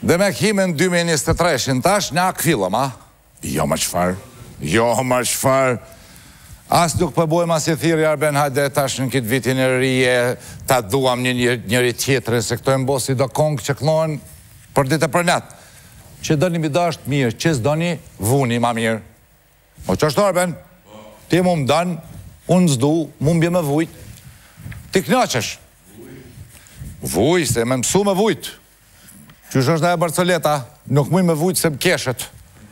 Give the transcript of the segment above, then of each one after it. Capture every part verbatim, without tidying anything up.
Dhe me kimin dy mijë e njëzet e tre tash, ne akfilëm, a? Jo më qëfar, jo më qëfar. As nuk përbojmë as i thiri Arben, hajde tash në këtë vitin e rije, ta duam një njëri tjetëre, se këto e mbosi do kongë që klohen për ditë e për natë. Që do një mi dasht mirë, që s'do një vuni ma mirë. O që është Arben? Ti mu më danë, unë zdu, mu më bje me vujt. Ti knaqesh? Vuj, se me mësu me vujt. Qysh është dhe e Barceleta, nuk muj me vujt se më keshet.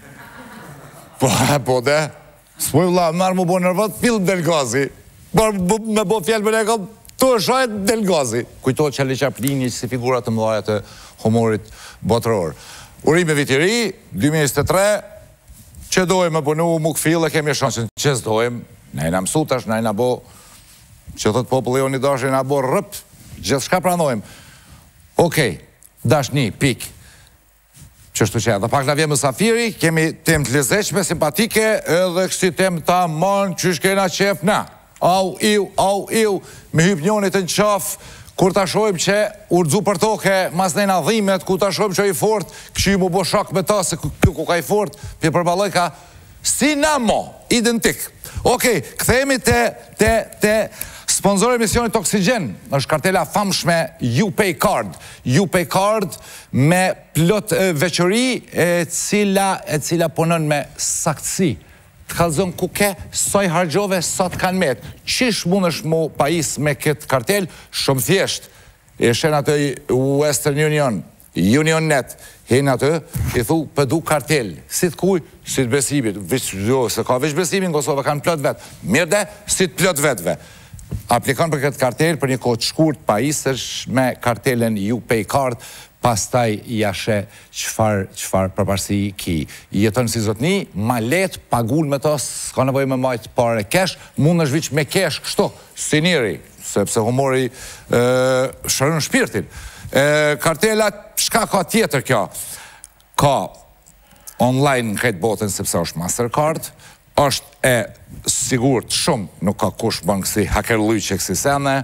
Po, po dhe, s'poj vla, marë mu bo nërvat, pillë del gazi. Me bo fjallë me nekëm, tu e shajt del gazi. Kujto që Charlie Chaplini si figurat të mëdhaja të humorit botëror. Urime vitiri, dy mijë e njëzet e tre, që dojmë me punu, mu këfile, kemi shansën që s'dojmë, ne i na mësu tash, ne i na bo, që thot populli o një dash, i na bo rëp, gjithë shka pranojmë. Okej, dash një, pik, qështu që edhe pak na vje mësafiri, kemi tem të lezeqme, simpatike, edhe kësi tem ta manë, qysh kena qef na. Au, iu, au, iu, me hyp njonit e në qafë, kur ta shojmë që urdzu për toke, mas nejna dhimet, kur ta shojmë që i fort, këshu mu bo shak me ta, se kjo ku ka i fort, pje përbaloj ka, si na mo, identik. Okej, këthejemi te sponsor emisionit Oxygen, është kartela famshme YouPay Card. YouPay Card me plot veqëri e cila punon me saktësi. Të kalzon ku ke, soj hargjove, sot kanë met. Qish mund është mu pajis me këtë kartel? Shumë thjesht. E shenë atë Western Union, Union Net, hinë atë, i thu, pëdu kartel. Si të kuj, si të besimit. Se ka veç besimin, Kosova kanë plot vetë. Mirë dhe, si të plot vetëve. Aplikon për këtë kartel, për një kohë shkurt, pajisësh me kartelen YouPay Card, pastaj jashe qëfar përparsi ki. Jetën si zotni, ma let, pagun me to, s'ka nevoj me majtë pare kesh, mund është vich me kesh kështu, si njëri, sepse humori shërën shpirtin. Kartelat, shka ka tjetër kjo? Ka online në këtë botën, sepse është Mastercard, është e sigurt shumë, nuk ka kush banë kësi hakerluj që kësi sene,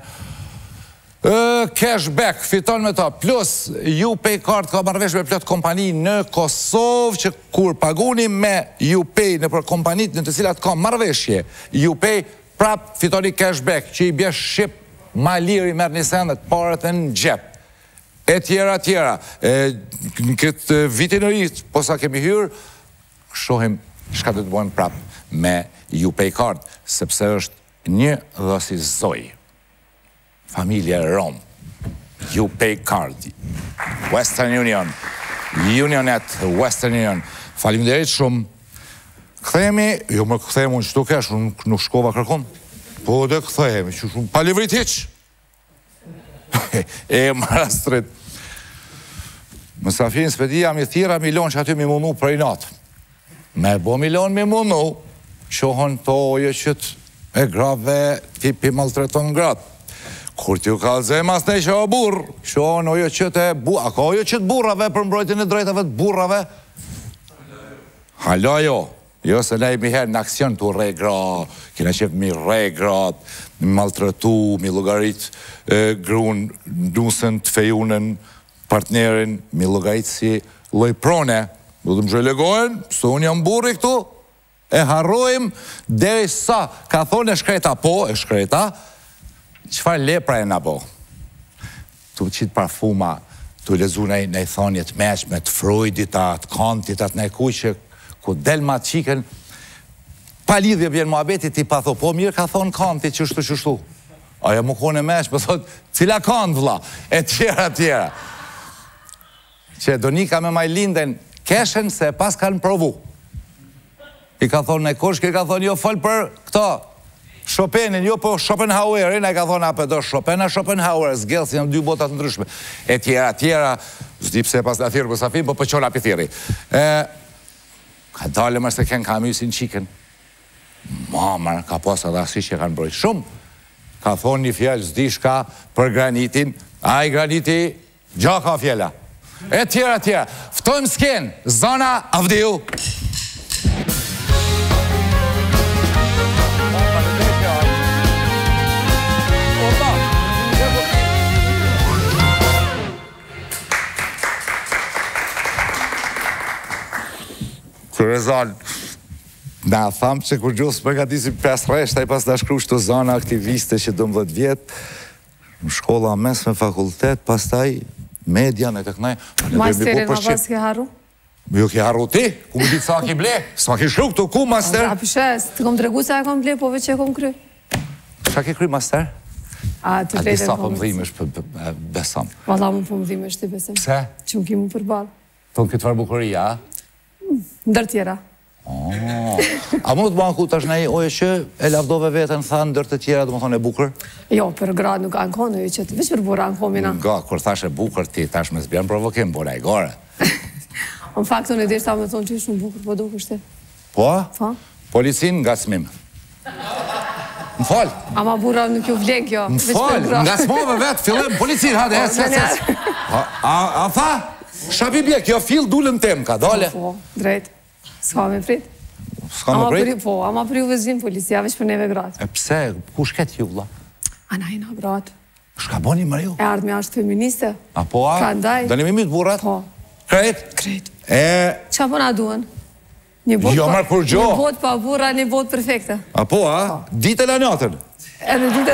cashback, fiton me ta, plus YouPay Card ka marrëvesh me plot kompani në Kosovë, që kur paguni me YouPay në për kompanit në të cilat ka marrëveshje, YouPay prap fitoni cashback, që i bje shqip ma liri merë një sendet, parët e në gjep, e tjera, tjera. Në këtë vitin e rritë, posa kemi hyrë, shohim shka të të bojmë prap me YouPay Card, sepse është një dhe si zoj. Familje Rom, YouPay Card, Western Union, Unionet, Western Union. Faleminderit shumë. Këthejemi, jo më këthejemi unë që të kesh, unë nuk shkova kërkom. Po dhe këthejemi, që shumë palivrit hiq. E marastrit. Mësafirin s'pedia mi thira milion që aty mi munu prej natë. Me bo milion mi munu, qohon të oje qëtë e grave tipi maltreton gratë. Kur t'ju kalzej mas ne që o burë, qohon oje qëtë e burë, a ka oje qëtë burrave për mbrojtën e drejtave të burrave? Halo jo, jo se ne i miherë në aksion të regra, kina qef mi regrat, mi maltretu, mi logarit grun, nusën, të fejunën, partnerin, mi logarit si lojprone, du të më zhëlegohen, së unë jam burri këtu, e harrojmë, deri sa, ka thonë e shkreta po, e shkreta, qëfar lepra e nga bo? Tu qitë parfuma, tu lezu në i thonjet meqme, të Freudit, të Kantit, atë në kuj që ku del ma të qiken, pa lidhje bjerë muabetit, i pa tho, po mirë ka thonë Kantit, qështu qështu. Aja mu kone meqme, thot, cila Kant vla, e tjera, tjera. Që Donika me Majlinden, keshen se pas kanë provu. I ka thonë në kush, i ka thonë jo fol për këto, Chopinin, jo po Schopenhauerin, e ka thonë apë do Chopin e Schopenhauer, zgjellë si në dy botat ndryshme. E tjera, tjera, zdi pse pas në thirë për safim, po për qona për thiri. Ka dalë mërë se kënë ka mysin qiken. Mamër, ka posa dhe asi që kanë brojtë shumë. Ka thonë një fjellë, zdi shka për granitin, a i graniti, gja ka fjella. E tjera, tjera. Ftojmë s'ken, Zana Avdiu. zonë. Na thamë që kur gjusë përgatisim pesë reshta, i pas da shkru shtu zona aktiviste që dëmbëdhjetë vjetë, në shkolla mesme, fakultet, pas taj media në të kënaj. Masterin a pas ke haru? Jo ke haru ti, ku më ditë sa ki ble, s'ma ki shkru këtu, ku master? A pishes, të kom të regu sa e kom ble, po veç e kom kry. Qa ke kry master? A të flejtë e kom dhimesh besam. Valla më po më dhimesh të besam. Pse? Që më ki mu përbal. Tonë këtë farë bukuria, a? Ndër tjera. A mund të banku tash nej oje që e lavdove vetën, tha ndër të tjera, do më thonë e bukër? Jo, për gra nuk anë konë, që të veç për bura anë komina. Nga, kur thash e bukër ti, tash me zbjën provokim, bura e gore. Në fakt, unë e dirë sa me thonë që ishë në bukër, po do kështë. Po? Fa? Policin nga smim. Më falë. Ama bura nuk ju vlen kjo. Më falë, nga smove vetë, fillim, policin, hade, hes, hes, hes. A tha, shapi bje, kjo fill dulën tem ka, dole. Po, drejt. Ska me prit. Ska me prit? Po, ama për ju vëzim policia, veç për neve gratë. E pse, ku shket ju, vla? Ana i na gratë. Shka boni mërë ju? E ardhme ashtë feministe. A po a? Ka ndaj. Do një mimit burat? Po. Krejt? Krejt. E... Qa po na duen? Një bot jo marë kur gjo. Një bot pa burra, një bot perfekte. A po a? Dite la natën? Edhe dite...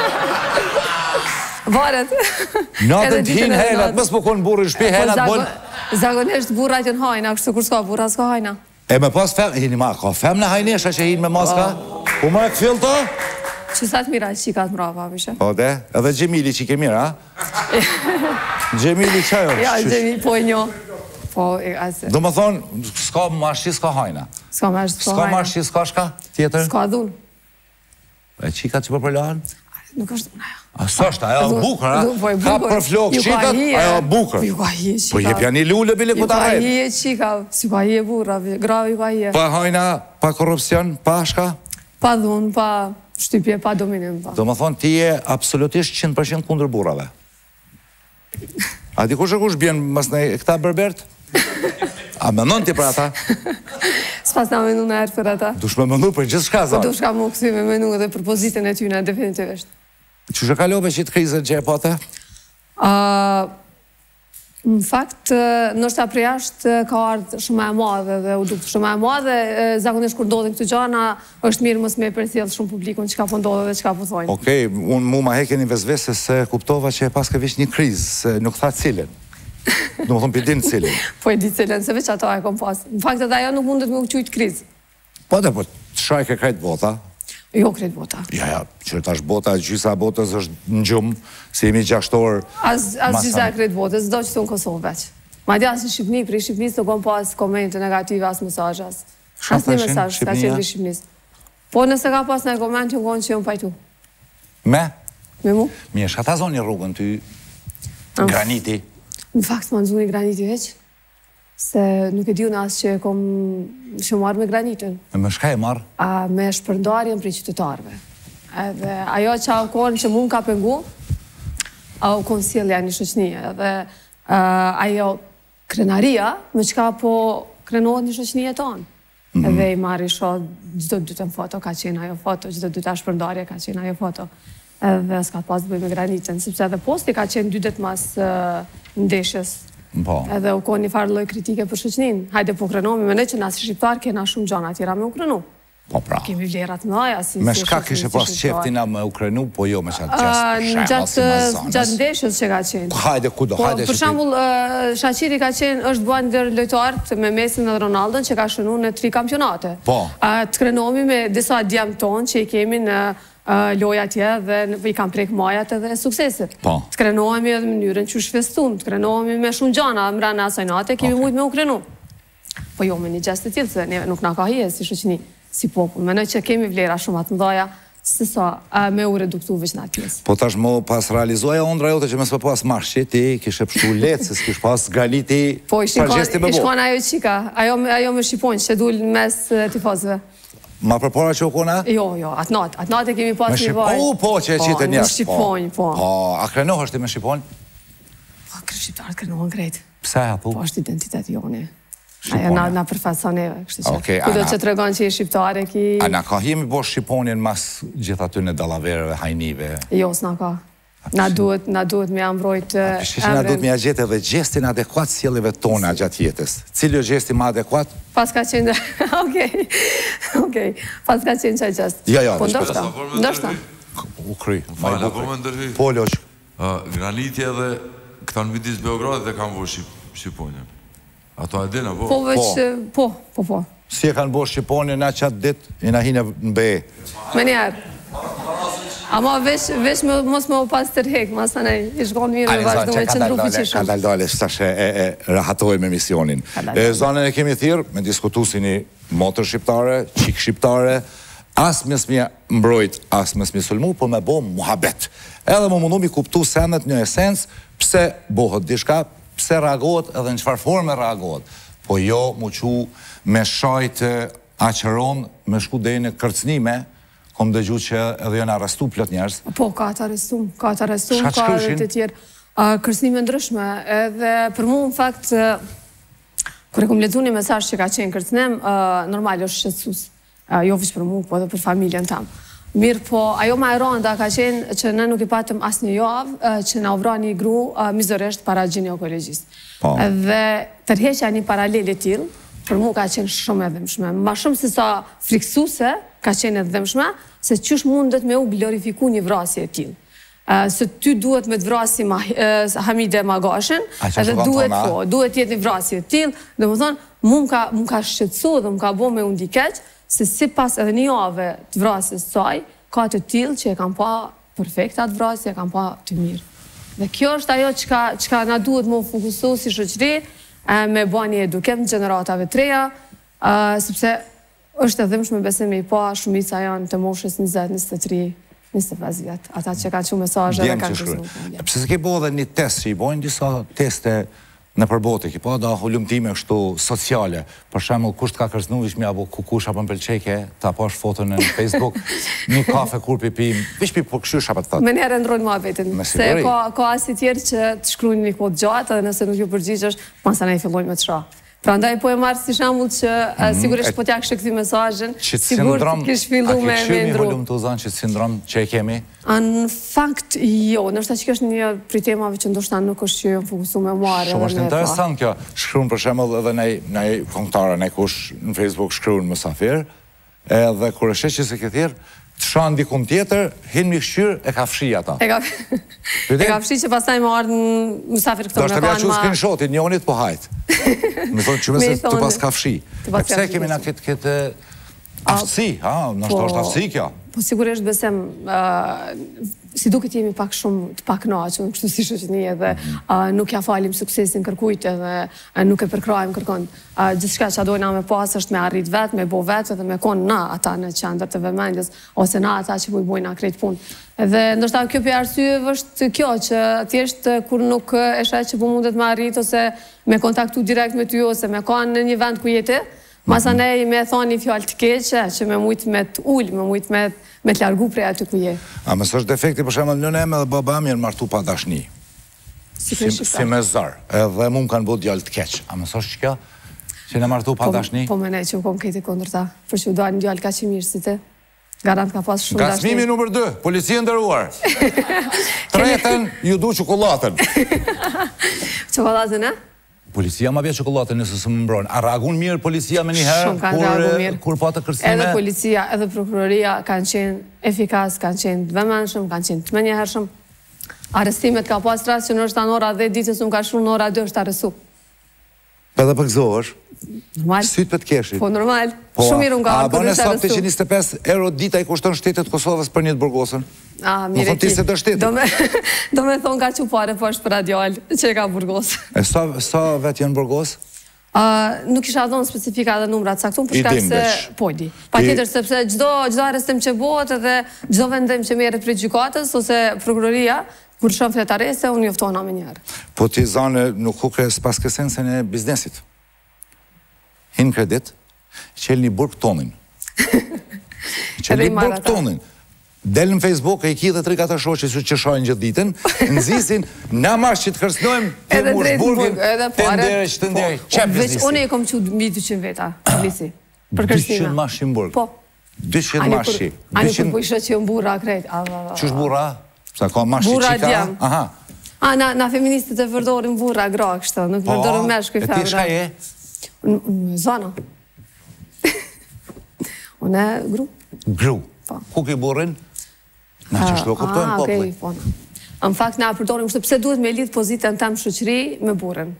Varet. Natën t'hin henat, mës më konë burë në shpi henat bon... Zagonisht burrat jën hajna, kështu kur s'ka burra, s'ka hajna. E me pas fem... Hini ma, ka fem në hajnesha që hin me maska? Ku më e këfil to? Që sa të mira që i ka të mrava, vishe. O, de? Edhe Gjemili që i ke mirë, a? Gjemili qa jo? Ja, Gjemili, po e njo. Po, e asë. Do më thonë, s'ka marshi, s'ka hajna. S'ka marshi, s'ka hajna. S'ka marshi, s'ka shka? Tjetër? S'ka dhun. E qika që për përlanë? Nuk është dhuna, ja. A së është, ajo bukër, a? Po e bukër. Ka për flok qikat, ajo bukër. Ju ka hi e qika. Po jep janë i lullë, bile ku ta rejtë. Ju ka hi e qika, si ka hi e burra, grave ju ka hi e. Pa hajna, pa korupcion, pa shka? Pa dhun, pa shtypje, pa dominim, pa. Do më thonë, ti je absolutisht cent përqind kundër burrave. A di kush e kush bjen mas në këta berbert? A menon ti për ata? S'pas na menu në erë për ata. Dush me menu për gjithë shka, Po dush ka mu këthy me menu edhe për pozitën e tyne, definitivisht. Që shë kalove që të krizën që e po të? Në fakt, nështë prej jashtë ka ardhë shumë e madhe dhe u dukë shumë e madhe, zakonisht kur ndodhin këtë gjana, është mirë mës me përcjellë shumë publikun që ka po ndodhe dhe që ka po thojnë. Okej, unë mu ma heke një vezvese se kuptova që e pas ka vish një krizë, se nuk tha cilin. Do më thonë për din cilin. Po e di cilin, se veç ato e kom pas. Në fakt edhe ajo nuk mundet me u qujtë krizë. Po dhe po, të shajke krejt bota? Jo krejt bota. Ja, ja, që tash bota, gjysa botës është në gjumë, si jemi gjashtor... As gjysa krejt botës, do që të në Kosovë veç. Ma di asë në Shqipni, për i Shqipnis të kom pas komente negative, as mesajë, as... As një mesajë, ka qenë për i Shqipnis. Po nëse ka pas në koment, që konë që jënë pajtu. Me? Me mu? Mje, shka ta zonë një rrugën ty graniti? Në fakt, ma nëzuni graniti veç, se nuk e diu në asë që kom shumarë me granitin. Me më shka e marë? A me shpërndarjen për i qytetarve. Edhe ajo që a u konë që mund ka pengu, a u konë silja një shoqnije. Edhe ajo krenaria, me qka po krenohet një shoqnije tonë. Edhe i marri sho, gjdo dytën foto ka qenë ajo foto, gjdo dyta shpërndarje ka qenë ajo foto. Edhe s'ka pas të bëj me granitin, sepse edhe posti ka qenë dy det mas ndeshjes. Edhe u konë një farë loj kritike për shoqnin. Hajde po krenomi, me ne që nasi shqiptar kena shumë gjana tjera me u krenu. Po pra. Kemi vlerat më dhaja. Me shka kishe pas qeftina me u krenu, po jo me qatë qesë gjatë ndeshjes që ka qenë. Hajde kudo, hajde që ti... Për shambull, Shaqiri ka qenë, është buan ndër lojtarët me Mesin dhe Ronaldën që ka shënu në tri kampionate. Po. Të krenomi me disa djemë tonë që i kemi në loja tje dhe i kam prek majat edhe suksesit. Të krenohemi edhe mënyrën që shfestun, të krenohemi me shumë gjana, mrana asaj nate, kemi mujtë me u krenu. Po jo, me një gjestë të tjilë, se nuk na ka hije si shoqni, si popull. Menoj që kemi vlera shumë atë mdoja, se sa me u reduktu veç në atë pjesë. Po tash mo pas realizoja ondra jote që mes për pas marshi, ti kishe pështu letë, se s'kish pas galiti pargjesti me bo. Po, i shkon ajo qika, ajo me shqiponjë që dul mes tifozve. Ma përpora që u kona? Jo, jo, atë natë. Atë natë e kemi pas një vaj. O, po, që e qitë njështë. Me Shqiponjë, po. A krenohë është ti me Shqiponjë? Po, kërë Shqiptarët krenohën krejtë. Pse, apu? Po, është identitet joni. Ajo na përfatësa neve, kështë që. Kudo që të regon që i Shqiptare, ki... A na ka jemi bo Shqiponjën mas gjitha ty në dalavereve, hajnive? Jo, s'na ka. Na duhet, na duhet me ambrojt emrin. Shqishe na duhet me ja gjetë edhe gjestin adekuat sjelljes tona gjatë jetës. Cili është gjesti më adekuat? Pas ka qenë... Okej, okej. Pas ka qenë qaj gjest. Ja, ja. Po ndoshta, ndoshta. U kry. Falë, po më ndërhy. Po, Loq. Graniti edhe këta në midis Beogradit dhe kanë vërë Shqiponjën. Ato e dina, po? Po, veç... Po, po, po. Si e kanë bërë Shqiponjën, na qatë ditë, i na hine në beje. Me njerë. Ama veç mos me u pas tërhek, mas të nej, i shkonë mirë me vazhdu me qëndru fuqishëm. Ka dalë dole, stashe e rahatoj me misionin. Zonën e kemi thirë, me diskutu si një motër shqiptare, qik shqiptare, as mes mje mbrojt, as mes mje sulmu, po me bo muhabet. Edhe më mundu mi kuptu sendet një esens, pse bohët dishka, pse reagohet edhe në qëfar forme reagohet. Po jo mu qu me shajtë aqëron, me shku dhe në kërcnime, kom dëgju që edhe janë arrestu plot njerëz. Po, ka të arrestum, ka të arrestum, ka edhe të tjerë kërcnime ndryshme. Edhe për mu, në fakt, kër e kom ledzu një mesazh që ka qenë kërcnem, normal është shqetësus. Jo vishë për mu, po edhe për familjen tam. Mirë, po, ajo ma e ronda ka qenë që ne nuk i patëm asë një javë që na uvra një gru mizëresht para ginekologjisë. Edhe tërheqja një paraleli tillë, për mu ka qenë shumë e dhëmshme. Ma shumë se sa friksuse, ka qenë e dhëmshme, se qësh mundet me u glorifiku një vrasje e tillë. Se ty duhet me të vrasi Hamide Magashin, edhe duhet po, duhet jetë një vrasje e tillë, dhe më thonë, mu më ka shqetësu dhe më ka bo me unë dikeq, se si pas edhe një jave të vrasjes saj, ka të tillë që e kam pa perfekta të vrasje, e kam pa të mirë. Dhe kjo është ajo që ka na duhet më fokusu si shoqëri, me ba një edukim të gjeneratave të reja, sepse është edhe dhëmshme besim i pa shumica janë të moshës njëzet, njëzet e tri, njëzet e pesë vjetë, ata që ka që mesazhe dhe kanë kërëzmu. Pse se ke bo dhe një test që i bojnë disa teste në përbote, ki po da hullumtime kështu sociale, për shemull kusht ka kërëznu, ish mi abo kukush apo në pelqeke, ta pash foton në Facebook, një kafe kur pipi, vish pi për këshysh apo të thot. Me njerë e ndrojnë ma vetin, se ka asi tjerë që të shkrujnë një kodë gjatë, dhe nëse nuk ju përgjigjesh, pas ne i fillojnë me të shra. Pra ndaj po e marë si shambull që sigurisht po t'ja kështë këthi mesajën, sigur të kështë fillu me ndru. A ke këshu një volum të uzanë që sindrom që e kemi? Në fakt, jo, nështë ta që kështë një prej temave që ndoshta nuk është që jënë fokusu me marë. Shumë është interesant kjo, shkruun për shemull edhe nej konktara, nej kush në Facebook shkruun mësafir, edhe kur është që se këthirë, të shanë dikun tjetër, hinë mi këshqyrë, e ka fshi ata. E ka fshi që pasaj më ardhë në mësafir këto me kanë ma... Do është të bja që screenshotit, njonit po hajtë. Me thonë që mëse të pas ka fshi. Pse kemi na këtë aftësi, në është është aftësi kjo? Po sigurisht besem, si duket jemi pak shumë të pak naqëm, kështu si shoqëni edhe nuk ja falim suksesin kërkujt edhe nuk e përkrajmë kërkon. Gjithçka që dojna me pas është me arrit vetë, me bo vetë edhe me konë na ata në qendër të vëmendjes, ose na ata që bujbojnë krejt punë. Edhe ndoshta kjo për arsyeve është kjo që thjesht kur nuk e sheh që po mundet me arrit ose me kontaktu direkt me ty ose me kanë në një vend ku jeti, masa ne me thonë një fjallë të keqe që me mujtë me të ullë, me mujtë me të largu prej aty ku je. A mësë është defekti për shemë nënë eme dhe baba më jenë martu pa dashni. Si me zërë. Edhe mu më kanë bo djallë të keqë. A mësë është që kjo? Që në martu pa dashni? Po me ne që më kom këti kondër ta. Për që u dojnë djallë ka që mirë si te. Garant ka pas shumë dashni. Gasmimi nëmër dy, policia ndëruar. Tretën, ju du qokollatën. Qokollatën, e? Policia ma bje qokollatën nëse së më mbronë. A reagun mirë policia me njëherë kur pa të kërcime? Edhe policia, edhe prokuroria kanë qenë efikas, kanë qenë të vëmenshëm, kanë qenë të menjëhershëm. Arestimet ka pas rast që në është në ora dhe ditës më ka shru në ora dhe është arestu. Për dhe përgzohësh? Normal. Sytë për të keshit? Po, normal. Shumë mirë nga orë kërë është arestu. A bënë e sa njëzet e pesë euro dita i kushton shtetet Kosovës për një të burgosën? A, mire ki. Do me thonë ka që pare po është për radial që e ka burgosë. E sa vetë jenë burgosë? Nuk isha dhonë specifika dhe numrat saktun, përshka se pojdi. Pa tjetër, sepse gjdo arestim që bëhet edhe gjdo vendim që meret për gjykatës ose prokuroria, kur shumë fletarese, unë joftohna me njerë. Po ti zane nuk kukre s'pas kësense në biznesit. Hinë kredit, qelë një burg tonin. Qelë një burg tonin. Delë në Facebook, e i ki dhe tri kata shoqe që shojnë gjithë ditën, nëzisin, në mash që të kërstnojmë, të mërsh burgin, të ndere që të ndere, qep vizisi. Veç, unë e kom që mbi dyqin veta, visi, për kërstina. dyqin mash në burg. Po. dyqin mash. Ani për po ishe që jo më burra krejt. Që është burra? Sa ka ma Burra shqika. djem. Aha. A, na, na feministët e vërdorin burra gra kështë, nuk vërdorin me shkuj femra. E ti shka je? Në zona. Unë e gru. Gru. Ku ki burrin? Na që shtu e kuptojnë popli. Po, në fakt, na përdorim kështë, pse duhet me lidh pozitën tam shoqëri me burrin?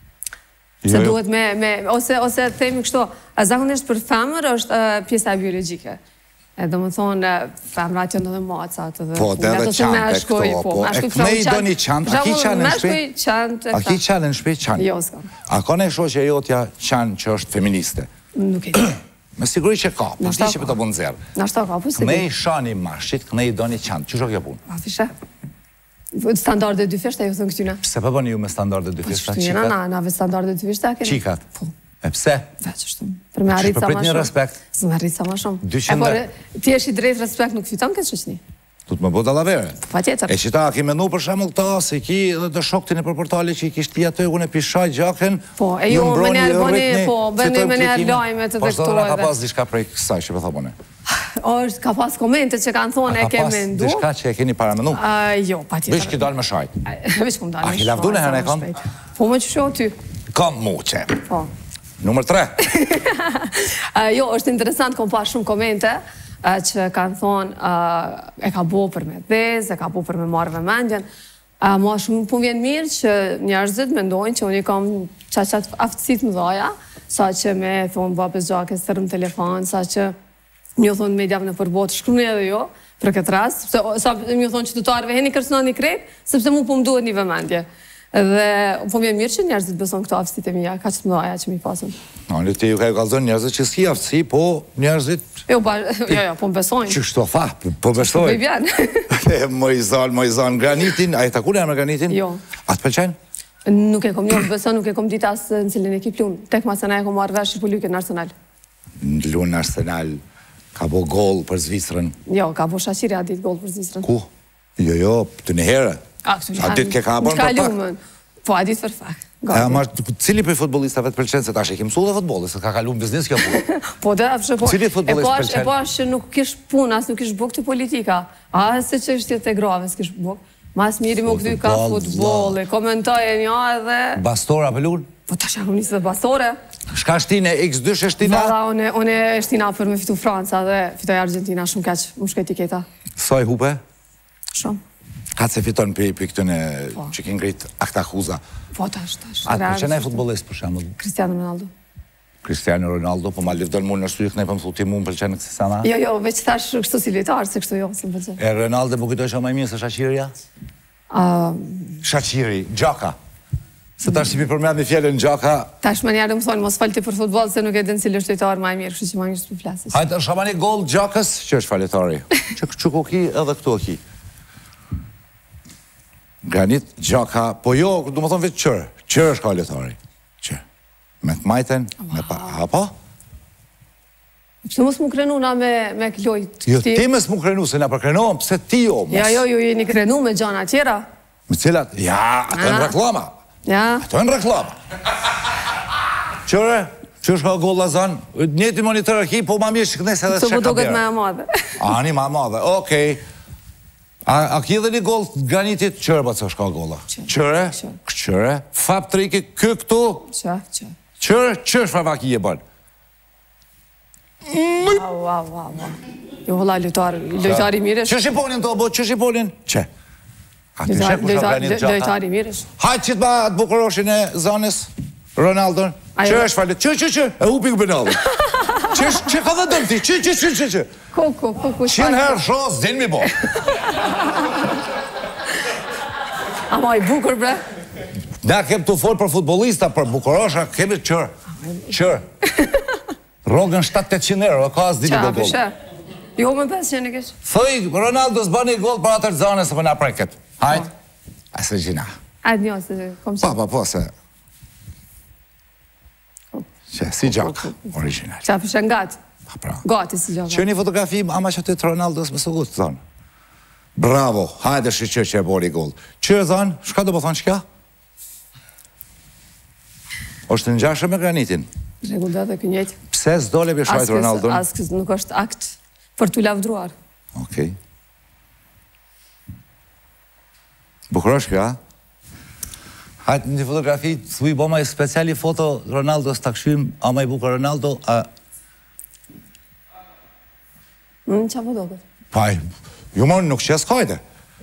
Se duhet me, ose themi kështu, zakonisht për femër është pjesa biologjike. E do më thonë, femra që në dhe macat, po, dhe dhe qante këto, po, e këne i do një qantë, a ki qanë në shpi? A ki qanë në shpi qanë? Jo, s'kam. A ka në shoqe jotja qanë që është feministe? Nuk e di. Me siguri që ka, për ti që për të bënë zerë. Nashta ka, po siguri. Këne i shani mashit, këne i do një qantë, që shok jo punë? A, fishe. Standarde dy fishta, ju thënë këtyna. Pse përbën ju me standarde dy fishta? Po, qëtë na, nave standarde dy fishta, kene. Qikat? E pse? Veç është, për me arritë sa ma shumë. respekt? Së me arritë sa ma shumë. dyqind E por, ti eshi drejt respekt nuk fiton këtë qëqni? Tu të më bëtë alavere. Pa tjetër. E që ta, ki menu për shemull ta, se ki dhe të shoktin e për portali që i kishtë lija të unë e pishaj gjaken, po, e ju më njerë boni, po, bëni më njerë lajme të dhe këto edhe. Ka pas dishka prej kësaj që për thobone. është, ka pas komente që kanë thonë e ke mendu. A ka pas dishka që e keni para menu? Jo, pa tjetër. Vish ki dalë me shajt. Vish ku më dalë me shajt. A ki lavdu në herë e kam? Po më që shoh ty. Kam mu që. Po. Numër tre. Jo, është interesant, kom pas shumë komente që kanë thonë e ka bo për me dhez, e ka bo për me marrë vëmendjen. Ma shumë pun vjen mirë që njerëzit mendojnë që unë i kam qaqat aftësit më dhaja, sa që me thonë babes gjake, sërëm telefon, sa që një thonë medjave në përbotë, shkruni edhe jo, për këtë rast, sa një thonë qytetarëve, heni kërcënoni krejt, sepse mu po më duhet një vëmendje. Dhe po vjen mirë që njerëzit beson këto aftësit e mija, ka që të mëdhaja që mi pasën. Në ti ju ka e kalzon njerëzit që s'ki aftësi, po njerëzit... Jo, jo, po më besojnë. Që kështu fa, po besojnë. Po i bjanë. Mojzan, Mojzan, granitin, a e takune e me granitin? Jo. A të pëlqenë? Nuk e kom njërë beson, nuk e kom dit asë në cilin ekip lunë. Tek ma se na e kom marrë vesh i po luke në Arsenal. Në lunë në Arsenal, ka bo gol për Zvicrën. Jo, ka bo Shaqiri a dit gol për Zvicrën. Ku? Jo, jo, të një herë. A dit ke ka bon për pak? Po, a dit për fak. Cili për futbolistave të pëlqenë, se ta shë e kemë su dhe futbolist, se ka kalu në biznis kjo punë. Po, dhe, po, cili futbolist pëlqenë? E po ashtë që nuk kish punë, asë nuk kish buk të politika. Asë që është jetë e grave, s'kish buk. Mas miri më këty ka futboli, komentoj e një edhe... Bastora për lunë? Po, ta shë unisë dhe Bastore. Shka shtine, iks dy shtina? Vada, unë e shtina për me fitu Franca dhe fitoj Argentina, shumë keq, më shkoj tiketa. Soj hupe? Shumë. Ka se fiton për këtëne që kënë ngritë akta huza? Po, tash, tash. A të përqene e futbolist për shemë? Cristiano Ronaldo. Cristiano Ronaldo, po ma livdon mu në shtu i këne për më thuti mu më përqene kësi sana? Jo, jo, veç tash kështu si lejtarë, se kështu jo, si më përqene. E Ronaldo më kujtoj shumë maj mirë se Shaqiria? Shaqiri, Gjaka. Se tash që mi përmjad një fjellën Gjaka... Tash më njerë më thonë, mos falti për futbol, se nuk e din cilë është lejtarë maj mirë, kështu që ma njështë për flasës. Hajtë, është shamani gol Gjakës, që është faletari? Që ku ki edhe këtu ki? Granit, Gjaka, po jo, du më thonë vetë qërë, qërë është ka letari, qërë, me të majten, me pa, a po? Që mos mu krenu na me këllojt Jo, ti mes mu krenu, se na përkrenohëm, pëse ti jo, mos? Ja, jo, ju jeni krenu me gjana tjera. Me cilat? Ja, ato e në reklama. Ja. Ato e në reklama. Qërë, që është ka gol Lazan, njëti monitor e ki, po ma mirë që kënes edhe Të shek bu duket kabjerë. me e madhe. Ani ma madhe, okej. A ki dhe një gol granitit, qërë ba që është ka gola? Qërë, qërë, fap të riki kë këtu, Qa, qa. qërë, qërë shfa ki je bërë. Au, au, au, au. Jo, hola, lojtari mirësh. Që shqiponin të obo, që shqiponin? Që? A të shek ku shka granit gjata? Lojtari mirësh. Hajtë qitë ba atë bukuroshin e zanës, Ronaldon. Që është falit? Që, që, që? E upi këbënallë. Që ka dhe dëmë ti? Që, që, që, që, që? Ku, ku, ku, ku. Qënë herë shos, din mi bo. Ama i bukur, bre. Na kem të folë për futbolista, për bukurosha, kemi qërë. Qërë. Rogën shtatë qind euro, e ka asë dini do Qa, gol. pishe. Jo, me pesë që në kështë. Thëj, Ronaldo s'bani gol për atër zane se për na preket. Hajt. A se gjina. Ajtë një, se kom që. Pa, pa, po, se... Që, si gjak, original. Qa, pishe në gatë. Pa, pra. Gati si gjaka. Që një fotografi, ama që të të Ronaldo s'me së gutë, thonë. Bravo, hajde shqyqe që e bori gol. Që e thonë, shka do po thonë shka? Oshtë në gjashë me granitin. Regullë dhe kënjejtë. Pse s'dole për shajtë Ronaldon? Askës nuk është akt për t'u lavdruar. Okej. Bukurosh kjo, a? Hajtë në fotografi, thuj bo ma i speciali foto Ronaldo së të këshim, a ma i bukur Ronaldo, a... Në që po do këtë? Paj, ju më nuk që s'kajte.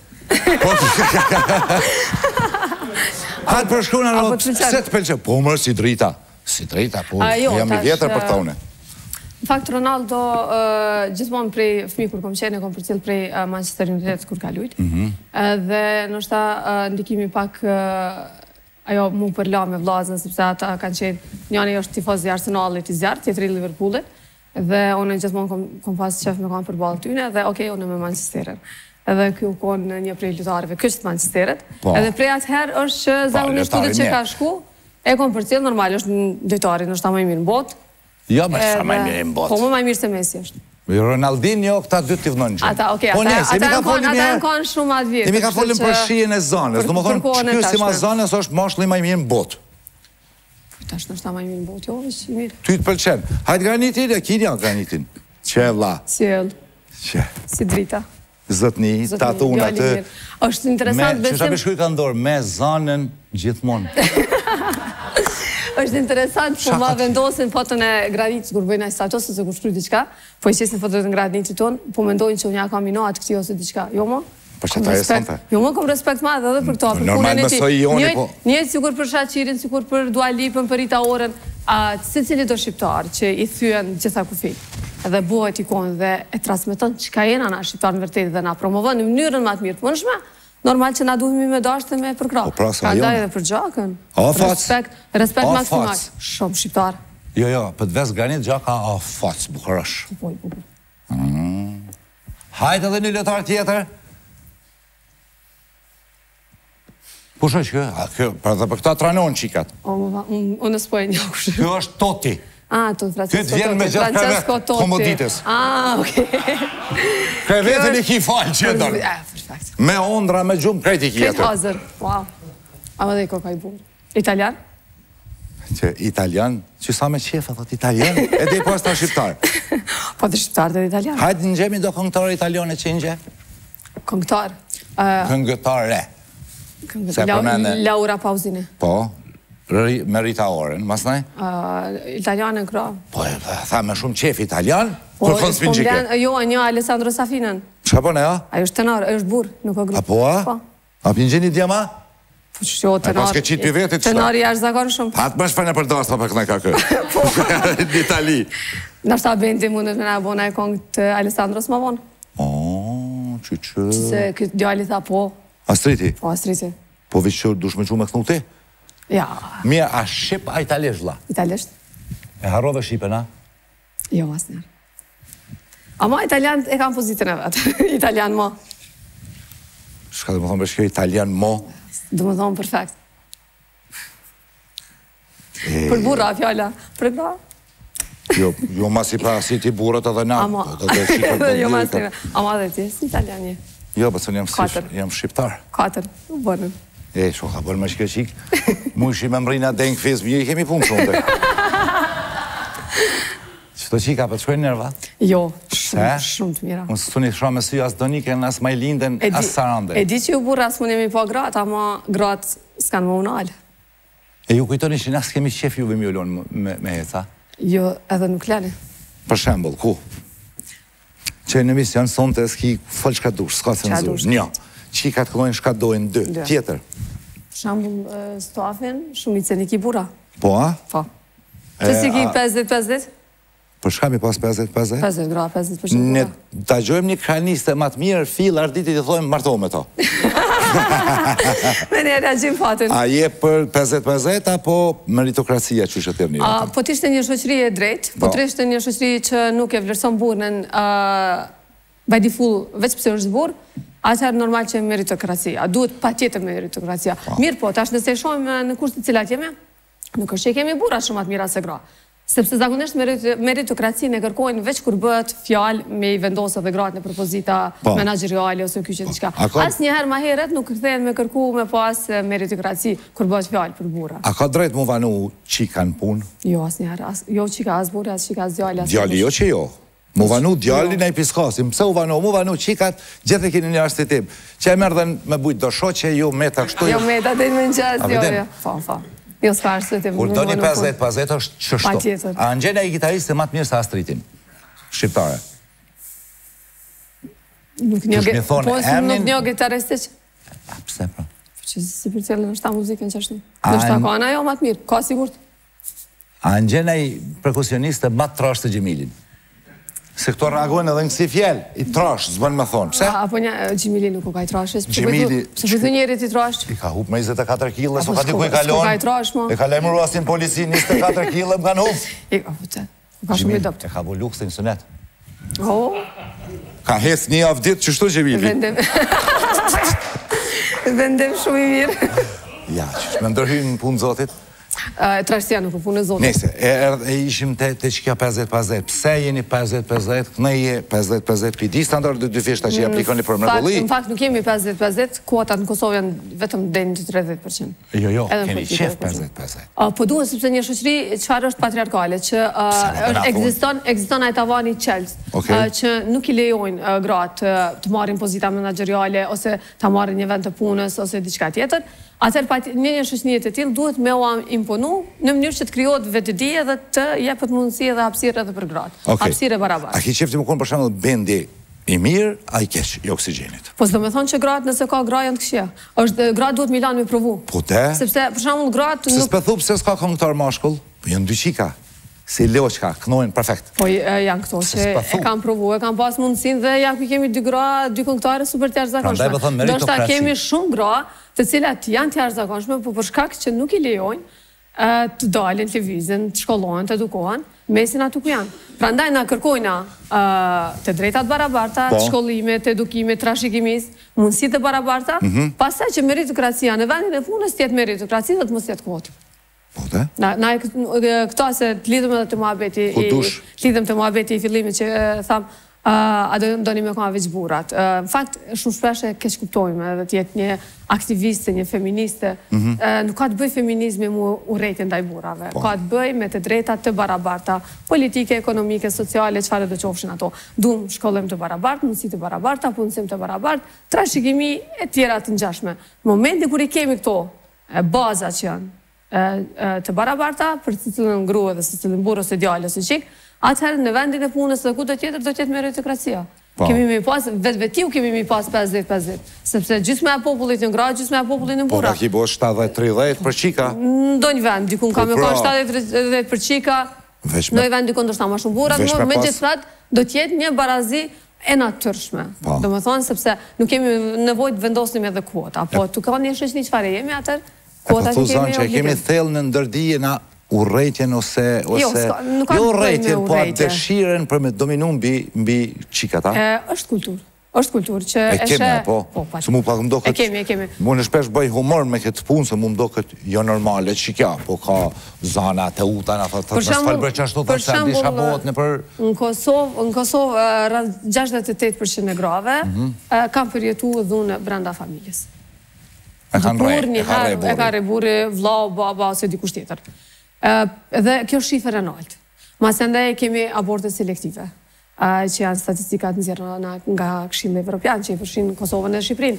Hajtë përshku në rrët, se të pelqe, po mërë si drita. Si drita, po jam i vjetër për të une. Në fakt, Ronaldo, gjithmonë prej fëmi kur kom qenë, kom për cilë prej Manchester United kur ka lujt. Dhe nështë ta ndikimi pak ajo mu përla me vlazën, sepse ata kanë qenë, njani është tifoz i Arsenalit i zjarë, tjetëri Liverpoolit, dhe unë gjithmonë kom pas qef me kam përballë tyne, dhe okej, unë me Manchesterin. Edhe kjo konë një prej lutarëve kështë Manchesterit, edhe prej atëherë është që zakonisht kudo që ka shku, e kom për cilë, normal është në lutari, nështë ta më i mirë në botë. Jo, më shta më i mirë në botë. Po më më i mirë se Messi është. Ronaldinho, këta dy t'i vënë gjë. Ata, okej, ata e në konë shumë atë vjetë. Imi ka folim për shien e zanës, do më thonë, që kjo si ma zanës është moshli ma i mirë në botë. Ta është nështë ta ma i mirë në botë, jo, është i mirë. Ty të pëlqen. Hajtë granitin, e kini janë granitin. Që vla. Sjell. Që. Si drita. Zëtni, tatu unë atë. është interesant besim... Që shabe shkuj ka ndorë, me zanën gjithmonë. është interesant, po ma vendosin fotën e graditës, kur bëjnë ajë status, ose kur shkruj diqka, po i qesin fotën e graditës tonë, po mendojnë që unë ja kam ino atë këti ose diqka. Jo mo? Po që ta e sante? Jo mo, kom respekt madhe edhe për to. Normal me soj i oni, po... Njëtë sikur për Shaqirin, sikur për Dua Lipën, për Rita Oren, se cili do shqiptar që i thyen gjitha kufi. Edhe buhet ikon dhe e transmeton që ka jena na shqiptar në vërtet dhe na promovon në mënyrën ma të mirë të mundshme. Normal që na duhemi me dashtë me përkrah. Ka ndaj edhe për gjakën. Respekt maksimal. Shumë shqiptar. Jo, jo, për të vesë granit gjaka, a fac, bukërësh. Hajtë edhe një lëtar tjetër. Kush është kjo? Për dhe për këta tranon qikat. Unë s'pojë një kush. Kjo është Totti. A, të Francesco Totti. Francesco Totti. Komoditis. A, okej. Krevetën i ki falë që ndërë. Me ondra, me gjumë, krejt i ki jetër. Krejt hazër, wow. A më dhe i koka i burë. Italian? Që italian, që sa me qefa, thot italian, e dhe i pas të shqiptar. Po të shqiptar dhe italian. Hajtë në gjemi do këngëtare italiane që në gje? Këngëtar? Këngëtare. Laura Pausini. Po. Me Rita Oren, mas nej? Italian e kra. Po, tha me shumë qef italian, kur kënë s'pin gjike? Jo, një Alessandro Safinen. Qa po ne, a? Ajo është tenar, ajo është burë, nuk o grupë. A po, a? A pin gjeni djema? Po që jo, tenar. A paske qitë për vetit qëta? Tenar i është zakon shumë. Hatë më shpene për dasta për këne ka kë. Po. Në Itali. Në shta bendi mundet me nga bona e kongë të Alessandro s'ma vonë. O, që që... Se këtë djali tha po. Astriti? Po, Astriti. Po vishë dush me që me kënu ti? Ja. Mia, a shqip a italisht, la? Italisht. E harrove shqipen, a? Jo, mas njerë. Ama italian e kam pozitën e vetë. Italian mo. Shka dhe më thonë bërshkjo italian mo? Dhe më thonë perfekt. Për burra, fjalla. Për gra. Jo, jo mas i pa si ti burrat edhe na. Ama. Jo mas njerë. Ama dhe ti, si italian je. Jo, pësën jam shqiptar. Katër. U bërën. E, sho ka bërë me shkjo qikë. Mu ishi me mrina dengë fizë, mi i kemi punë shumë të. Qëto qika për të shkojnë nërva? Jo, shumë të mira. Unë së të një shra me sy asë do nike, në asë majlinden, asë sarande. E di që ju burra së mund jemi po gratë, ama gratë s'kanë më unalë. E ju kujtoni që nësë kemi qef juve mi ullon me heca? Jo, edhe nuk lani. Për shembol, ku? Që në mision sonë të eski fëllë shka dush, s'ka cenzur. Një. Qikat këllojnë shka dojnë dë. Tjetër. Për shambull, stafin, shumë i ceni ki bura. Po, a? Po. Që si ki pesëdhjetë pesëdhjetë? Për shka mi pas pesëdhjetë pesëdhjetë? pesëdhjetë gra, pesëdhjetë për shumë bura. Ne ta gjojmë një kraniste matë mirë, filë, arditit i thojmë martohë me to. Me një reagjim fatin. A je për pesëdhjetë pesëdhjetë, apo meritokracia që shëtër një? Po t'ishte një shoqëri e drejt, po t'ishte një shoqëri që nuk e vlerëson burën by default, veç pëse është burë, atëherë normal që meritokracia, duhet pa tjetër meritokracia. Mirë po, tash nëse shojmë në kushtë të cilat jemi, nuk është që kemi bura shumë atë mira se gra. Sepse zakonisht meritokracinë e kërkojnë veç kur bëhet fjalë me i vendosë dhe gratë në propozita menaxheriale ose kyçe diçka. Asnjëherë më herët nuk kthehen me kërku me pas meritokraci kur bëhet fjalë për burra. A ka drejt mu vanu çika në punë? Jo, asnjëherë. Jo çika as burra, as çika as djali. Djali jo që jo. Mu vanu djallin e piskasim, pse u vanu, mu vanu qikat, gjithë e keni një arstetim. Që e merë dhe me bujt do shoqe, jo meta kështu. Jo meta dhe në qas, jo, jo. Fa, fa. Jo s'ka arstetim. Kur do një pesëdhjetë pesëdhjetë është qështu. Pa tjetër. A në gjene i gitaristë matë mirë sa Astritin. Shqiptare. Nuk një gitaristë që? A, pse pra? Që si për cilë në shta muzikën që ashtu. Në shta ka ana jo matë mirë, ka sigurt. A në gjene i perkusioniste matë trash të Gjemilin. Se këto reagojnë edhe në kësi fjell, i trash, zbën me thonë. Pse? Apo një, Gjemili nuk u ka i trash. Gjemili... Se përthu njerit i trash? I ka hup me njëzet e katër kile, so ka diku i kalon. E ka lemru asin polici, njëzet e katër kile, më kanë hup. I ka pëtë, ka shumë i dopt. E ka bu lukës të një sunet. O? Ka hes një avdit, qështu Gjemili? Vendem... Vendem shumë i mirë. Ja, që me ndërhynë në punë zotit. Trashësia nuk u punë e zotit. Nese, e ishim të qikja pesëdhjetë pesëdhjetë. Pse jeni pesëdhjetë pesëdhjetë? Këne je pesëdhjetë pesëdhjetë për di standard dhe dy fishta që i aplikoni për mrekulli? Në fakt nuk jemi pesëdhjetë pesëdhjetë, kuotat në Kosovë janë vetëm dhe një tridhjetë përqind. Jo, jo, keni qef pesëdhjetë pesëdhjetë. Po duhet, sepse një shoqëri qëfar është patriarkale, që ekziston ajt avani qelës, që nuk i lejojnë gratë të marrin pozita menaxheriale ose të marrin një vend të punës ose diçka tjetër. Atër një një shoqënie të tillë duhet me u imponu në mënyrë që të krijohet vetëdije dhe të jepet mundësi edhe hapësirë edhe për gratë. Hapësirë e barabartë. A ki qefti më konë për shembull bendi i mirë, a i keq i oksigjenit? Po s'do me thonë që gratë nëse ka gra janë të këqija. Është gratë duhet Milan me provu. Po te? Sepse për shembull gratë nuk... Se s'pethu pse s'ka këngëtar mashkull, po janë dy qika. Si loqka, kënojnë perfekt. Po janë këto që e kam provu, e kam pas mundësin dhe ja ku kemi dy gra, dy këngëtare super të jashtëzakonshme. Do shta kemi shumë gra të cilat janë të jashtëzakonshme, po për shkak që nuk i lejojnë të dalin, të vizin, të shkollohen, të edukohen, mesin aty ku janë. Prandaj na kërkojna të drejtat barabarta, të shkollimit, të edukimit, trashëgimis, mundësit të barabarta, pastaj që meritokracia në vendin e punës të jetë meritokraci dhe të mos jetë kvotë. Po te? Na këta se të lidhëm edhe të muhabeti i lidhëm të muhabeti i fillimit që thamë a do një me ka veç burat. Në fakt, shumë shpesh e keq kuptojme edhe të jetë një aktiviste, një feministe. Nuk ka të bëj feminizmi mu urejtje ndaj burave. Ka të bëj me të drejtat të barabarta, politike, ekonomike, sociale, qëfare dhe qofshin ato. Dum shkollim të barabart, mundësi të barabarta, punësim të barabart, trashëgimi e tjera të ngjashme. Në momenti kur i kemi këto baza që janë të barabarta, për të cilën grua dhe së cilën burë ose djallë ose qik, atëherë në vendin e punës dhe ku të tjetër do tjetë meritokracia. Kemi mi pas, vetë vetiu kemi mi pas pesëdhjetë pesëdhjetë, sepse gjysme e popullit në gra, gjysme e popullit në bura. Po, ka ki bo shtatëdhjetë tridhjetë për qika? Ndo një vend, dikun ka me ka shtatëdhjetë tridhjetë për qika, në një vend dikun do shta ma shumë bura, me gjithat do tjetë një barazi e natyrshme. Do më thonë, sepse nuk kemi nevojt vendosnim edhe kuota, po të ka një shëqni qëfare jemi atër, kuotat i kemi obligim. Kemi thellë në ndërdije na urrejtjen ose... Jo, urrejtjen, po atë dëshiren për me dominu mbi qikata? Është kultur. është kulturë që e kemi, po, se mu pak më do këtë... E kemi, e kemi. Mu në shpesh bëj humor me këtë punë, se mu më do këtë jo normale, që kja, po ka zana, të uta, në thëtë, në sfalë bërë që ashtu të se di shabot në për... Në Kosovë, në Kosovë, gjashtëdhjetë e tetë përqind e grave, kam përjetu dhunë brenda familjes. E kanë rej, e ka rej E ka rej buri, vlau, baba, ose dikush tjetër. Dhe kjo shifër e naltë. Masë ndaj kemi aborte selektive, që janë statistikat nëzirë nga Këshilli Evropian, që i përshin Kosovën e Shqipërinë.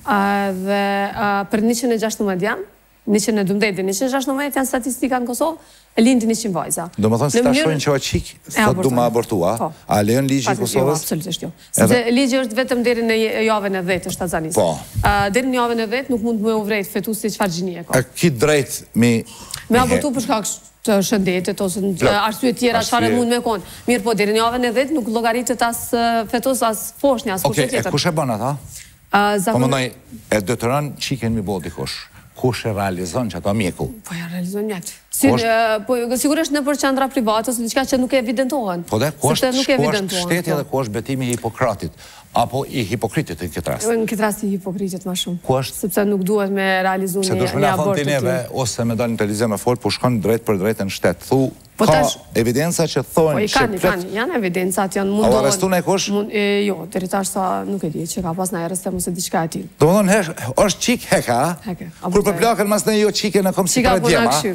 Dhe për njëqind e gjashtëdhjetë janë, njëqind e dëmdhjetë dhe njëqind e gjashtëdhjetë janë statistika në Kosovë, lindi njëqind vajza. Do më thonë, se ta shojnë që o qikë, thot du ma abortua, a lejon ligji i Kosovës? Jo, absolutisht jo. Se ligji është vetëm deri në javën e dhjetë është azanis. Deri në javën e dhjetë nuk mund me u vrejt fetusi çfarë gjinie ka. A ki drejt mi... Me abortu për shkak të shëndetit, ose arsye tjera çfarë mund me konë. Mirë po, deri në javën e dhjetë nuk llogaritet as fetus, as foshnjë, as kusht tjetër. Okej, e kush e bën ata? Po mëndoj, e detyron çiken mi bo dikush. Kush e realizon që ato mjeku? Po ja realizon mjetë. Po sigurisht në për qendra private, ose diçka që nuk e evidentohen. Po dhe, ku është shteti dhe ku është betimi i Hipokratit? Apo i hipokritit në këtë rast? Në këtë rast i hipokritit ma shumë. Ku është? Sepse nuk duhet me realizu një abort të tjilë. Se dushme në thonë të neve, ose me dalë në televizor me folë, po shkon drejt për drejt në shtetë. Thu, ka evidenca që thonë... Po i kanë, i kanë, janë evidencat, janë mundohen... A u arrestu në e kush? Jo, të rritash sa nuk e di, që ka pas në arrestem ose diçka e tillë. Do më thonë, është qik heka, kur për plakën mas në jo qike në kom si për djema,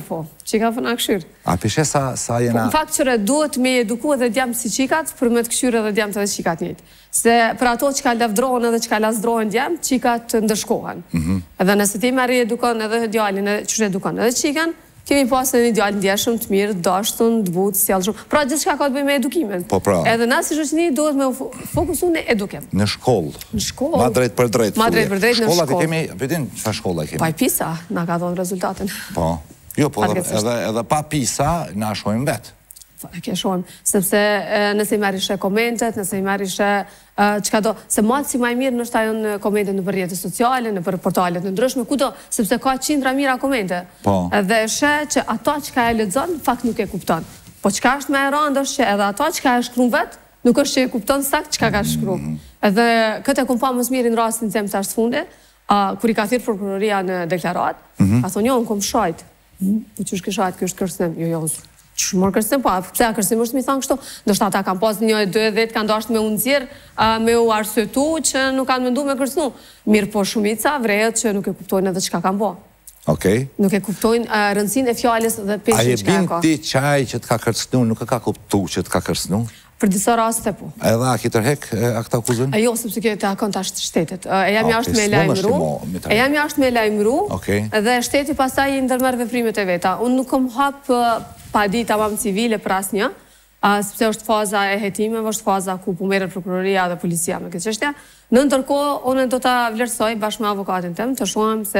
qika fëna këshyrë. A pishe sa, sa jena... Në fakt qëre duhet me eduku edhe djemë si qikat, për me të këshyrë edhe djemë të edhe qikat njëjtë. Se për ato që ka lefdrohen edhe që ka lasdrohen djemë, qikat ndërshkohen. Edhe nëse ti me re-edukon edhe djallin, që edukon edhe qikan, kemi pas edhe një djallin ndjeshëm, të mirë, dashtun, të butë, sjellë shumë. Pra gjithë shka ka të bëjmë me edukimin. Po pra. Edhe na si shoqëni duhet me fokusu në edukim. Në shkollë. Në shkollë. Ma drejt për drejt. Ma drejt për drejt në shkollë. Shkollat i kemi, përdin, që shkolla i kemi? Pa i PISA, na ka dhonë rezultatin. Po. Jo, po edhe pa PISA, na shojmë vetë. E ke shojmë, sepse nëse i merishe komentet, nëse i merishe qka do, se matë si maj mirë nështë ajo në komentet në për rjetës sociale, në për portalet në ndryshme, kudo, sepse ka qindra mira komente. Dhe shë që ato që ka e ledzon, fakt nuk e kupton. Po qka është me e randë është që edhe ato që ka e shkru vetë, nuk është që e kupton sakt që ka ka shkru. Edhe këtë e kom pa mësë mirë në rastin të zemë të ashtë funde, kur i ka thirë prokuroria në deklarat, a thonë jo, në kom shajt. Po që është këshajt, kjo është kërstëm, jo, jo, që shmorë kërsim, po, pëse a kërsim është mi thanë kështu, ndështë ata kam pas një e dy e dhjetë, kanë dashtë me unë zirë, me u arsëtu që nuk kanë mëndu me kërstu. Mirë po shumica vrejet që nuk e kuptojnë edhe qka kanë bo. Okej. Nuk e kuptojnë rëndësin e fjales dhe peshin qka e ka. A je bin ti qaj që të ka kërstnu, nuk e ka kuptu që të ka kërstnu? Për disa raste po. Edhe a ki tërhek a këta akuzën? Jo, sepse kjo të akon të ashtë shtetit. E jam jashtë me lajmëru, e jam jashtë me lajmëru, dhe shteti pasaj i ndërmer veprimet e veta. Unë nuk kom hapë pa di të mamë civile për asë një, sepse është faza e hetimeve, është faza ku po merret prokuroria dhe policia me këtë çështje. Në ndërkohë, unë do ta vlerësoj bashkë me avokatin tim, të shohim se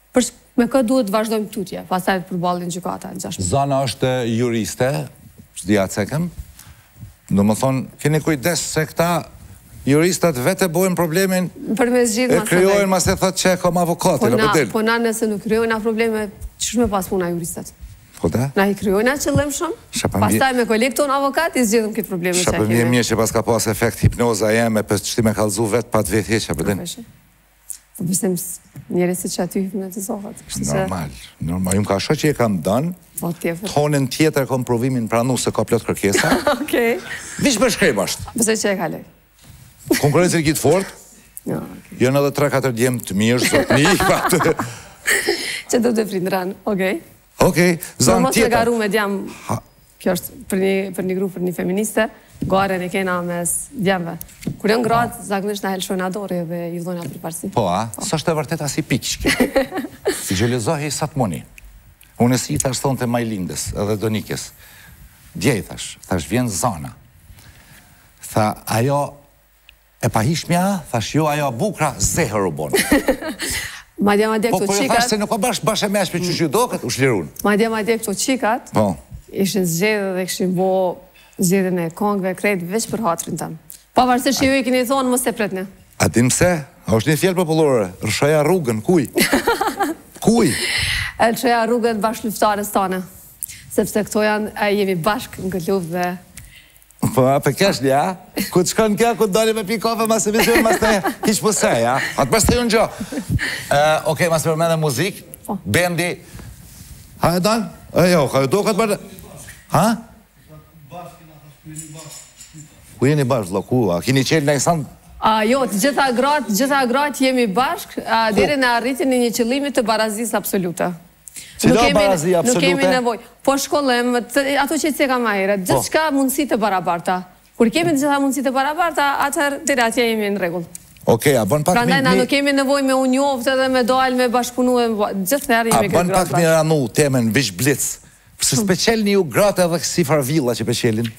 me kë duhet të vazhdojmë tutje, pastaj të përballin gjykata në gjashtë. Zana është juriste, s'dia cekëm. Do më thonë, keni kujdes se këta juristat vete bojnë problemin e kryojnë mas e thot që e kom avokatin. Po na nëse nuk kryojnë a probleme, që shme pas puna juristat? Po da? Na i kryojnë a qëllim shumë, pastaj me kolekton avokat, i zgjidhëm këtë probleme që e kemi. Shapëm një mirë që pas ka pas efekt hipnoza jeme, për që ti me kalzu vetë pa të vetë heqa, përdin? Po pësem njëri se që aty hipnotizohet. Normal, normal. Jumë ka shë që e kam dënë, tonën tjetër kom provimin pranu se ka plot kërkesa. Okej. Vish për shkrem është. Pëse që e ka lej? Konkurencë e kitë fort, jënë edhe tre katër djemë të mirë, zot një i fatë. Që do të prindë ranë, okej. Okej, zanë tjetër. Mos me garu me djemë, kjo është për një grupë, për një feministe, gare në kena mes djemëve. Kur janë gratë, zakonisht na helshojnë adori dhe i vdojnë atë përparsi. Po, a? Së është e vërtet as i pikë. I gjelezohi i satmoni. Unë e si i thash thonë të majlindës edhe donikës. Djej thash, thash vjen Zana. Tha, ajo e pahishmja, thash jo, ajo bukra zehër u bonë. Ma dje ma dje këto qikat... Po, po e thash se nuk o bashkë bashkë e meshme që që do këtë, u shlirun. Ma dje ma dje këto qikat, ishin zgjedhe dhe këshin bo zgjedhen e kongve, krejt, veç për hatrin tëmë. Pavarësisht që ju i keni thonë, mos e pretne. A dim se? A është një fjellë popullore, rëshoja rrugën, kuj? Kuj? E rëshoja rrugën bashkë luftarës tane. Sepse këto janë, jemi bashkë në këtë luftë dhe... Po, a për kesh një, a? Ku të shkon kja, ku të doli me pi kafe, mas e vizhur, mas të hiq pësej, a? A të përste ju në gjo. Okej, mas të përmene muzik, bendi... Ha e dan? E jo, ka ju do këtë bërë... Ha? Ku jeni bashkë, lo, ku? A kini qelë në i sanë? Jo, të gjitha gratë, gjitha gratë jemi bashkë, dhere në arritin një qëllimit të barazis absolute. Cila barazi absolute? Nuk kemi nevoj. Po shkollem, ato që i ceka ma herë, gjithë shka mundësi të barabarta. Kur kemi të gjitha mundësi të barabarta, atër dire atje jemi në regull. Okej, a bën pak mi... Prandaj na nuk kemi nevoj me unjoftë edhe me dalë, me bashkëpunu, gjithë herë jemi këtë gratë bashkë. A bën pak mi ranu temen vish blitz, përse s'peqelni ju gratë edhe si farvilla që peqelin?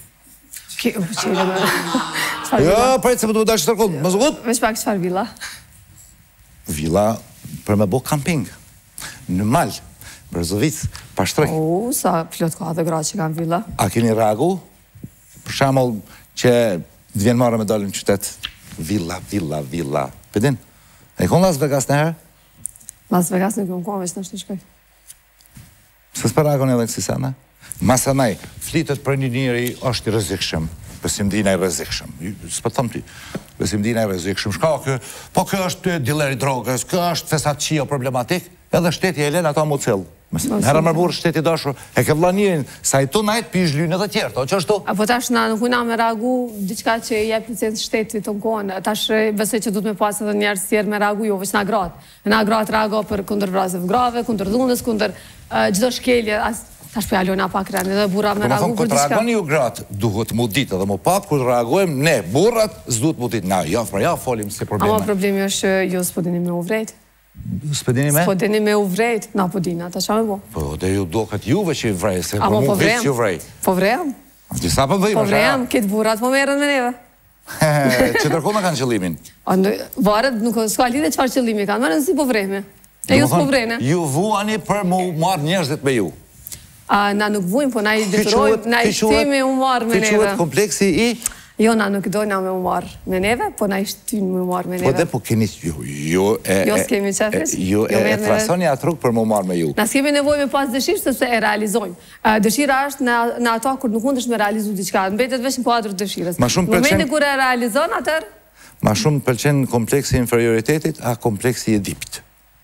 Jo, prejtë se më të më dashtë të tërkollë, më zëgut? Vesh pak qëfar villa? Villa për me bo camping, në Mal, Brzovic, Pashtroj. O, sa plot ka dhe gratë që kanë villa. A keni ragu? Për shamull që të vjen marrë me dalë në qytet, villa, villa, villa. Pëdin, e konë Las Vegas në herë? Las Vegas në këmë konë, veç në është të shkoj. Se s'për ragon edhe kësi sana? Masanaj, flitet për një njëri është i rëzikshëm, besimdina i rëzikshëm. S'për thëmë ty, besimdina i rëzikshëm. Shka kë, po kë është dileri drogës, kë është fesatqia problematik, edhe shteti e len ato mu cëllë. Herë më burë shteti dashur, e ke vlanirin, sa i tu najt pi zhlynë edhe tjerë, to që është tu? Apo tash na nuk ujna me reagu diçka që jep licencë shtetit të në kohën, tash besoj që du të me pas edhe njerës tjerë me reagu, jo veç na gratë. Na gratë reago për kundër vrazëve grave, kundër dhunës, kundër gjdo shkelje, tash për jalojna pak reni dhe burra me reagu për diçka. Këtë reagoni ju gratë, duhet mu ditë edhe mu pak, këtë reagojmë, ne, burrat, s'duhet mu ditë, na, jaf për jaf, folim si probleme. Ama problemi është ju s'po dini me u vrejt. S'po dini me? S'po dini me u vrejt, na po dini, ata qa me bo? Po, dhe ju do këtë juve që i vrej, se për mu vishë që vrej. Po vrejam. Disa për dhejmë, Po vrejam, këtë burrat po merën me neve. Që tërkona kanë qëllimin? Varet, nuk s'ka lidhe qëfar qëllimi kanë, merën si po vrejme. E ju s'po vrejme. Ju vuani për mu marrë njerëzit me ju? Na nuk vujmë, po na i detyrojmë, na i shtimi u marrë me neve. Këquet kompleksi i? Jo, na nuk dojna me u marrë me neve, po na i shtynë me u marrë me neve. Po dhe po keni ju, ju e... Jo s'kemi qefis. Ju e trasoni atë rrugë për mu marrë me ju. Na s'kemi nevoj me pas dëshirë, sepse e realizojmë. Dëshira është në ato kur nuk mund është me realizu diqka, në betet vesh në kuadrë dëshirës. Në momentin kur e realizon atër... Ma shumë pëlqen kompleksi inferioritetit, a kompleksi Edipit?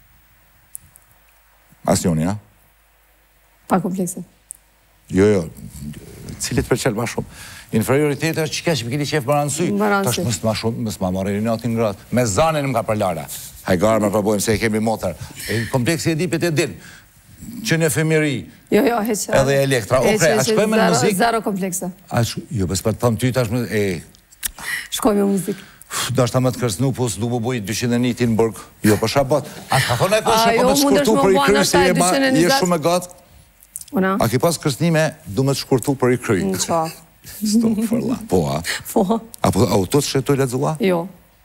Asnjoni, a? Pa kompleksi. Jo, jo, cilit pëlqen ma shumë. Inferioritetet është qika që për kini qefë baranësy. Tash mësë ma shumë, mësë ma marrë rinatin në gratë. Me zanin më ka për lara. Hajgarë më përbojmë se e kemi motër. Kompleksi Edipit e din. Që në femiri. Jo, jo, heqë. Edhe elektra. Okej, a shkojme në muzikë? Zero komplekse. Jo, bes për të thëmë ty tash më... Shkojme në muzikë. Da është ta më të kërsnu, po s'du më bujë dyqind e një në burg. Jo, për shabat. A ka thonë e kështë po me shkurtu për i kryë, se je shumë e gatë? A ki pas kërsnime, du me të shkurtu për i kryë. Në qa. Stop for la. Po, a? Po. A po auto të shetoj ledzua? Jo.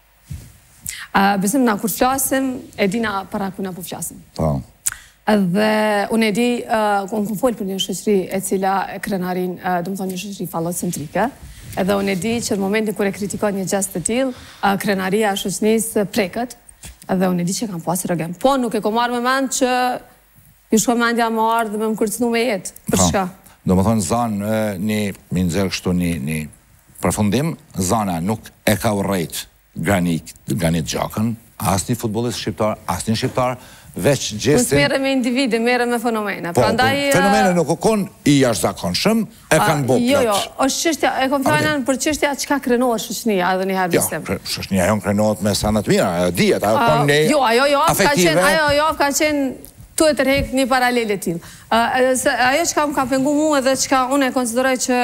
Besim, na kur flasim, e dina para kuna po flasim. Po. Dhe unë e di, unë këmë folë për një shëqëri e cila krenarin, du më thonë një shëqëri falocentrike, edhe unë e di që në momentin kër e kritikon një gjest të til, krenaria shëqënisë preket, edhe unë e di që kam pasë rëgem. Po, nuk e ko marrë me mend që ju shko mendja më ardhë dhe me më kërcnu me jetë. Për shka? Do më thonë, zanë, një, mi nëzirë kështu një përfundim, zana nuk e ka urejt granit gjakën, asë një futbolist shqiptar, asë një shqiptar, veç gjestin... Nësë mere me individi, mere me fenomene. Po, fenomene nuk o konë i ashtë zakonshëm, e kanë bo plët. Jo, jo, është qështja, e kom fjallën për qështja që ka krenohet shëshnia edhe një herë bestem. Jo, shëshnia jonë krenohet me sanat mira, ajo dijet, ajo konë një afektive. Jo, ajo jo, ka afektive. qenë tu e tërhek një paralele t'il. Ajo që ka më ka pengu mu edhe që ka unë e konsideroj që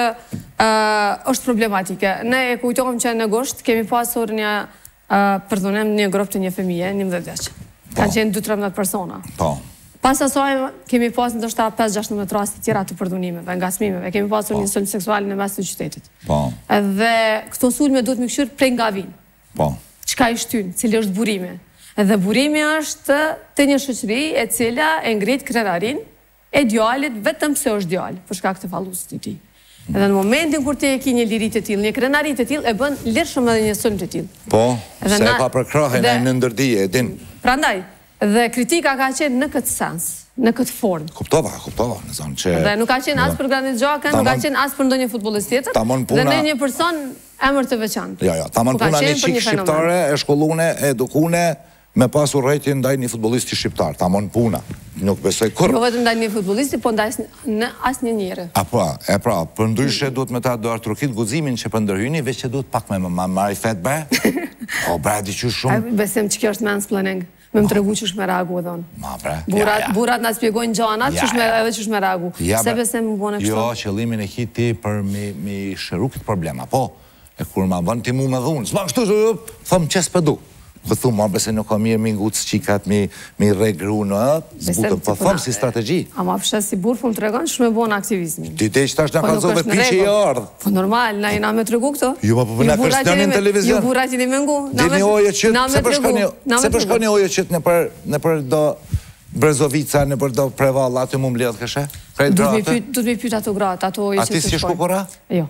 është problematike. Ne e kujtojmë që në gusht kemi pasur një, përdonem, një grup të një femije, një mdhe vjeqë. Kanë qenë dy tridhjetë persona. Po. Pas asaj kemi pasur ndoshta pesë gjashtëdhjetë rasti tjera të përdunimeve, nga smimeve. Kemi pasur një sulm seksual në mes të qytetit. Po. Edhe këto sulme duhet më këshyrë prej nga vinë. Po. Qka i shtyn, cili është burimi. Edhe burimi është të një shoqëri e cila e ngrit krenarin e djalit vetëm pse është djal, për shkak të fallusit të tij. Edhe në momentin kur ti e ki një liri të tillë, një krenari të tillë, e bën lirshëm edhe një sulm të tillë. Po, se e ka përkrahen e në ndërdije, e din. Prandaj, dhe kritika ka qenë në këtë sens, në këtë formë. Kuptova, kuptova, në zonë që... Dhe nuk ka qenë as për Granit Xhakën, nuk ka qenë as për ndonjë futbollist tjetër, dhe në një person emër të veçantë. Jo, jo, tamon puna një qikë shqiptare, e shkollune, e edukune, me pas urrejtje ndaj një futbollisti shqiptar, tamon puna. Nuk besoj kur... Jo vetëm ndaj një futbollisti, po ndaj në as një njëri. A pra, e pra, për ndryshe duhet me ta do artrukit guzimin që për ndërhyni, veç që duhet pak me më marifet bre. O, bre, di që shumë... Besim që kjo është mansplaining. Me më të regu që është me reagu edhe unë. Ma bre, ja, ja. Burat nga spjegojnë gjanat edhe që është me reagu. Se besim më bone kështu. Jo, qëllimin e kiti për mi shëru këtë problema. Po, e kur ma bënë ti mu me dhunë. S'ma kështu, thëmë qes pëdu. Këthu, ma bese nuk ka mirë mi ngutë s'qikat, mi regru në zbutëm. Po thëmë si strategi. A ma fshes si burë, po më të regonë që me bënë aktivizmin. Ti te që tash nga kalzove pi që i ardhë. Po normal, na i na me të regu këto. Ju ma po përna kërstjanin televizion. Ju burat i një me ngu. Dini oje qëtë, se përshka një oje qëtë në për do Brezovica, në për do Prevalla, aty mu mbledh këshe? Du të mi pyta të gratë, ato oje qëtë të shkojnë. Jo.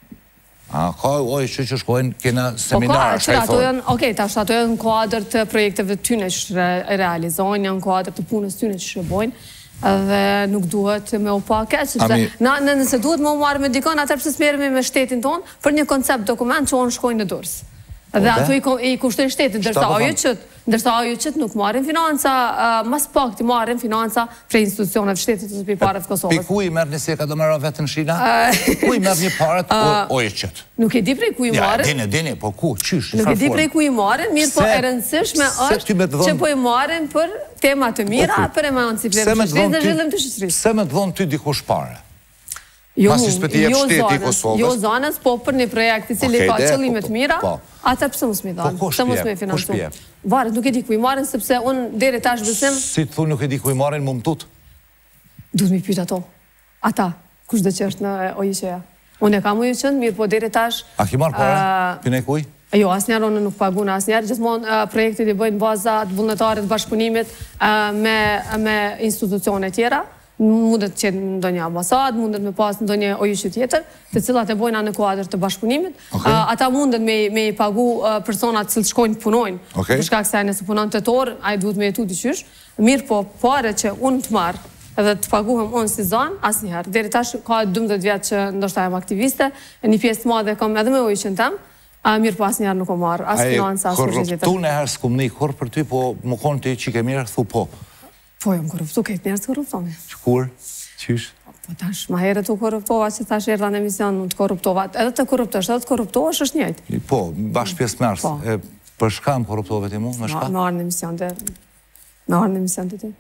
A, ka ojë që që shkojnë kena seminar, shka i thonë? Okej, ta shtë ato e në kuadrë të projekteve të tyne që realizojnë, janë në kuadrë të punës tyne që shëbojnë, dhe nuk duhet me u pa keqë. Nëse duhet me u marrë me dikon, atër pëse smerëmi me shtetin tonë për një koncept dokument që onë shkojnë në dorës. Dhe ato i kushtojnë shtetin, dërsa oje qëtë Ndërsa ajo që nuk marrin financa, mas pak të marrin financa prej institucioneve shtetit ose për parat Kosovës. Për ku i merë një seka do mërë vetë në Shina? Ku i merë një parat o e qëtë? Nuk e di prej ku i marrin. Ja, dini, dini, po ku, qysh? Nuk e di prej ku i marrin, mirë po e rëndësishme është që po i marrin për tema të mira, për emancipim të shoqërisë dhe zhvillim të shoqërisë. Pse me të dhonë ty dikush pare? Jo jo zonës, po për një projekt i cili ka qëllimet mira, ata pëse mos mi dhanë, pëse mos me financu. Varet, nuk e di ku i marrin, sepse unë deri tash besim... Si të thu nuk e di ku i marrin, më më tut? Duhet mi pyta ato. Ata, kush dhe që është në O I Q-ja. Unë e kam U I Q-në, mirë po deri tash... A ki marrë pare? Pine kuj? Jo, asnjëherë unë nuk paguna asnjëherë, gjithmonë projektit i bëjnë baza të vullnetarit bashkëpunimit me institucione tjera. Mundet që ndonjë ambasad, mundet me pas ndonjë O I Q tjetër, të cilat e bojna në kuadër të bashkëpunimit. Ata mundet me i pagu personat cilë shkojnë punojnë. Për shkak se nëse punon të torë, a i duhet me jetu të qysh. Mirë po, pare që unë të marë edhe të paguhem unë si zonë, asë njëherë. Deri tash ka dymbëdhjetë vjetë që ndoshta jem aktiviste, një pjesë të madhe kam edhe me O I Q-në tem, mirë po asë njëherë nuk o marë, asë financa, asë kërgjë tjetër. Korruptu në herë s'kum një kur për ty, po më konë ti që ke mirë, thu po. Po, jam korruptu, kejtë njerës të korruptomi. Qkur? Qysh? Po tash, ma herë të korruptova, që tash erda në emision, nuk të korruptova. Edhe të korruptosh, edhe të korruptosh është njëjtë. Po, bashkë pjesë mërës. Për shka më korruptove ti mu? Me shka? Me arë në emision të... Me arë në emision të ti.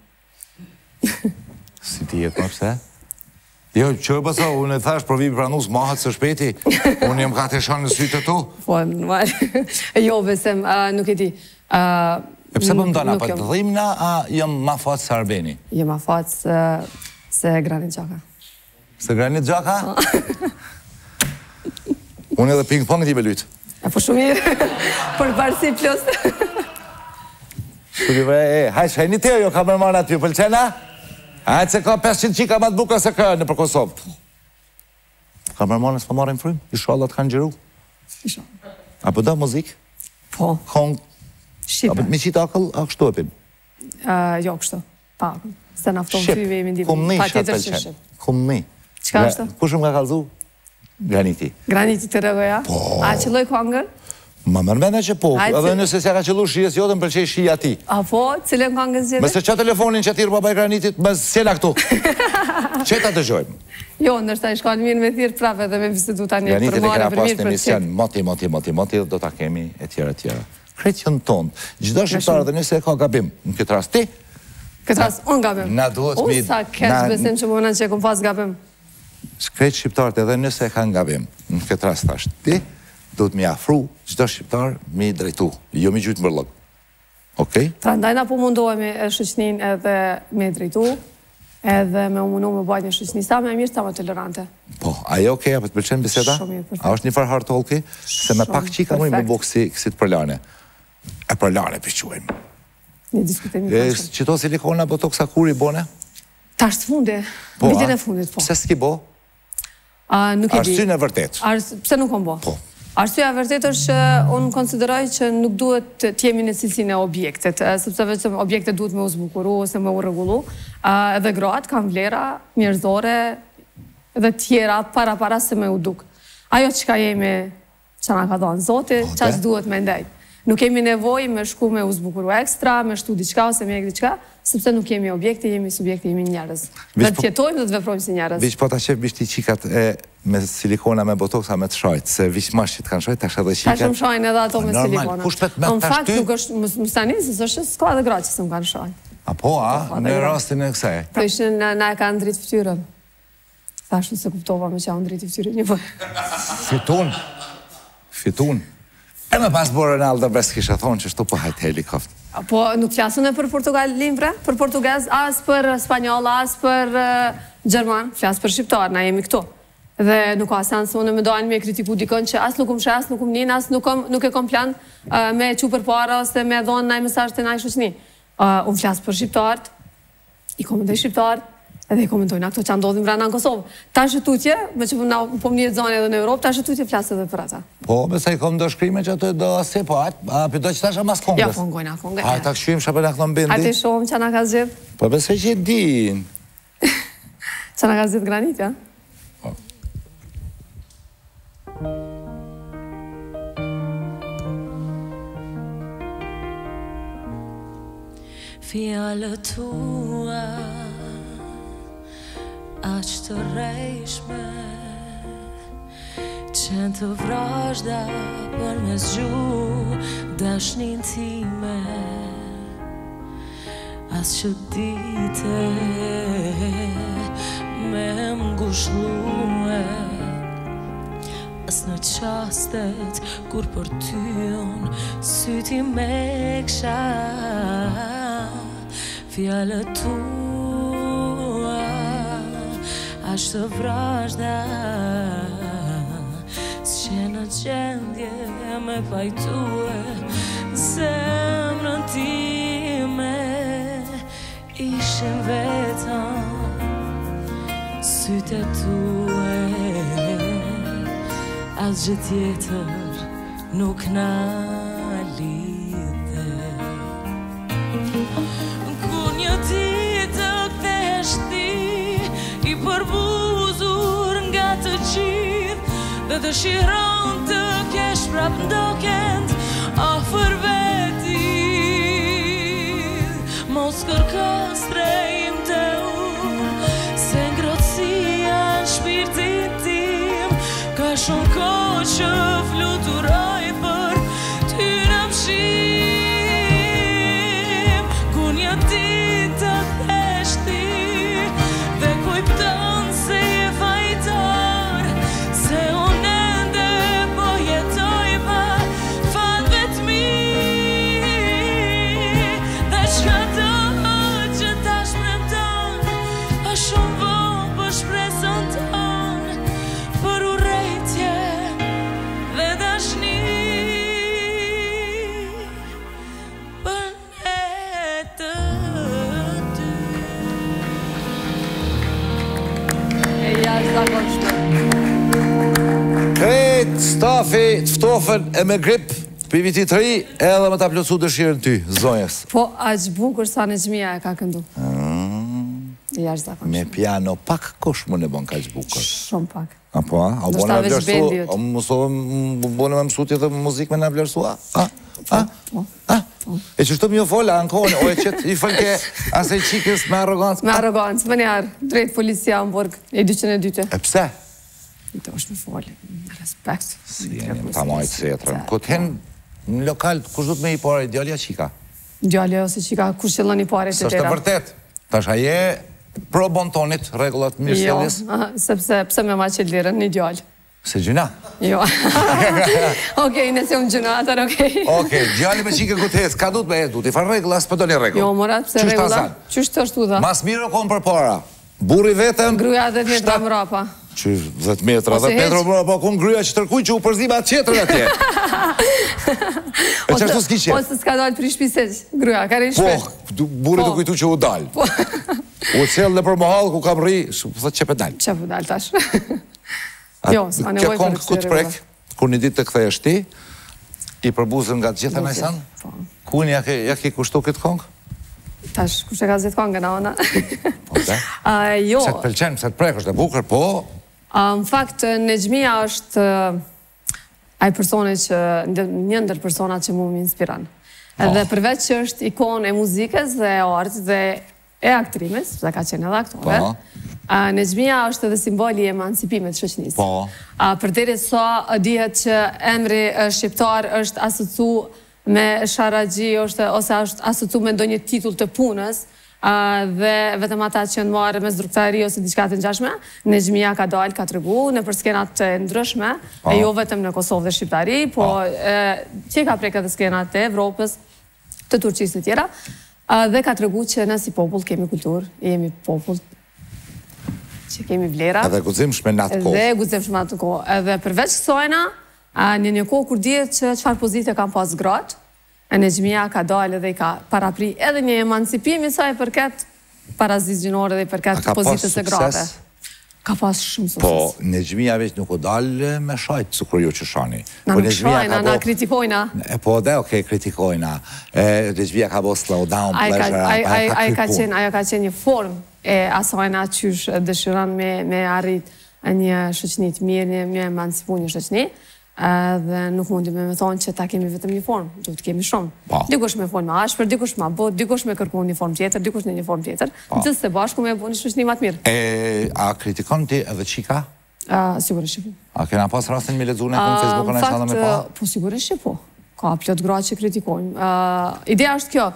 Si ti jetë më pëse? Jo, që pësa, unë e thash, provi pranus, mahat së shpeti. Unë jem ka të shanë në sytë të tu. Po, jo, besem, nuk e di. E pëse për më dona, për të dhimna, a jëm ma fatë së Arbeni? Jëm ma fatë se Granit Gjaka. Se Granit Gjaka? Unë edhe ping-pong t'i belyt. E po shumirë, për barësi plus. Hajtë shajni të jo, kamerman aty, pëlqena? Hajtë se ka pesëqind qika ma të buka se ka në për Kosovë. Kamermanës për marrin frim, ishallat kanë gjeru. Ishallat. Apo da muzik? Po. Kong. Shqipe. Apo me qitë akëll, a kështu e pim? Jo, kështu. Pa akëll. Se nafton fyve i mindimin. Kum ni shatë pëlqen. Kum ni. Qka është? Kushëm nga kalzu? Graniti. Graniti të regoja? Po. A qëlloj kongër? Ma mërmene që po. Edhe nëse se ka qëllu shijes jo, të më pëlqej shia ti. A po? Cilën kongër zgjede? Mëse që telefonin që tirë babaj Granitit, më sjela këtu. Qeta të gjojmë? Jo, nërsta i shkallë mirë me thirë prapë edhe me visitu tani për marë për mirë për qëtë. Moti, moti, moti, moti, do ta kemi e tjera, e tjera. Kretë që në tonë, gjitha shqiptarë dhe nëse e ka gabim, në këtë rast ti? Këtë rast, unë gabim. Na duhet mi... U sa kesh besim që më nënë që e kom pas gabim. Kretë shqiptarët edhe nëse e ka në gabim, në këtë rast ashtë ti, duhet mi afru, gjitha shqiptarë mi drejtu, jo mi gjytë mërlëg. Okej? Pra ndajna po mundohemi e shëqnin edhe mi drejtu, edhe me umundu me bajt një shëqni, sa me mirë, sa me tolerante. Po, ajo okej, apë të pëlqenë biseda? Shumë mirë, perfekt. A është një farë hartë holki? Se me pak qika mu i më bëhë kësi të përlane. E përlane përquajmë. Një diskutemi për shumë. Qito silikona botoxa kur i bone? Ta është fundi, vitin e fundit, po. Pse s'ki bo? Nuk e di. Arsyn e vërtet. Pse nuk kom bo? Po. Arsyeja vërtet është që unë konsideroj që nuk duhet të jemi në cilësinë e objektet, sepse vetëm objektet duhet me u zbukuru ose me u rregullu. Edhe gratë kanë vlera njerëzore dhe tjera para para se me u duk. Ajo çka jemi, çka na ka dhënë Zoti, çfarë duhet me ndaj. Nuk kemi nevojë me shku me u zbukuru ekstra, me shtu diçka ose me diçka, sepse nuk jemi objekte, jemi subjekte, jemi njerëz. Dhe të jetojmë dhe të veprojmë si njerëz. Vish po ta shef bishti qikat e me silikona, me botoxa, me të shajt, se vish mashqit kanë shajt, tash edhe qikat. Tash më shajnë edhe ato me silikona. Normal, kush pet me tash ty? Në fakt nuk është, më stani, se është s'ka dhe gratë që s'm kanë shajt. A po, a? Në rastin e kësaj? Po ishin na e kanë dritë fytyrën. Thashtu se kuptova me që unë dritë fytyrën një për. Fitun. Fitun. E me pas bërë Ronaldo bes kisha thonë që shtu po hajtë helikoft. Po nuk flasën e për Portugal limbre, për Portugez, as për Spanjol, as për Gjerman, flasë për Shqiptar, na jemi këtu. Dhe nuk ka sens unë me dojnë me kritiku dikon që as nuk um shes, nuk um nin, as nuk e kom plan me që për para ose me dhonë naj mesazh të naj shoqni. Unë flasë për Shqiptarët, i komendoj Shqiptarët, edhe i komentojnë ato që ndodhin vrana në Kosovë. Ta shëtutje, me që po më një zonë edhe në Europë, ta shëtutje flasë edhe për ata. Po, besa i kom do shkrime që ato e do ase, po, a pëtoj që ta shë mas kongës? Ja, fongojna, fongojna. A ta këshim shë për në këllon bëndi? A ti shumë që na ka zhjith? Po, besa që e din. Që na ka zhjith Granit, ja? Fjalët tua aq të rrejshme, qenë të vrazhda për me zgju dashnin time. As që dite me m'gushlue, as në qastet kur për ty unë syti me ksha. Fjalët tua aq të vrazhda, s'qe në gjendje me pajtue zemrën time. Ishin vetëm sytë tue, asgjë tjetër nuk na lidhe. Kur një ditë të kthesh ti i përbuzur nga të gjithë, dhe dëshiron të kesh prap ndokend afër veti, mos kërko strejim të unë, se ngrotësia në shpirtin tim, ka shumë kohë që fluturoj për ty në mshim. Kur një ditë të kthesh ti dhe kujton se je fajtor, se unë ende po jetoj pa fat vetmi, dhe çka do që ta shpremton, a shumë vonë për shpresën tonë, për urrejtje dhe dashni për ne të dy. E jashtëzakonshme. Krejt, stafi, të ftofën e me grip, për viti të ri, edhe me ta plotësu dëshirën ty, zonjes. Po, aq bukur sa Nexhmia e ka këndu. E jashtëzakonshme. Me piano pak kush më në bon ka që bukur. Shumë pak. A po, a? A Do bo shta në veç vlerësu? bendi jut. A mësove, bone me mësu tjetë muzikë me në vlerësu? A? A? A? Po. A? E që shtu më jo fola, në kohën, o e qëtë i fënke asaj qikës me arrogancë. Me arrogancë, më njarë, drejt policia në burg, e dyqen e dyte. E pse? I të është me folë, me respekt. Si jeni më ta majtë setërën. Këtë hen në lokal, kush du të me i pare idealja qika? Gjallë ose qika, kush qëllon i pare Së të është tjera. e vërtet. Tash aje pro bontonit regullat mirë Jo, sjelljes. aha, sepse pse me ma qëllë lirën, një gjallë. Se gjuna. Jo. Okej, nëse unë gjuna, atër okej. Okej, djali me qike kutes, ka du të me e du t'i fa regla, s'pë do një regla. Jo, morat, pse regula? Qysh të është u dha? Mas mirë o konë për para. Burri vetëm... Gruja dhjetë metra më rapa. Që dhjetë metra, Ose dhjetë metra heq. më rapa, konë gruja që tërkuj që u përzima atë qetër atje. E qashtu s'ki qetë? Ose s'ka dalë për i shpiseq, gruja, ka rejnë Po, shpet. burri të kujtu që u dalë. U cellë dhe për mohal ku kam ri, thët që pe dalë. Që për dalë tash? Jo, s'ka nevoj për Kjo kongë kësi këtë prek, kur një ditë të kthejesh ti, i përbuzën nga të gjitha najsan, ku një ja ke kushtu këtë kongë? Tash, kush e ka zhjetë kongë nga ona? Po, da? Jo, Se të pëlqenë, se të prek, është e bukër, po... në fakt, Nexhmia është ai personi që, një ndër personat që mu më inspiran. Edhe përveç që është ikon e muzikës dhe e artë dhe e aktrimis, dhe ka qenë edhe aktore, Nexhmia është edhe simboli e emancipimit shoqënisë. Po. Për deri sa dihet që emri shqiptar është asocu me sharagji, ose është asocu me ndonjë titull të punës, dhe vetëm ata që në marë me zdruktari ose diçka të ngjashme, Nexhmia ka dalë, ka tregu në për skenat të ndryshme, e jo vetëm në Kosovë dhe Shqiptari, po që ka prek edhe skenat të Evropës, të Turqisë të tjera, dhe ka tregu që ne si popull kemi kulturë, jemi popull që kemi vlera. Edhe guzim shme në atë kohë. Edhe guzim shme në atë kohë. Edhe përveç kësojna, një një kohë kur dihet që qëfar pozite kam pas gratë, Nexhmia ka dalë dhe i ka parapri edhe një emancipimi sa e përket parazis gjinore dhe i përket pozitës e grate. Ka pas shumë sukses. Po, Nexhmia veç nuk o dalë me shajtë cukur ju që shani. Na nuk shajna, na kritikojna. Po, dhe, okej, kritikojna. Nexhmia ka bo slow down, pleasure, aja ka qenë një form e asajna qysh dëshiran me arrit një shëqnit mirë, një emancipu një shëqni. Edhe nuk mundi me me thonë që ta kemi vetëm një formë, duhet të kemi shumë. Po. Dikush me folë më ashpër, dikush më bot, dikush me kërku një formë tjetër, dikush në një formë tjetër. Gjithë se bashku me bu një shoqëni më të mirë. E, a kritikon ti edhe qika? Uh, sigurisht që po. A kena pas rastin me lexuar në uh, Facebook-un e çanda me pa? Po sigurisht që po. Ka plot gra që kritikojnë. Uh, ideja është kjo.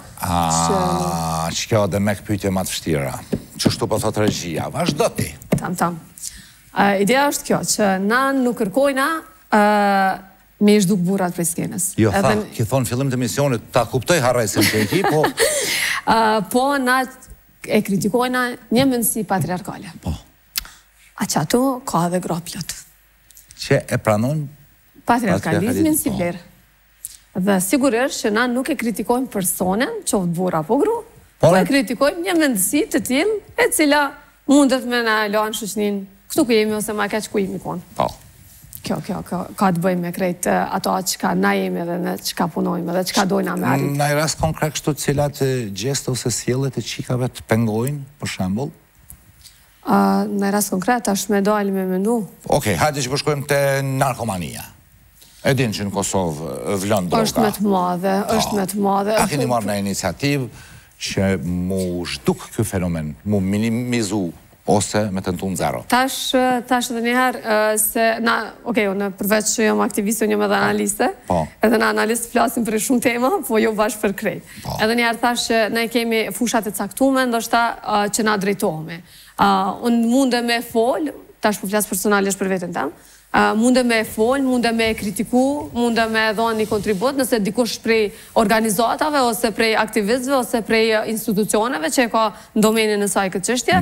A, që kjo dhe me këpytje ma të vështira. Qështu po thot regjia, vazhdo ti. Tam, tam. Uh, ideja është kjo, që na nuk kërkojna uh, me ish duk burat prej skenës. Jo, tha, ki thonë fillim të misionit, ta kuptoj harresin që e ki, po... uh, po, na e kritikojna një mendësi patriarkale. Po. A që ato ka dhe gra plot. Që e pranon? Patriarkalizmin si vlerë. Dhe sigurisht që na nuk e kritikojmë personen, qoftë burra apo gru, po e kritikojmë një mendësi të tillë e cila mundet me na lanë shoqëninë këtu ku jemi ose ma keq ku jemi kon. Po. Kjo, kjo, kjo, ka të bëjmë me krejt ato çka na jemi dhe ne çka punojmë dhe çka dojna me arrit. Në rast konkret kështu cilat gjeste ose sjelljet e çikave të pengojnë, për shembull? Uh, në rast konkret, është me dalë me mendu. Okej, hajde që përshkojmë të narkomania. E din që në Kosovë vlon droga. është me të madhe, është me të madhe. A keni marrë në iniciativë që mu zhduk kjo fenomen, mu minimizu, ose me të ndu në zero? Tash, tash edhe njëherë, se na, okej, unë përveç që jam aktiviste, unë jam edhe analiste, edhe na analistë flasim për shumë tema, po jo bashkë për krejt. Edhe njëherë tash që ne kemi fushat e caktume, ndoshta që na drejtohemi. Unë munde me fol, tash po flasë personalisht për vetën tem, munde me fol, munde me kritiku, munde me dhonë një kontribut, nëse dikush prej organizatave, ose prej aktivistëve, ose prej institucioneve që e ka në domenin në saj këtë qështje,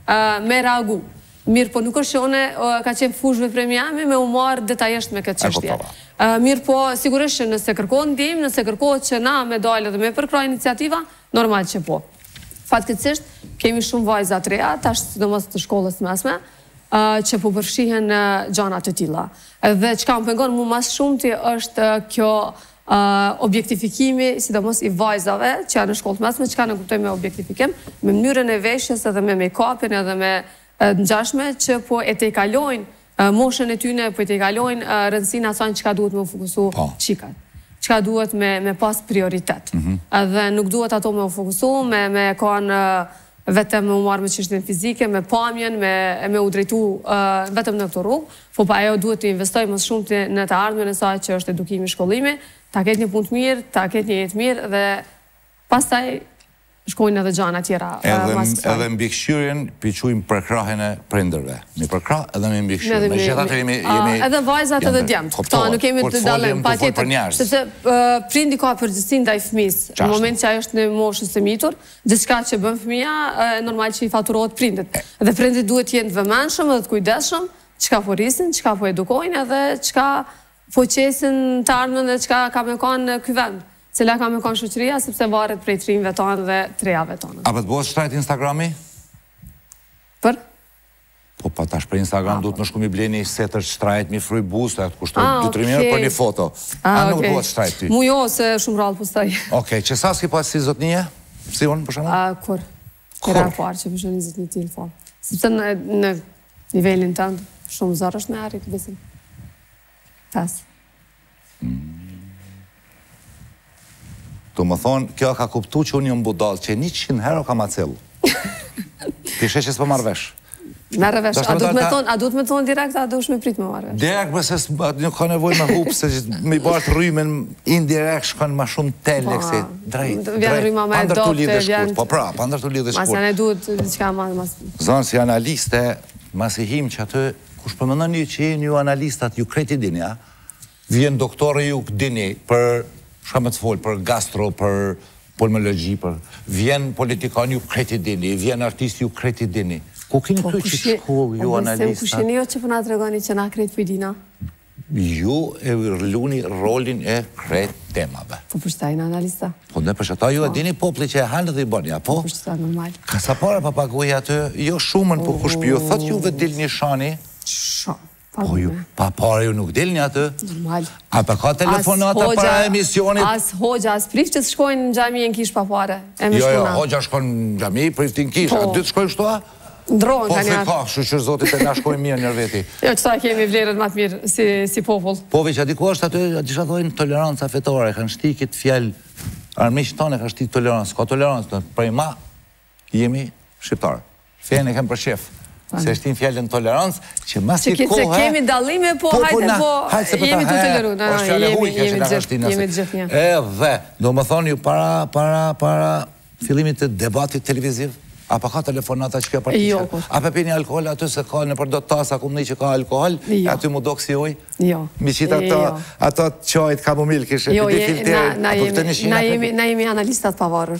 me reagu. Mirë, po nuk është që one ka qenë fushve prej mjami me u marë detajisht me këtë qështje. Mirë, po sigurisht që nëse kërkohet ndim, nëse kërkohet që na me dalë dhe me përkra iniciativa, normal që po. Fatkeqësisht, kemi shumë vajza të reja, tash sidomos të shkollës mesme, që po përfshihen gjana të tilla. Dhe çka më pengon mu mas shumti është kjo objektifikimi, sidomos i vajzave që janë në shkollë të mesme, çka ne kuptojmë me objektifikim, me mënyrën e veshjes edhe me make-upin edhe me ngjashme që po e tejkalojnë moshën e tyne, po e tejkalojnë rëndësinë asaj çka duhet me u fokusu çikat. Çka duhet me pas prioritet. Edhe nuk duhet ato me u fokusu, me kanë vetëm me u marrë me çështjen fizike, me pamjen, me u drejtu vetëm në këtë rrugë, po pa ajo duhet të investojë më shumë në të ardhmen e saj që është edukimi, shkollimi, ta ketë një punë të mirë, ta ketë një jetë mirë dhe pastaj shkojnë edhe gjana tjera. Edhe mbikëqyrjen piqujmë përkrahen e prindërve. Mi përkra edhe me mbikëqyrjen. Me gjitha të jemi... Edhe vajzat edhe djemët. Këta nuk kemi të dalëm pa tjetër. Sepse prindi ka përgjithësinë ndaj fëmisë. Në moment që ajo është në moshës së mitur, gjithçka që bën fëmia, normal që i faturohet prindit. Dhe prindit duhet jenë të vëmendshëm edhe të kujdesshëm, çka po rrisin, çka po edukojnë edhe çka po qesin të ardhmen dhe çka ka me kanë në ky vend. Cila ka me kanë shoqëria, sepse varet prej trimve tonë dhe trejave tonë. A për të bëhet shtrajt Instagrami? Për? Po, pa tash për Instagram duhet në shku mi bleni setër shtrajt, mi fryj bus, e të kushtojnë dy tre mirë për një foto. A nuk bëhet shtrajt ty? Mu jo, se shumë rrallë pustaj. Okej, që sa s'ki pas si zotnije? Si unë, për shumë? Kur. Kira parë që përshën një zotnije t'ilë, po. Sepse në nivelin tëndë, shumë zorë është me arrit, besim. Tas. Tu më thonë, kjo ka kuptu që unë jë mbudal, që një qinë herë o ka ma celu. Ti sheshe s'po marrëvesh. Marrëvesh, a duhet me thonë direkt, a duhet me prit me marrëvesh? Direkt, përse nuk ka nevoj me hupë, se me i bartë rrymen indirekt shkon ma shumë teleksi. Drejt, drejt, pandër tu lidhe shkurt. Po pra, pandër tu lidhe shkurt. Mas janë e duhet, qka ma... Zonë, si analiste, mas i him që atë, kush përmëndon një që një analistat ju kreti dini, a? Vjen doktore ju dini për shka me të folë, për gastro, për pulmologji, për... Vjen politikan ju kreti dini, vjen artist ju kreti dini. Ku keni këtu që shku ju analista? Ku sheni jo që përna të regoni që na kreti pëjdina? Ju e rluni rolin e kret temave. Po përshtajnë analista? Po ne përshë ata ju e dini popli që e hanë dhe i bërnja, po? Po përshtajnë normal. Ka sa para pa paguaj atë, jo shumën, po kush për ju, thot ju ve dil një shani? Shumë. Po ju, pa pare ju nuk del një atë? Normal. A pa ka telefonata para emisionit? As hoxha, as prift që të shkojnë në gjami e në kish pa pare. Jo, jo, hoxha shkojnë në gjami, prifti në kish. A dy të shkojnë shtua? Ndrohen Po, ka se njerë. ka, shqyqër zotit e na shkojnë mirë njërë veti. Jo, qëta kemi vlerët më të mirë si, si popull. Po, veç, a diku është aty, disha thojnë toleranca fetore, kanë shti këtë fjallë, armiqë tonë e kanë shti tolerancë, ka tolerancë, prej ma, jemi shqiptarë. Fejnë e kemë për shef. Se është në fjallën tolerancë, që mas i kohë... Që kemi dalime, po hajde, po jemi të toleru. Jemi të gjithë një. Edhe, do më thonë ju para fillimit të debatit televiziv, a pa ka telefonata që kjo partiqe? A pa pini alkohol aty se ka në përdo tasa ku më një që ka alkohol, aty mu do kësi uj? Jo. Mi qitë ato qajt kamomil kështë e piti filter, na jemi analistat pavarur.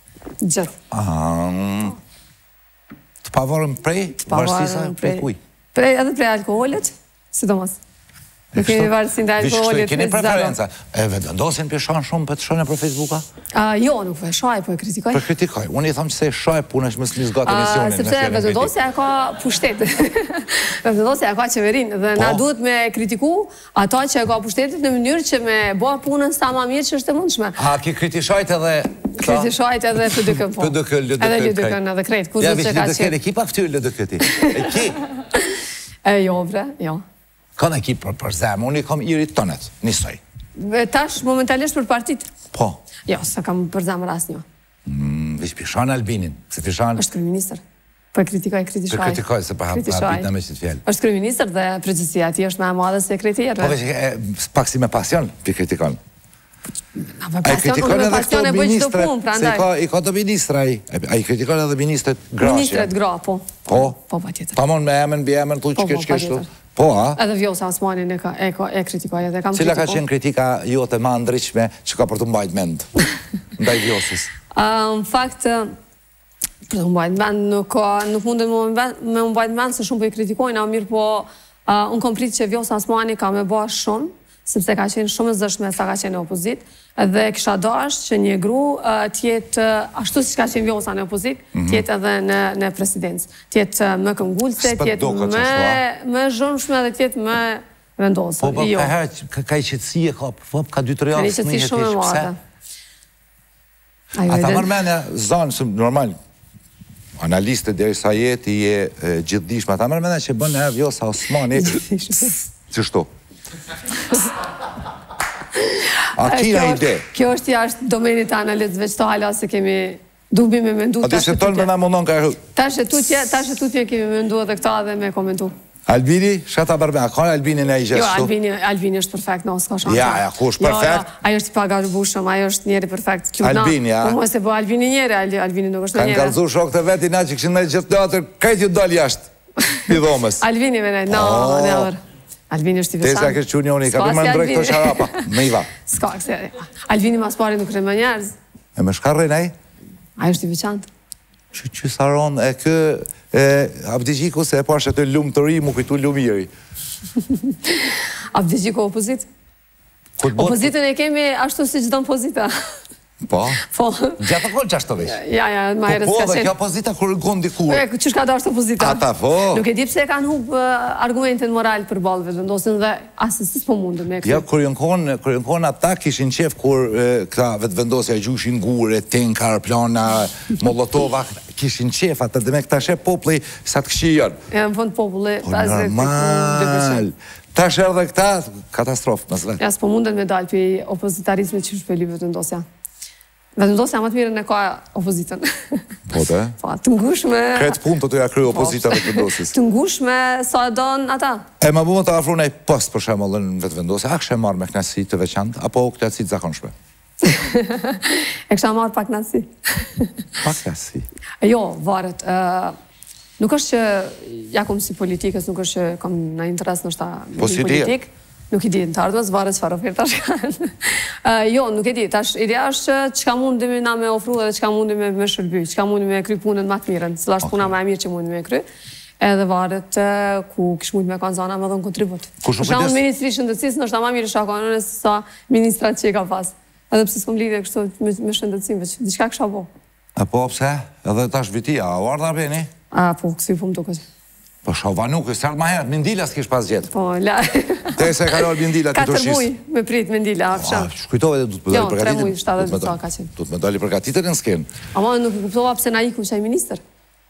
Gjithë. Të pavarëm prej, varësisa, prej kuj? Prej edhe prej alkoholit, sidomos. Në kemi varësin dhe alkoholit. Keni preferenca. E vendosin për shanë shumë për të shone për Facebooka? Jo, nuk për shaj, për kritikaj. Për kritikaj. Unë i thamë që se shaj punë është mësë mizgatë emisionin. Sepse vendosja e ka pushtetit. Vendosja e ka qeverin. Dhe na duhet me kritiku ata që e ka pushtetit në mënyrë që me bo punën sa ma mirë që është e mundshme. A, ki kritishajt edhe... Kritishajt edhe për dykën po. Për dykën, lë dykën. Edhe lë dykën edhe krejt. Ja, vishë lë dykën, e ki pa këtyr lë dykëti. E ki? E jo, bre, jo. Ka në ki për zemë, unë i kam irit tonet, njësoj. Tash momentalisht për partit? Po. Jo, se kam për zemë ras një. Vish pishan Albinin, se pishan... është kryeministër. Për kritikoj, kritishaj. Për kritikoj, se për hapit në me që të fjellë. është kryeministër dhe përgjithësia ati është me e madhe se kretjerve. Po veç, pak si me pasion, për kritikon. Me pasion, unë me pasion e bëj qdo punë, pra ndaj. Se i ka të ministra i, a i kritikon edhe ministret gra. Ministret gra, po. Po? Po, pa tjetër. Pa mon me emen, bi emen, tu që që kështu. Po, a? Edhe Vjosa Osmanin e kritikoj, edhe kam kritiko. Cila ka qenë kritika jote ma ndryqme që ka për të mbajt mend? Ndaj Vjosis. Në fakt, për të mbajt mend, nuk mundën me mbajt mend se shumë për i kritikojnë, a mirë po, unë kom prit që Vjosa Osmani ka me ba shumë, sepse ka qenë shumë e zëshme sa ka qenë në opozit, dhe kisha dash që një gru tjetë, ashtu si ka qenë Vjosa në opozit, tjetë edhe në presidencë. Tjetë më këngullse, tjetë më zhëmshme dhe tjetë më vendosë. Po, po, ka herë, ka i qëtësi e ka, ka dy të realë, ka i qëtësi shumë e madhe. Ata mërmenja, zanë, së normal, analiste dhe sa jeti je gjithdishme, ata mërmenja që bënë e Vjosa Osmani, qështu? A kina ide? Kjo është jashtë domenit të analizëve që të hala se kemi dubi me mendu. A di se tonë me na mundon ka e hëllë? Tash e tutje kemi mendu edhe këta dhe me komentu. Albini, shata barbe, a ka Albini në i gjestu? Jo, Albini është perfekt, no, s'ka shansa. Ja, ja, ku është perfekt? Ajo është i pagarbushëm, ajo është njeri perfekt. Albini, ja. Po mos e bo Albini njeri, Albini nuk është njeri. Kanë kalzu shok të veti na që këshin me gjithë të atër, kajt ju dal jashtë, i dhomës. Albini me nejtë, no, never. Albini është i veçantë. Tesa kështë që unë, ka përmë në drejtë të sharapa, me i va. Ska, këse, Albini mas pari nuk rëmë njerëz. E me shkarrej nej? Ajo është i veçantë. Që që saron e kë, Abdigjiku se e pashe të lumë të ri, mu kujtu lumë iri. Abdigjiku opozit? Opozitën e kemi ashtu si gjithë opozita. Po? Po. Gjatë kohë që ashtë të vesh? Ja, ja, ma e rëzka qenë. Po, dhe kjo opozita kërë gondi kur? Që shka da është opozita? Ata, po. Nuk e di pse e kanë hubë argumentin moral për balve, vendosin dhe asës s'po mundën me këtë. Ja, kërë jënë konë ata kishin qef kur këta vetë vendosja gjushin gure, tenkar, plana, molotova, kishin qef atë dhe me këta shep popli sa të këshi janë. E në fund populli, normal. Ta shërë dhe këta, katastrofë, mësë vetë. Ja, s'po mundën me dalë për opozitarizme që është për li vetëndosja. Vetëndosja më të mirën e ka opozitën. Po të? Po, të ngushme... Kretë punë të të ja kryo opozita vetëvendosis. Të ngushme, sa e donë ata. E ma bumë të afru nej post për shemollën vetëvendosja, a kështë e marrë me knasi të veçantë, apo këtë atësi të zakonshme? E kështë a marrë pak knasi. Pak knasi? Jo, varet. Nuk është që jakom si politikës, nuk është që kam në interes në shta në politikë. Nuk i di në të ardhës, varet çfarë oferta shkanë. Jo, nuk i di. Tash, ideja është që qka mundimi na me ofru dhe qka mundimi me shërby, qka mundimi me kry punën ma të mirën, cila është puna ma e mirë që mundimi me kry, edhe varet ku kish mund me kanë zana me dhe në kontribut. Për shumë Ministri Shëndetësisë në është ta ma mirë shakon, në nësë sa ministrat që i ka pas. Edhe pëse s'kom lidhje kështu me shëndetësim, veç, diçka kësha po. E po, pse? Edhe tash vitia, a u ardha beni? A, po, kësi po më duket. Po Shavanu, kësë sartë ma herët, Mindila s'kish pas gjithë. Po, la... Te se ka lorë Mindila të të Katër muj me prit Mindila, afsham. Shkujtove dhe du të me dali përgatitin. Jo, tre muj, shtatë dhe të ka qenë. Du të me dali përgatitin në skenë. Ama nuk i kuptova pëse na iku që i minister.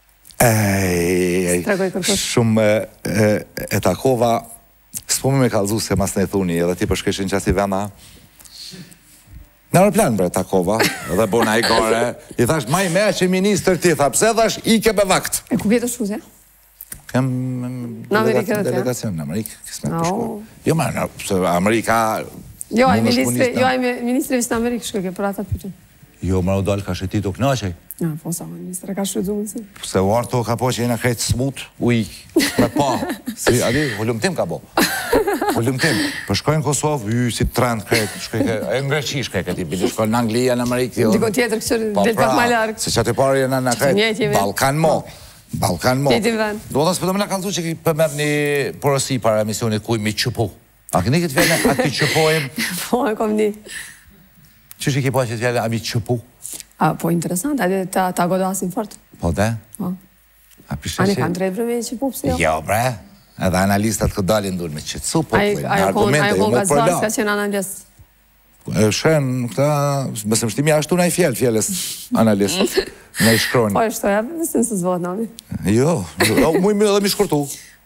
Ej, Tregoj kërkosh. shumë e, e takova, s'po me kallëzu se mas ne thuni, edhe ti përshkeshin qasi vema. Në aeroplan bre takova, edhe bona i gore, i thash, maj me që minister ti, tha, pse thash, i ke be vakt. E ku vjetë shkuze? Kem Në Amerikë edhe te? delegacion në Amerikë, kismet No. përshkoj. Jo, ma, në, se Amerika... Jo, ai mund është ministri, punista. jo, ai ministri vishtë në Amerikë shkoj ke për ata pyetën. Jo, më rodal ka shëti të knaqej. Ja, po sa, ministre ka shfrytzuar më si. Se u arto ka po që jena krejtë smut, u ik, me pa. Si, adi, hullumtim ka po. Hullumtim. Për shkojnë në Kosovë, y, si trend krejtë, shkojnë, e në Greqi shkojnë këti, bili shkojnë në Anglija, në Amerikë. Diko tjetër këshër del pak ma largë. Se që atë parë jena në Njëjtë krejtë, jemi. Balkan mo. Balkan mo. Njëjtë vend. Do të s'pëtë me në kalëzu që ki përmer një porosi para emisionit kuj mi qëpu. A këni këtë fjellë, a ti qëpojmë, Po, e kom një. që që ki po që të fjellë, a mi qëpu? A, po, interesant, a ta, ta godasin fort. Po dhe? Po. A pishe A ne që... kanë drejt vreme që po pse jo? Jo, bre, edhe analistat këtë dalin dur me qëtësu, po Ai të ai kon argumente, ai jo kon me gazdas ka përla. qenë analist. E shen, këta, besëm shtimi ashtu na i fjell, fjellës analist, ne i shkroni. Po, e shtoja, besim se zvohet nami. Jo, jo, muj mi edhe mi shkurtu.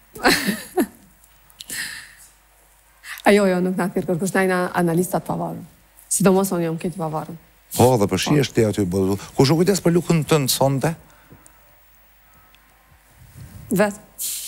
A jo, jo, nuk na thirr kërkush na analistat pavarur. Sidomos unë jam këtë pavarur. Po, dhe për shi është ti aty, bo- kush u kujdes për lukën tënë sonde? Vet.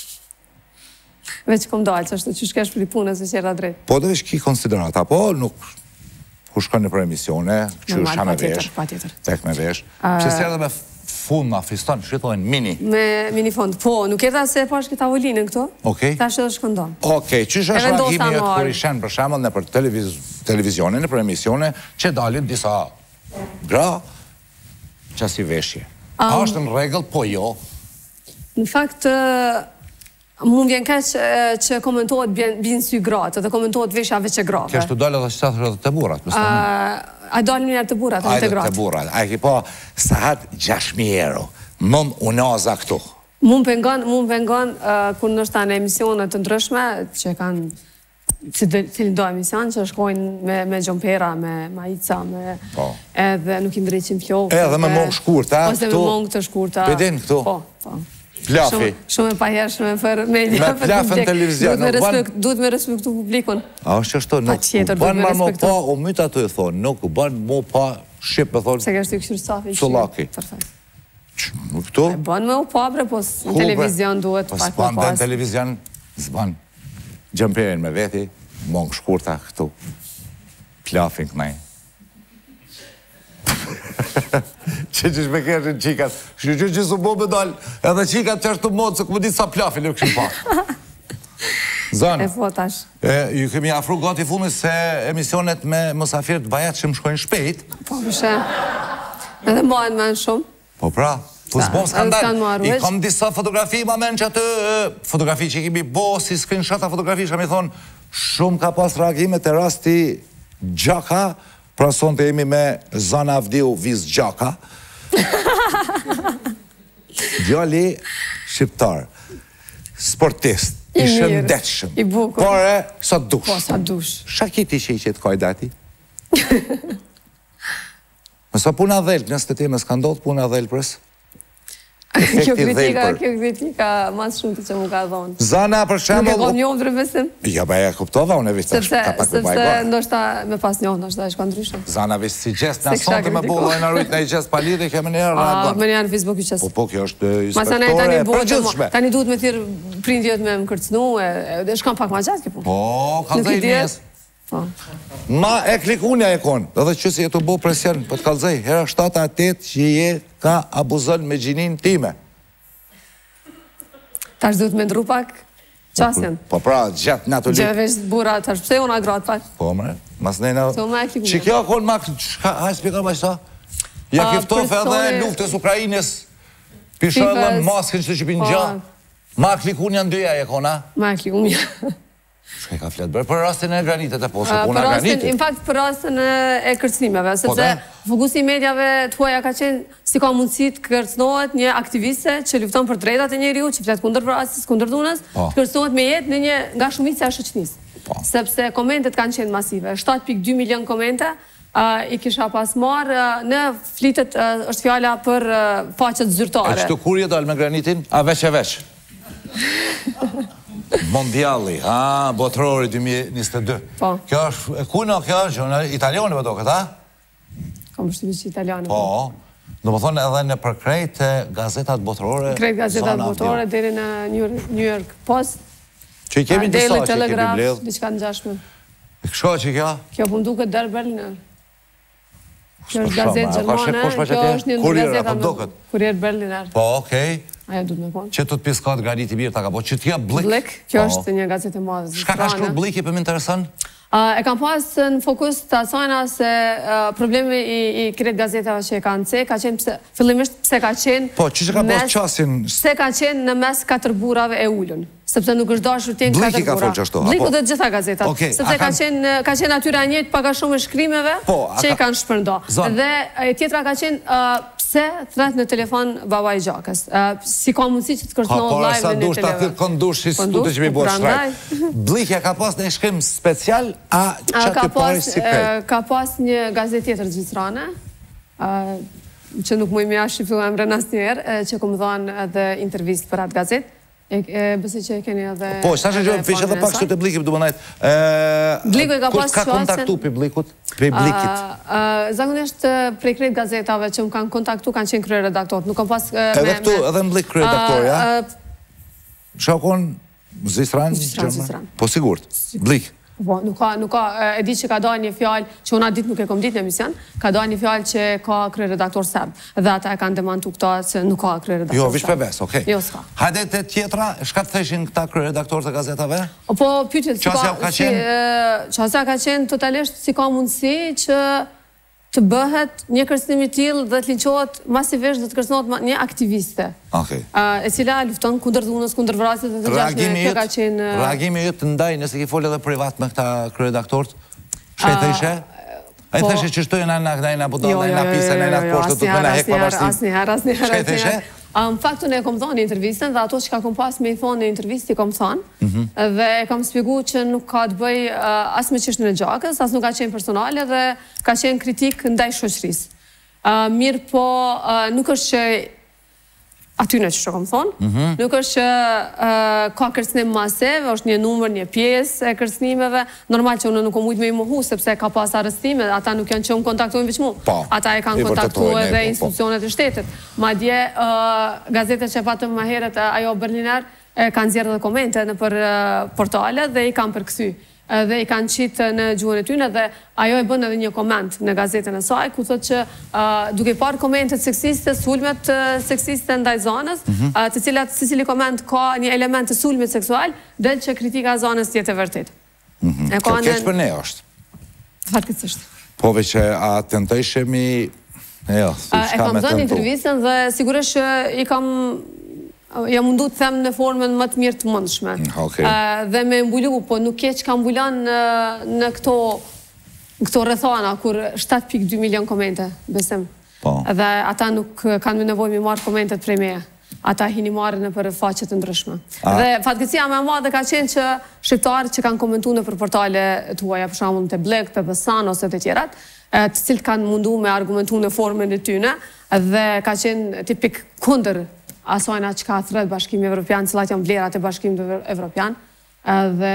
Veç kom dalë, që është që shkesh për i punës e qera drejt. Po, dhe veç ki konsiderata, po, nuk, ku shkon në për emisione, që Normal, shka me patjetër, vesh, patjetër. tek me vesh, që se edhe me fund ma fiston, që thojnë mini. Me minifond, po, nuk erta se pash këtë avolinën këto. Okej. Ta është edhe shkëndon. Okej, që është E vendosa reagimi jëtë anuar. kur i shenë për shemëll në për televiz, televizione, në për emisione, që dalin disa gra që si veshje. A është në regël, po jo. Në fakt, mu vjen keq e, që komentohet bjën sy gratë, dhe komentohet veshja veç e grave. Kështë të dalë edhe qëtër edhe të burat, më stanë. A, a dalë njërë të burat, edhe Ajde të të gratë. burat. A ki po, sahat gjashtë mijë euro. Mëm unaza këtu. Mu më pengon, mu më pengon, uh, kur nështë në emisionet të ndryshme, që kanë cilin do emision, që shkojnë me, me gjompera, me majica, me... Po. Edhe nuk i ndreqin flokë. Edhe me mongë shkurta, Ose me këtu. mongë të shkurta. Pedin këtu. Po, po. Plafi. Shumë, shumë e pahershme për media. Me për plafën publik. televizion, Duhet me, nuk ban- respekt, duhet me respektu publikun. A është që shto, nuk tjetër, u ban duhet me marë më respektu. pa, u myta të e thonë, nuk u ban më pa shqip me thonë, Se kështë të këshirë safi. Cullaki. Perfekt. nuk këtu. E bën me u pabre, po s- në televizion duhet Po pak s'ban më dhe në pas. televizion, s'ban. Gjëmperin me veti, mongë shkurta këtu. Plafin kënaj. që që shme kërëshin qikat, që që që su bo me dal, edhe qikat që është të modë, se këmë ditë sa plafin e këshin pak. Zanë, E po tash. e, ju kemi afru gati fundit se emisionet me mësafirët bajat që më shkojnë shpejt, Po përshë. Edhe mojnë me në shumë. po pra, po Sa, s'bom edhe skandal, s'kanë marrë i veç. kom disa fotografi ma men që atë, e, fotografi që i kemi bo, si screenshot a fotografi, që mi thonë, shumë ka pas reagimet e rasti Gjaka, pra son të jemi me Zana Avdiu Viz Gjaka, djali shqiptar, sportist, I i mirë, shëndetshëm, i bukur. Pore, sa dush. Po, sa dush. Shakiti që i qëtë kajdati? Mësa puna dhejlë, nësë të temës ka ndodhë puna dhejlë prës? Kjo Efekti kritika, dhelpër. kjo kritika mas shumë të që mu ka dhonë. Zana, për Nuk e shemull... kom njohë të rëvesim? Ja, ba e kuptova, unë e vishtë Sepse, ka pak të sepse bajbarë. ndoshta me pas njohë, ndoshta e shka ndryshme. Zana, vishtë si gjest, në Se kisha sonte me kritikuar. bullë, e në rujtë në i gjest pali dhe kemë njerë A, reagon. me njerë në Facebook i qësë. Po, po, kjo është Masane inspektore tani e bëhet përgjithshme. tani duhet me thirë prindjet me më kërcnu, e e shkam pak ma gjatë kjo punë. Po, ka Nuk i zej dihet. njës. Po. Ma e klikunja e konë, edhe që si e të bo presion, po të kalzej, hera shtata atet që je ka abuzon me gjinin time. Tash duhet me ndru pak qasjen. Po pra, gjatë në ato Gjeve vesh bura, tash pse unë a gratë pak? Po, mre, mas nejna... Se unë ma e klikunja. Që kjo konë ma... Qka, hajë spika ma qëta? Ja A, kiftof edhe personi- luftës Ukrajines, pisho edhe Fifes. maskin që të qëpin Po. gja. Ma klikun janë dyja e kona. Ma e klikunja. Shka ka fletë bërë, për rastin e granitet e po, se Uh, puna për rastin, granitit. in fakt për rastin e, e kërcnimeve, sepse da. fokusi i medjave të huaja ka qenë si ka mundësi të kërcnohet një aktiviste që lufton për drejtat e njeriu, që flet kundër vrasjes, kundër dhunës, Po. të kërcnohet me jetë në një nga shumica e shoqënisë. Po. Sepse komentet kanë qenë masive, shtatë pikë dy milion komente, i kisha pas marë, në flitet është fjala për faqet zyrtare. E qëtu kur je dalë me granitin? A veç e veç? Mondiali, a, botërori dy mijë e njëzet e dy. Po. Kjo është, kuna kjo është, italiane për do këtë, a? Kam shtypi që italiane. Po, do më thonë edhe në përkrejt gazetat botërore. Krejt gazetat botërore, deri në New York Post. Që i kemi në disa që i kemi Telegraph, bledh. diçka në gjashme. Shko që kjo? Kjo pun duket der Berliner. Kjo është Shko, gazetë ma, ka gjermane, shek kush pa që kjo tje? është një Kurier, gazeta apo duket? Kurier Berliner. Po, okej. Ajo du të me konë. Që të të piskat granit i birë ta ka po, që t'ja blik. Blik, kjo Po. është një gazetë e madhe. Shka ka shkru bliki për më interesën? E kam pas në fokus të asajna se problemi i kretë gazetave që e kanë ce, ka qenë pse, fillimisht pse ka qenë... Po, që që ka pas qasin... Pse ka qenë në mes katër burave e ullën. Sepse nuk është dashur t'jenë katër bura. Bliki ka folë që ashtu, Bliku dhe gjitha gazetat. Sepse ka qenë atyra njët paka shumë e shkrimeve që i kanë shpërndo. Dhe tjetra ka qenë pse thret në telefon baba i gjakës. Si ka mundësi që të kërcënohet live në telefon. Ka para sa dush të atyr këndush si stute që mi bërë shtrajt. Bliki ka pas në shkrim special, a që të pari si krejt? Ka pas një gazet tjetër gjithrane, që nuk mu i mja shqiptu emre nas njerë, që ku më dhanë edhe intervjist për atë gazet. Bëse që e keni edhe... Po, shta që gjojmë fishë edhe pak së të blikit, du më najtë. Bliku i ka pas ka kontaktu për blikut? Për blikit? Zakonisht prej krejt gazetave që më kanë kontaktu, kanë qenë krye redaktorët. Nuk kam pas... Edhe këtu, edhe më blik krye redaktor, ja? Shakon, Zistran? Zistran, Zistran. Po, sigurt, blik. Po, nuk ka, nuk ka, e di që ka da një fjallë, që unë atë ditë nuk e kom ditë në emision, ka da një fjallë që ka krye redaktor serb, dhe ata e kanë demantu këta se nuk ka krye redaktor serb. Jo, vish për ves, okej. Jo, s'ka. Hajde të tjetra, shka të theshin këta krye redaktor të gazetave? Po, pyqet, Qasja ka qenë? Qasja ka qenë totalisht si ka mundësi që të bëhet një kërcënim i tillë dhe të linçohet masivisht dhe të kërcënohet një aktiviste. Okej. E cila lufton kundër dhunës, kundër vrasjes dhe të gjashme kjo ka qenë... Reagimi jëtë të ndaj nëse ki folë edhe privat me këta kryeredaktorët? Shete ishe? A i theshe që shtojnë në në budal, në në pisa, në në poshtë, të të në hek për bashkëtim? Asniher, asniher, Shete ishe? Në faktun e kom thonë në intervjistën dhe ato që ka kom pas me i thonë në intervjist i kom thonë dhe e kom spigu që nuk ka të bëj as me qishtë në gjakës, as nuk ka qenë personale dhe ka qenë kritik ndaj shoqërisë. Mirë po nuk është që atyne që që kom thonë, nuk është që ka kërcënim maseve, është një numër, një pjesë e kërcënimeve, normal që unë nuk o mujtë me i mohu, sepse ka pas arrestime, ata nuk janë që unë kontaktojnë veç mu, ata e kanë kontaktuar edhe institucionet e shtetit. Ma dje, gazetet që patëm ma heret, ajo Berliner, kanë zjerë dhe komente në për portale dhe i kanë përkësy dhe i kanë qitë në gjuhën e tyne dhe ajo e bënë edhe një koment në gazetën e saj, ku thot që duke parë komentet seksiste, sulmet seksiste ndaj zonës, të cilat si cili koment ka një element të sulmit seksual, dhe që kritika zonës tjetë e vërtit. Kjo keq për ne është? Fatkeqësisht. Pove që a tentëshemi... E kam dhënë intervjistën dhe sigurisht që i kam... Ja mundu të them në formën më të mirë të mundshme. Dhe me mbulu, po nuk ke që ka mbulan në këto rrethana, kur shtatë pikë dy milion komente, besim. Dhe ata nuk kanë me nevoj me marë komentet prej meje. Ata hini marë në për faqet të ndryshme. Dhe fatkeqësia me madhe ka qenë që shqiptarët që kanë komentu në për portale të huaja, për shembull të Blek, të Besan ose të tjerat, të cilët kanë mundu me argumentu në formën e tyne, dhe ka qenë tipik kundër asojna që ka thret bashkimi evropian, cilat janë vlerat e bashkimit evropian, dhe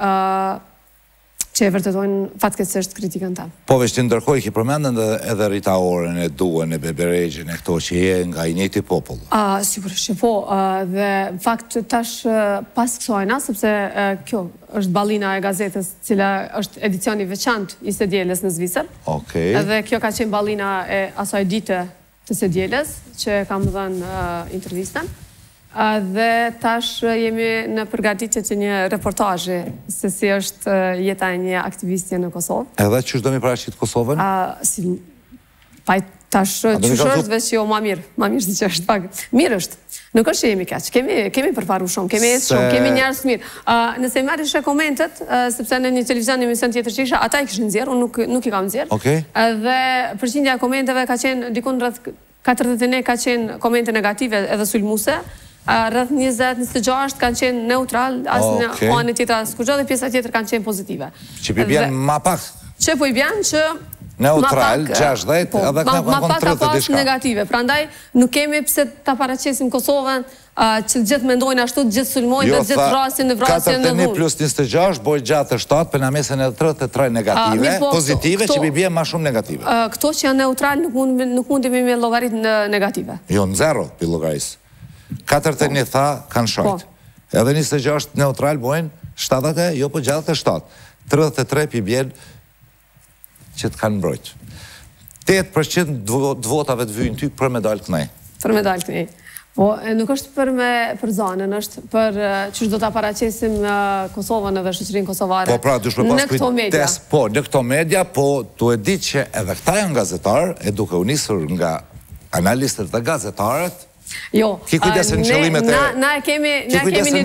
që e vërtetojnë fatkeqësisht kritikën ta. Po veç të ndërkoj ki përmendën edhe Rita Oren, e Duën, e Beberegjën, e këto që je nga i njëti popull. Sigurisht që po, dhe fakt tash pas kësojna, sepse kjo është balina e gazetës, cila është edicioni veçant i së djeles në Zvicër, dhe kjo ka qenë balina e asaj dite të së djeles, që kam dhenë intervjistën, dhe tash jemi në përgatitje të një reportajë se si është jeta e një aktivistje në Kosovë. Edhe që është do mi parashit Kosovën? Pa tash që është veç jo ma mirë, ma mirë si që është pak. Mirë është, nuk është që jemi keq, kemi përparu shumë, kemi esë shumë, kemi njerës mirë. Nëse i marrë ishe komentet, sepse në një televizion një emision tjetër që isha, ata i kishë nëzirë, unë nuk i kam nëzirë. Dhe përqindja komenteve ka qenë, dikun rrëth katërdhjetë e një ka qenë komente negative edhe sulmuse, rrëth njëzet, njëzet e gjashtë kanë qenë neutral, asë në anë tjetër asë kurgjo, dhe pjesa tjetër kanë qenë pozitive. Që për bjenë ma pak? Që po i bjenë që neutral, gjashtëdhjetë, edhe këna Ma kanë pak ka tridhjetë pas diçka. negative, prandaj nuk kemi pse ta paraqisim Kosovën që gjithë mendojnë ashtu, gjithë sulmojnë dhe gjithë vrasin në vrasin në katërdhjetë e një dhunë. plus njëzet e gjashtë, boj gjatë shtatë, për në mesin e tridhjetë e tre negative, pozitive që mi bje ma shumë negative. Këto që janë neutral nuk mundemi me llogarit në negative. Jo, në zero për llogarisë. katërdhjetë e një tha kanë shojt. Edhe njëzet e gjashtë neutral bojnë shtatët e, jo po gjatët e shtatë. tridhjetë e tre pi bjen që të kanë mbrojt. tetë përqind të votave të vyjnë ty për medalë kënej. Për medalë kënej. Po, nuk është për me për zonën, është për që do të paraqesim Kosovën edhe shoqërinë kosovare po, pra, në këto media. Po, në këto media, po, tu e di që edhe këta janë gazetarë, e duke u nisur nga analistët dhe gazetarët, Jo, ki kujdesin qëllimet e... Na e kemi një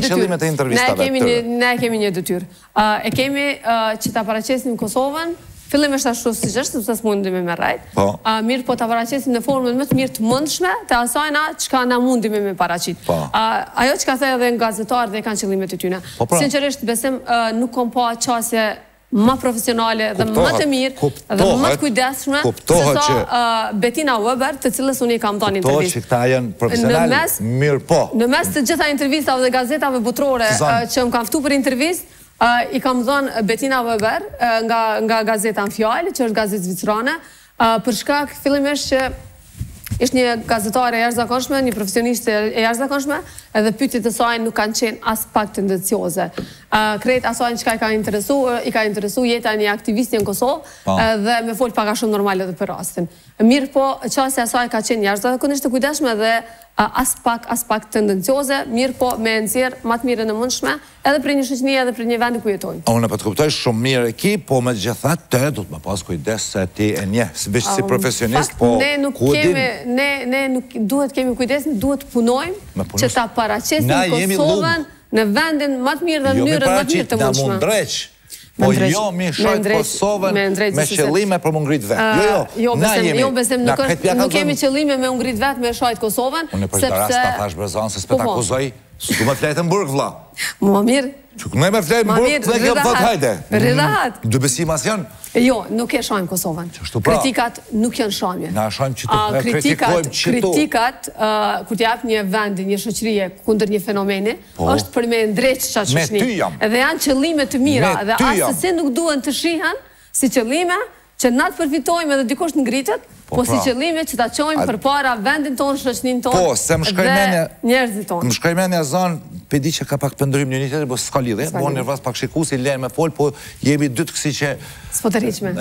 dëtyrë. Na e kemi një dëtyrë. E kemi që ta paraqesim Kosovën, fillim është ashtu si gjështë, sepse s'mundimi me rajt. Mirë po ta paraqesim në formën më të mirë të mundshme, të asajna çka na mundimi me paraqit. Ajo që ka thënë edhe në gazetarë dhe kanë qëllimet e tyne. Sinqerisht besem nuk kom pa qasje ma profesionale dhe më të mirë dhe më të kujdesshme se sa Bettina Weber, të cilës unë i kam dhënë intervistë. Kuptohet që këta janë profesional, mirë po. Në mes të gjitha intervistave dhe gazetave botërore që më kam ftu për intervistë, i kam dhënë Bettina Weber nga gazeta në Fjallë, që është gazetë zvicrane, për shkak fillimisht që ishtë një gazetare e jashtëzakonshme, një profesioniste e jashtëzakonshme, edhe pyetjet e saj nuk kanë qenë as pak tendencioze. Krejt asaj që i ka interesu, i ka interesu jeta një aktivisti në Kosovë, dhe me folë paka shumë normale dhe për rastin. Mirë po, qasja asaj ka qenë jashtëzakonisht të kujdesshme dhe as pak, as pak tendencioze, mirë po me nëzirë matë mire në mundshme, edhe për një shoqëni edhe për një vendi ku jetojnë. Unë e për të kuptoj shumë mirë e ki, po me gjithat të du të më pas kujdes se ti e një, si profesionist, po ku e din... Ne nuk duhet kemi kujdes, duhet punojmë që ta paracesim Kosovën në vendin matë mirë dhe në njërën matë mirë të mundshme. Na mund dreq, po jo mi shajt Kosovën me qëllime për më ngrit vetë. Jo, jo, jo besem, nuk kemi qëllime me ngrit vetë me shajt Kosovën, unë e për të rasta thash brezon, se s'pe t'akuzoj, s'ku me fletë në burg, vla. Më mirë. Që kënë me fletë në burg, të dhe kjo pëtë hajde. Rridat. Dë besimas janë? Jo, nuk e shajmë Kosovën. Kritikat nuk janë shajmje. Na shajmë që të kritikojmë që tu. Kritikat, kur t'jap një vendi, një shoqërie kundër një fenomeni, është për me ndreq qa shoqëni. Me ty jam. Edhe janë qëllime të mira, dhe asësi nuk duhen të shihen si qëllime që na të përfitojmë edhe dikush të ngritet, po si qëllime që ta qojmë për para vendin tonë, shoqënin tonë dhe njerëzit tonë. Më shkoj menja zonë, pedi që ka pak pëndërim një një tjetër, po s'ka lidhe, po në rrës pak shiku si lejnë me folë, po jemi dytë kësi që... S'po të rriqme.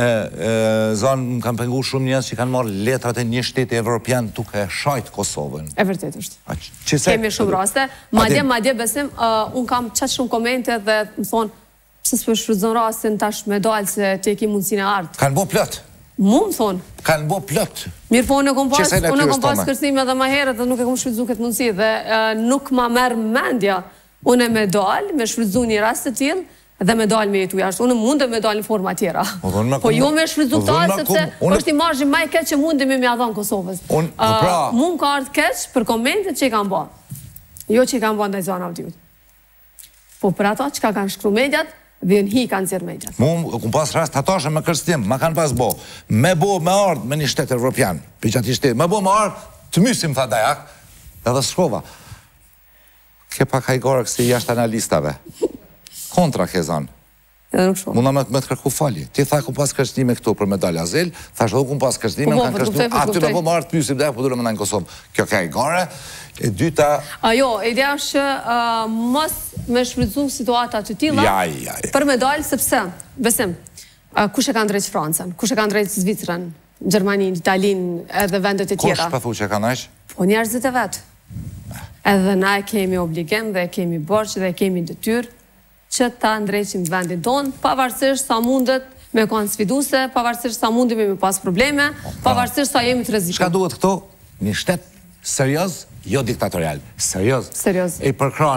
Zonë, më kam pengu shumë njës që kanë marrë letrat e një shteti evropian tuke shajt Kosovën. E vërtet është. Kemi shumë raste. Madje, madje besim, unë kam qatë shumë komente dhe më thonë, pëse s'po shfrytëzon rastin tash me dalë se të e ki mundësine artë. Kanë bo plot. Mu më thonë. Kanë bo plot. Mirë po, unë e kom pas kërcime dhe ma herët dhe nuk e kom shfrytëzu këtë mundësi dhe nuk ma merë mendja unë e me dalë, me shfrytëzu një rast të tjilë dhe me dalë me jetu jashtë. Unë mundë me dalë në forma tjera. Po jo me shfrytëzu talë, sepse është i margjë maj keq që mundë me me adhonë Kosovës. Mu më ka ardhë keq për komentet që i kam ba. Jo që i kam ba ndaj zona vëtjut. Po për ato që ka kanë shkru mediat, dhe në hi kanë zirë mediat. Mu, ku pas rast atashe me kërstim, ma kanë pas bo. Me bo me ardhë me një shtetë evropian, për që ati shtetë, me bo me ardhë, të mysim, tha dajak, edhe shkova. Ke pak hajgore kësi jashtë analistave. Kontra ke zanë. Edhe nuk shumë. Muna me të kërku falje. Ti tha ku pas kërstime këtu për medalja azil, thash edhe ku pas kërstime, më kanë kërstime, aty me bo me ardhë të mysim, dhe po dure me në në Kosovë. Kjo ke hajgore, e dyta... Jo, ideja është mos me shfrytëzu situata të tilla për medalë, sepse, besim, kush e ka ndrejtë Francën, kush e ka ndrejtë Zvicrën, Gjermanin, Italin, edhe vendet e tjera. Kush pëthu që e ka ndrejtë? Po njerëzit e vetë. Edhe na e kemi obligim dhe e kemi borqë dhe e kemi dëtyrë që ta ndrejqim vendin tonë, pavarësisht sa mundet me kanë sfiduse, pavarësisht sa mundemi me pas probleme, pavarësisht sa jemi të rreziku. Çka duhet këto? Një shtet serioz, jo diktatorial. Serioz. Serioz. E përkran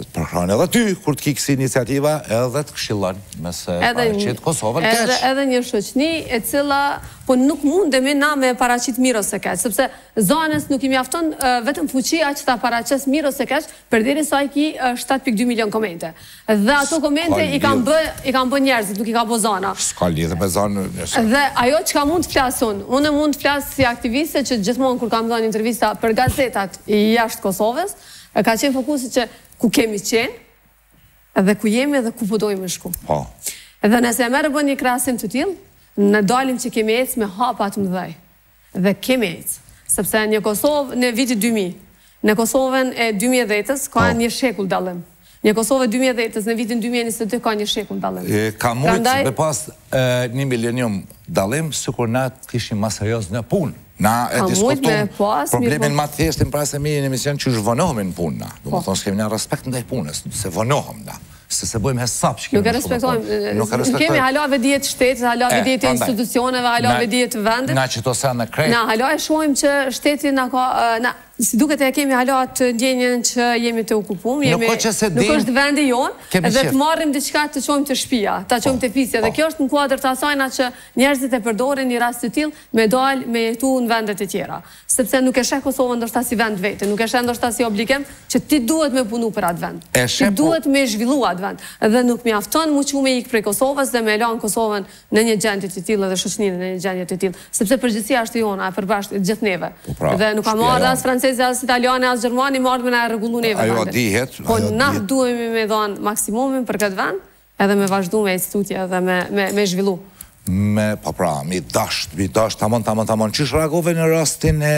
përhran edhe ty, kur të kikë si iniciativa, edhe të këshillon, mëse paraqit Kosovën keq. Edhe një shoqni e cila, po nuk mundemi na me paraqit mirë ose keq, sepse zonës nuk i mjafton vetëm fuqia që ta paraqes mirë ose keq, përderi sa i ki shtatë pikë dy milion komente. Dhe ato komente i kanë bë, i kanë bë njerëzit, nuk i ka bë zona. S'ka lidhe me zonë. Dhe ajo që ka mund të flasun, unë mund të flasë si aktiviste që gjithmonë kur kam dhënë intervista për gazetat i jashtë Kosovës, ka qenë fokusi që ku kemi qenë, edhe ku jemi edhe ku pëdojmë shku. Edhe nëse e merë bën një krasim të tillë, në dalim që kemi ecë me hapat mëdhej. Dhe kemi ecë. Sepse një Kosovë në vitit dy mijë, në Kosovën e dy mijë e dhjetës ka një shekull dallim. Një Kosovë dy mijë e dhjetës në vitin dy mijë e njëzet e dy ka një shekull dallim. Ka mujtë me pas një milenium dallim, sikur na të kishim ma serios në punë. Na e diskutum problemin ma thjeshtin pra se mi në emision që është vënohemi në punë na. Do më thonë s'kemi në respekt në daj punës, se vënohëm na. Se se bëjmë hesap që kemi në shumë punë. Nuk e respektojmë. Kemi halave djetë shtetë, halave djetë institucioneve, halave djetë vendit. Na që to se në krejt. Na halave shojmë që shteti na ka... Si duket e kemi halat ndjenjen që jemi të okupum, nuk është vendi jonë, dhe të marrim diçka të qojmë të shpia, të qojmë të fisja. Dhe kjo është në kuadrë të asajna që njerëzit e përdorin një rast të tillë me dalë me jetu në vendet e tjera. Sepse nuk e sheh Kosovën ndoshta si vend vete, nuk e sheh ndoshta si obligim që ti duhet me punu për atë vend. Ti duhet me zhvillu atë vend. Dhe nuk mjafton mu që me ikë prej Kosovës dhe me lanë Kosovën në një gjendje të tillë dhe shoqërinë në një gjendje të tillë. Sepse përgjithësia është jona, e përbashkët gjithë neve. Dhe nuk ka marrë as francezë, as italiane, as gjermani, marrë me na rregullu neve. Ajo dihet. Po na duhemi me dhanë maksimumin për këtë vend, edhe me vazhdu me institutje dhe me zhvillu. Me, po pra, mi dasht, mi dasht, tamon, tamon, tamon. Qish reagove në rastin e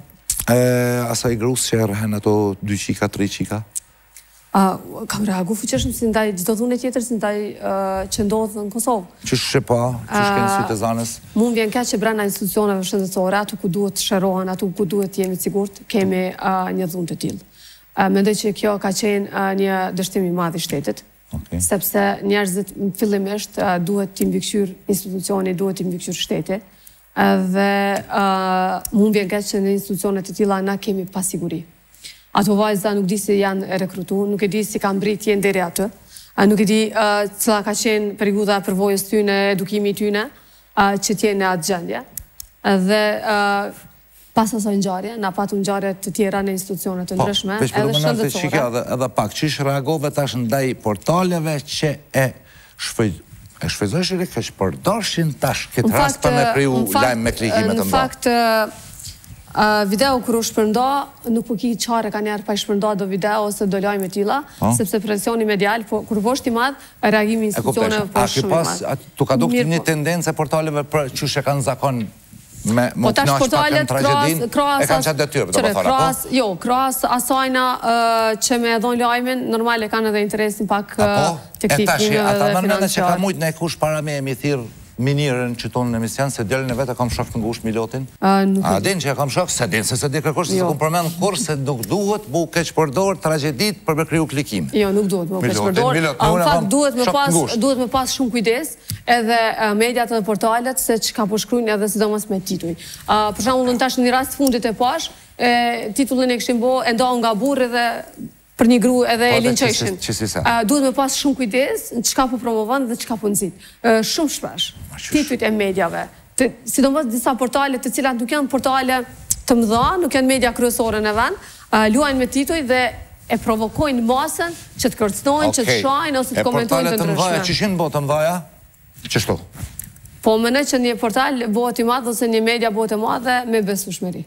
asaj grus që rehen ato dy qika, tri qika? Kam reagu fuqeshëm si ndaj gjithdo dhune tjetër si ndaj që ndodhë në Kosovë. Qish shepa, qish kënë si të zanës? Mu më vjen keq që brenda institucioneve shëndetësore, atu ku duhet të shërohen, atu ku duhet jemi sigurt, kemi një dhunë të tillë. Mendoj që kjo ka qenë një dështim i madh i shtetit, sepse njerëzit fillimisht duhet t'i mbikëqyr institucioni, duhet t'i mbikëqyr shteti, dhe mu më vjen keq që në institucionet të tilla na kemi pasiguri. Ato vajza nuk di si janë rekrutu, nuk e di si kanë brit jenë deri atë, nuk e di cila ka qenë perioda përvojës tyne, edukimi tyne, që t'jenë në atë gjendje. Dhe pas asaj ngjarje, na patu ngjarje të tjera në institucionet të ndryshme, edhe shëndetësore. Edhe pak, qish reagove tash ndaj portaleve që e shfrytëzojshin e që përdorshin tash këtë rast për me kriju lajmë me klikimet të nda? Video kër u shpërnda, nuk po ki qare ka njerë pa i shpërnda do video ose do lajme tila, sepse presioni medial, kër vësht i madh, reagimi institucione po shumë i madh. Tu ka dukti një tendencë e portaleve për që shë kanë zakon me më të nash pak në tragedin, e kanë qatë detyrë, për të më thonë, po? Jo, kras asajna që me edhon lajmen, normal e kanë edhe interesin pak teknikime dhe financiar. Ata mërmene që ka mujtë në e kush para me e mi thirë minirën që tonë në emision, se djelën e vetë e kam shok të ngush milotin. A din që e kam shok, se din se se di kërkosh, se se kom përmen kur, se nuk duhet mu keq përdor tragedit për me kriju klikime. Jo, nuk duhet mu keq përdor. A në fakt duhet me pas shumë kujdes edhe mediat dhe portalet se që ka përshkrujnë edhe sidomos me tituj. Për shumë në tash në një rast fundit e pash, titullin e këshim bo, e ndohë nga burë edhe për një gru edhe e linqeshin. Duhet me pas shumë kujdes në qka po promovan dhe qka po nëzit. Shumë shpesh, titujt e medjave, sidomos disa portale të cilat nuk janë portale të mëdha, nuk janë media kryesore në vend, luajnë me tituj dhe e provokojnë masën që të kërcnojnë, që të shajnë ose të komentojnë të ndryshme. E portale të mëdhaja, që shinë bo të mëdhaja? Qështu? Po mëne që një portal bëhet i madhë ose një media bëhet e madhe me besueshmëri.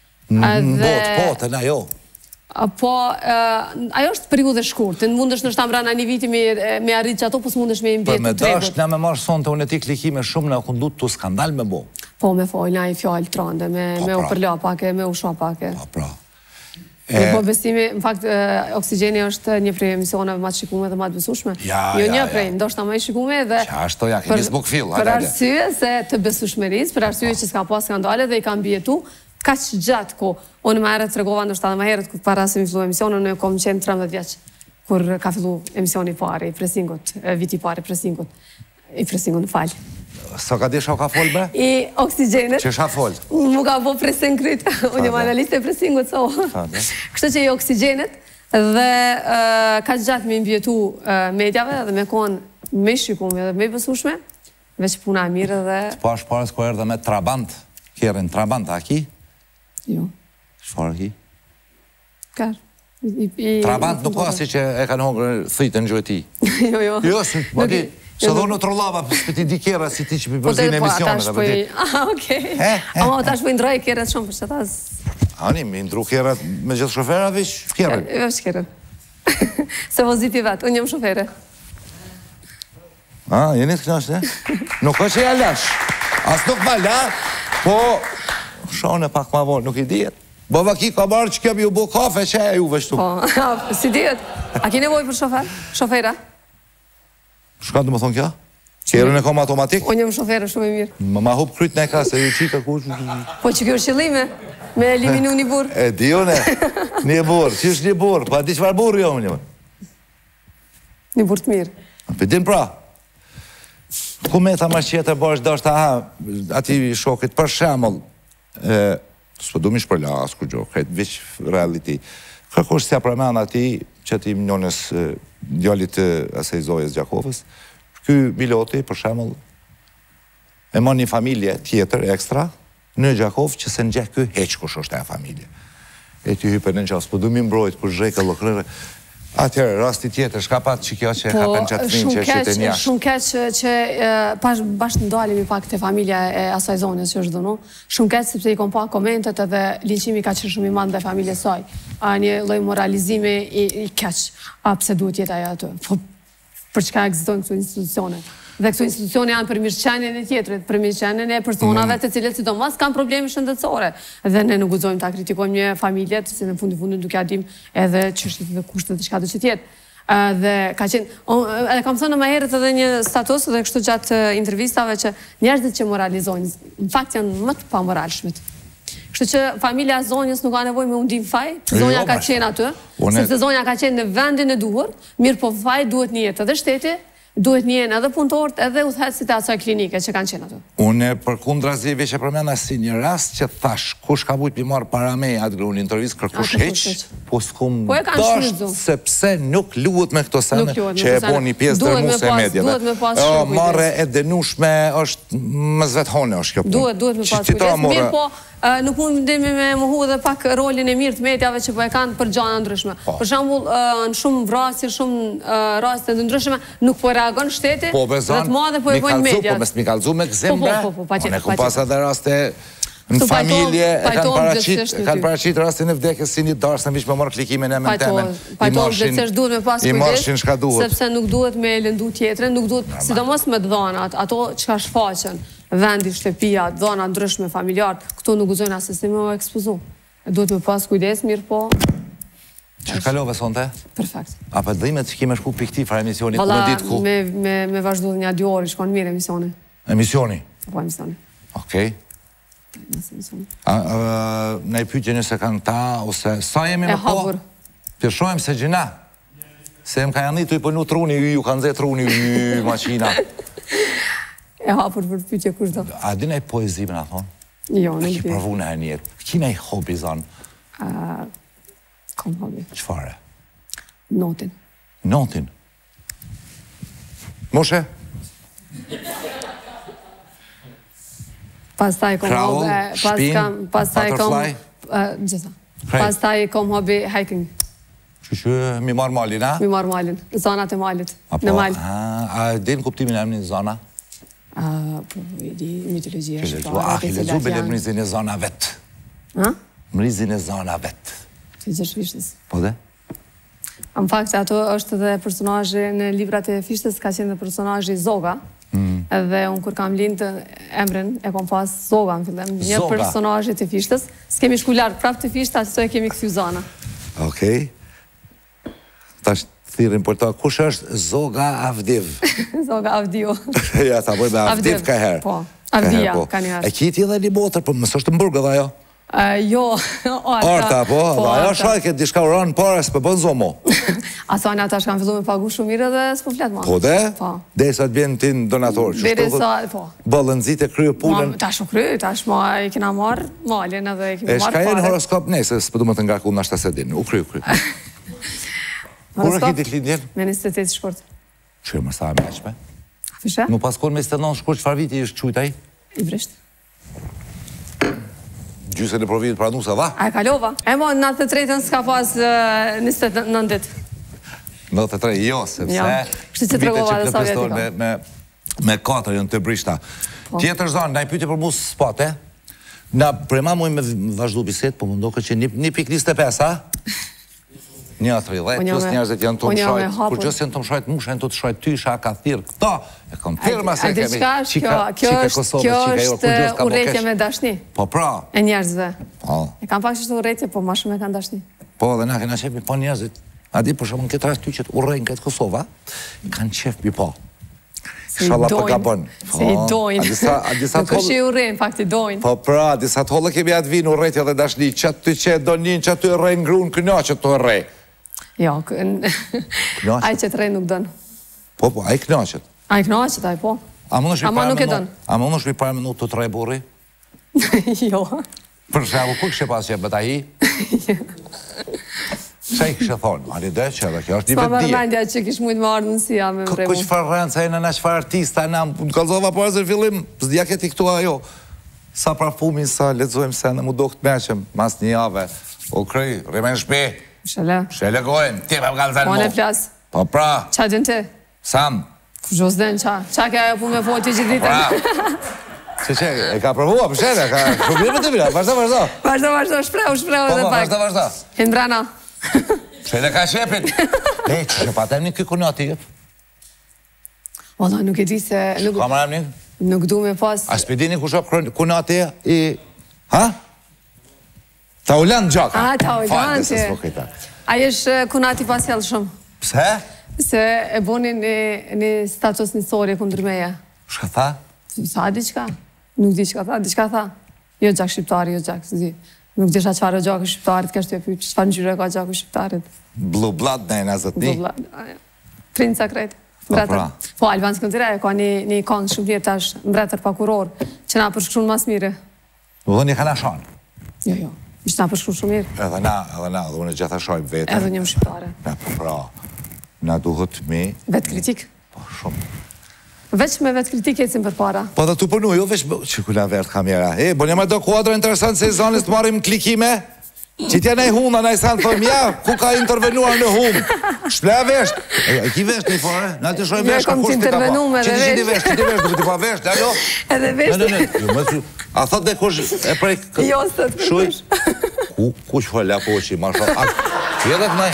Bëhet, po, të na jo. Po, ajo është periudhë e shkurtë, në mundesh në shtam rana një viti me arrit që ato, po së mundesh me imbjet të tregut. Për me dasht, na me marë sonë të unë e ti klikime shumë në kundut të skandal me bo. Po, me fojnë, na i fjallë trande, me u përla pake, me u shua pake. Po, pra. Po, bestimi, në fakt, Oksigeni është një prej emisioneve ma të shikume dhe ma të besueshme. Jo një prej, ndoshta ma i shikume dhe... Qa ashto, ja, kemi zbuk fill, për arsye se të besueshmërisë, për arsye që s'ka pas skandale dhe i kam bjetu, ka që gjatë ko, unë më herët të regova ndoshta dhe më herët para se mi fillu emisionë, në kom qenë trembëdhjetë vjeç, kur ka fillu emisioni pari, i presingut, viti pari, presingut, i presingut në falë. Sa ka di shau ka folë be? I Oksigenit. Që shau folë? Mu ka po presing kryt, unë jam analiste e presingut, so. Kështë që i Oksigenit, Dhe ka gjatë me mbjetu medjave dhe me konë me shikume dhe me besushme, veç puna e mirë dhe... Po është parës ko erdhe me Trabant, kjerin Trabant, a ki? Jo. Shfarë ki? Kar. Trabant nuk ka si që e kanë hongër thitën gjë e ti. Jo, jo. Jo, së se dhonë në trollava, së ti di kjera si ti që për përzin e emisionet. Ah, okej. Ama ta shpoj ndroj kjerat shumë për që ta... Ani, mi ndru kjerat me gjithë shofera, vish kjerat? Jo, vish kjerat. Se voziti vetë, unë jem shofere. A, jeni të knasht, e? Nuk është e jalash. As nuk ma la, po... Shone pak ma vonë, nuk i dijet. Bova ki ka marrë që kemi u bu kafe, që e ju vështu. Po, si dijet. A ki nevoj për shofer? Shofera? Shka të më thonë kja? Kjerën e kom automatik? Unë jem shofere shumë e mirë. Më ma hup kryt në e ka, se ju qika ku... Po që kjo është qëllime, me eliminu një burë. E di une, një burë, që është një burë, pa di qëfar burë jo më një. Një burë të mirë. Pëdim pra, ku me ta ma qetë e bashkë, do është aha, ati shokit, për shemull, së du mi shpërla, asë ku gjo, këtë vishë reality, kërko është sja pramen ati, që ti më njënës djallit asaj Zojës Gjakovës, ky piloti, për shemull, e mon një familje tjetër, ekstra, në Gjakovë, që se në gjekë ky heq kush është e familje. E ty hype në qasë, po du mi mbrojt, ku zhejka lëkrëre, atërë, rasti tjetër, shka pat që kjo që e hapen qatë minë që është të njashtë. Shumë keq që bashkë ndalimi pak të familja e asaj zonës që është dënu, shumë keq sepse i kom pa komentet edhe linqimi ka që shumë i madhë dhe familje saj. Një loj moralizimi i keq, a pse duhet jetë aja atë, për çka ekzistojnë këto institucione. Dhe këto institucione janë për mirëqenien e tjetrit, për mirëqenien e personave të cilët sidomos kanë probleme shëndetësore. Dhe ne nuk guxojmë ta kritikojmë një familje, se në fund i fundit nuk ja dim edhe çështjet dhe kushtet e çka do të jetë. Dhe ka qenë, e kam thënë më herët edhe një status dhe kështu gjatë intervistave që njerëzit që moralizojnë, në fakt janë më të pamoralshmit. Kështu që familja e zonjës nuk ka nevojë me u ndim faj, zonja ka qenë aty, sepse zonja ka qenë në vendin e duhur, mirë po faj duhet një jetë edhe shteti, duhet njën edhe punëtorët edhe udhëheqësit e asaj klinike që kanë qenë aty. Unë për kundrazi veç e përmena si një rast që thash, kush ka bujt për marë para me atë grë një intervjist, kërkush heq, po s'kum dasht, sepse nuk luhet me këto sene që e bo një pjesë dërmuse e medjeve. Marre e denushme është më zvethone është kjo punë. Duhet, duhet me pas kujdes, mirë po nuk mundemi me muhu dhe pak rolin e mirë të medjave që po e kanë për gjana ndryshme. Për shambull, në shumë vrasje, shumë raste të ndryshme, nuk po reagon shteti, dhe të madhe po e bojnë medjat. Po mes mi kalzu me këzimbe, unë e ku pas edhe raste në familje, e kanë paraqit rastin e vdekjes si një darës në vishë me marë klikimin e mentemen. Pajtojnë dhe cesh duhet me pas i marshin shka duhet. Sepse nuk duhet me lëndu tjetëre, nuk duhet, sidomos me dhanat, ato që ka shfaqen, vendi, shtëpia, dhana ndryshme, familjarët, këto nuk guxojnë asë se me o ekspozu. Duhet me pas kujdes, mirë po... Që shkallove sonte? Perfekt. A për dhimet që kime shku pikti fra emisioni, ku me ditë ku? Me vazhdu dhe një dy orë, shkon mirë emisioni. Emisioni? Po, emisioni. Okej. Ne i pyqe nëse kanë ta, ose sa jemi me po? E hapur. Përshojmë se gjina. Se më ka janë të i përnu truni, ju kanë zë truni, ju maqina. E hapur për pyqe kush do. A dina i poezi me në thonë? Jo, në në pjë. A ki pravu në herë kina i hobi zonë? Kom hobi. Qfare? Notin. Notin? Moshe? Pas taj kom Kraul, shpin, butterfly? Gjitha. Pas taj kom hobi hiking. Që që mi marë malin, a? Mi marë malin. Zonat e malit. Në mal. A dhe në kuptimin e emni zona? Po, i di mitologjia shqiptare. A, ki lezu bile mrizin e zona vetë. Ha? Mrizin e zona vetë. Që gjësh fishtës. Po dhe? Në fakt, ato është dhe personajë në librat e fishtës, ka qenë dhe personajë Zoga. Dhe unë kur kam lindë emrin, e kom pas Zoga në fillem. Një personajë të fishtës. S'kemi shku lartë prap të fishtë, atë të e kemi këthy zona. Okej. Ta është thirin për ta, kush është Zoga Avdiv? Zoga Avdio. Ja, ta boj me Avdiv ka herë. Po, Avdia ka një herë. E kiti edhe një botër, për mësë është të mburgë dhe ajo? Jo, orta. Orta, po, dhe ajo shajke, dishka uranë pare, s'pe bën zomo. Aso anë ata shkam fillu me pagu shumë mirë dhe s'po fletë ma. Po dhe? Dhe sa të bjenë ti në donator, që shtu dhe bëllën zite kryë pullën. Ta shu kryë, ta shma i kina marë malin edhe i kina marë pare. E shka e në horoskop ne, se s'pe du më të nga ku në ashtë të sedin, u kryë, kryë. Kur e ki ditëlindjen? Me njëzet e tetë shkurt. Që më sa me aqme? Fishe? Nuk paskon me njëzet e nëntë shkurt, çfarë viti është qujtaj? I vrisht. Gjysën e provimit pra nusa, va? A e kalova. E mo, në të tretën s'ka pas njëzet e nëntë ditë. Në të tre, jo, sepse Jo, kështu që tregova dhe sa vjeti ka. me, me, me katër janë të brishta. Tjetër zonë, na i pyetje për mu spate, na prema muj me vazhdu biset, po më ndoket që një pik njëzet e pesë, a? Një tridhjetë, plus njerëzit janë të më shajt, kur që janë të më shajt musha, janë të të shajt ty, shaka thirë, këta, e kom thirë ma se kemi qika Kosovë, qika Jorë, kur gjës ka më urrejtje me dashni. Po pra. E njerëzve. Po. E kam pak që është urrejtje, po ma shumë e kanë dashni. Po, dhe na kena qepi po njerëzit. A di, për shumë në këtë rast ty që të urrejnë këtë Kosova, i kanë qef bi po. Shala për gabon. Se i dojnë. Nuk është i urrejnë, fakt i dojnë. Po pra, disa të hollë kemi atë vinë urrejtje dhe dashni, që të që do njën që të urrejnë ngrunë kënja që të urrej. Jo, aj që të rej nuk dënë. Po, po, aj knaqët. Aj knaqët, aj po. Ama nuk e dënë. A më nëshmi parë minut të të rej burri? Jo. Për shemë, ku kështë pas që e bëta hi? Qa i kështë thonë? A një dhe që edhe kjo është një vetë dhije. Sma më rëmendja që kishë mujtë më ardhë nësia me vremu. Ku që farë rëndë, sa e në në qëfar artista, në në kalzova për zërë fillim, zdia këti këtu ajo. Sa parfumin, sa ledzojmë se në mu do këtë meqëm, mas një jave. O kryj, rrimen shpi. Shele. Shele gojnë, ti me më kalë zërë mu. Mone flasë. Po pra. Qa dënë ti? Sam. Gjozden, qa? Qa ke ajo pu me fojtë të gjithë ditën? Që që, e ka përvua, për shele, ka probleme të vira, vazhdo, vazhdo. Vazhdo, vazhdo, shprehu, shprehu dhe pak. Vazhdo, vazhdo. Hindrana. Shele ka shepin. E, që që patem një këku në ati, jëp. Ola, nuk e di se... Ka më rem një? Nuk du me pas... A s'pedini ku shop ku në ati, i... Ha? Ta u lanë gjaka. A, ta u lanë që... A jesh kunati pas jelë shumë. Pse? Se e boni një status një sori kundër meje. Shka tha? Sa diqka? Nuk di qka tha, diqka tha. Jo gjak shqiptari, jo gjak, zi. Nuk disha qfarë o gjakë shqiptarit, kështë të pyqë, qfarë në gjyre ka gjakë shqiptarit. Blue blood në e në zëtni? Blue blood, princa krejt. Po, Albanës Këndira e ka një kongë shumë vjetë tash, mbretër pakuror, që na përshkruan mas mire. Në dhe një ka na shanë? Jo, jo, ishtë na përshkruan shumë mirë. Edhe na, edhe na, dhe unë gjitha shojmë vete. Edhe njëm shqiptare. Na, po pra, na duhet me... Vetë kritik. Po, shumë. Veç me vetë kritik ecim për para. Po dhe tu përnu, jo veç... Që ku na vertë kamera? E, bo një me do kuadrë interesant se i zanës të marim klikime? Që tja nej huma, nej sanë thëmë, ja, ku ka intervenuar në humë? Shple a vesht? E ki vesht një fare? Na të shojmë vesht, ka kush të ka pa? Që ti që ti vesht, që ti vesht, duke ti pa vesht, alo? Edhe vesht. A thot dhe kush e prej... Jo, së të të kush. Ku që fërla po që i marrë? Fjedet maj?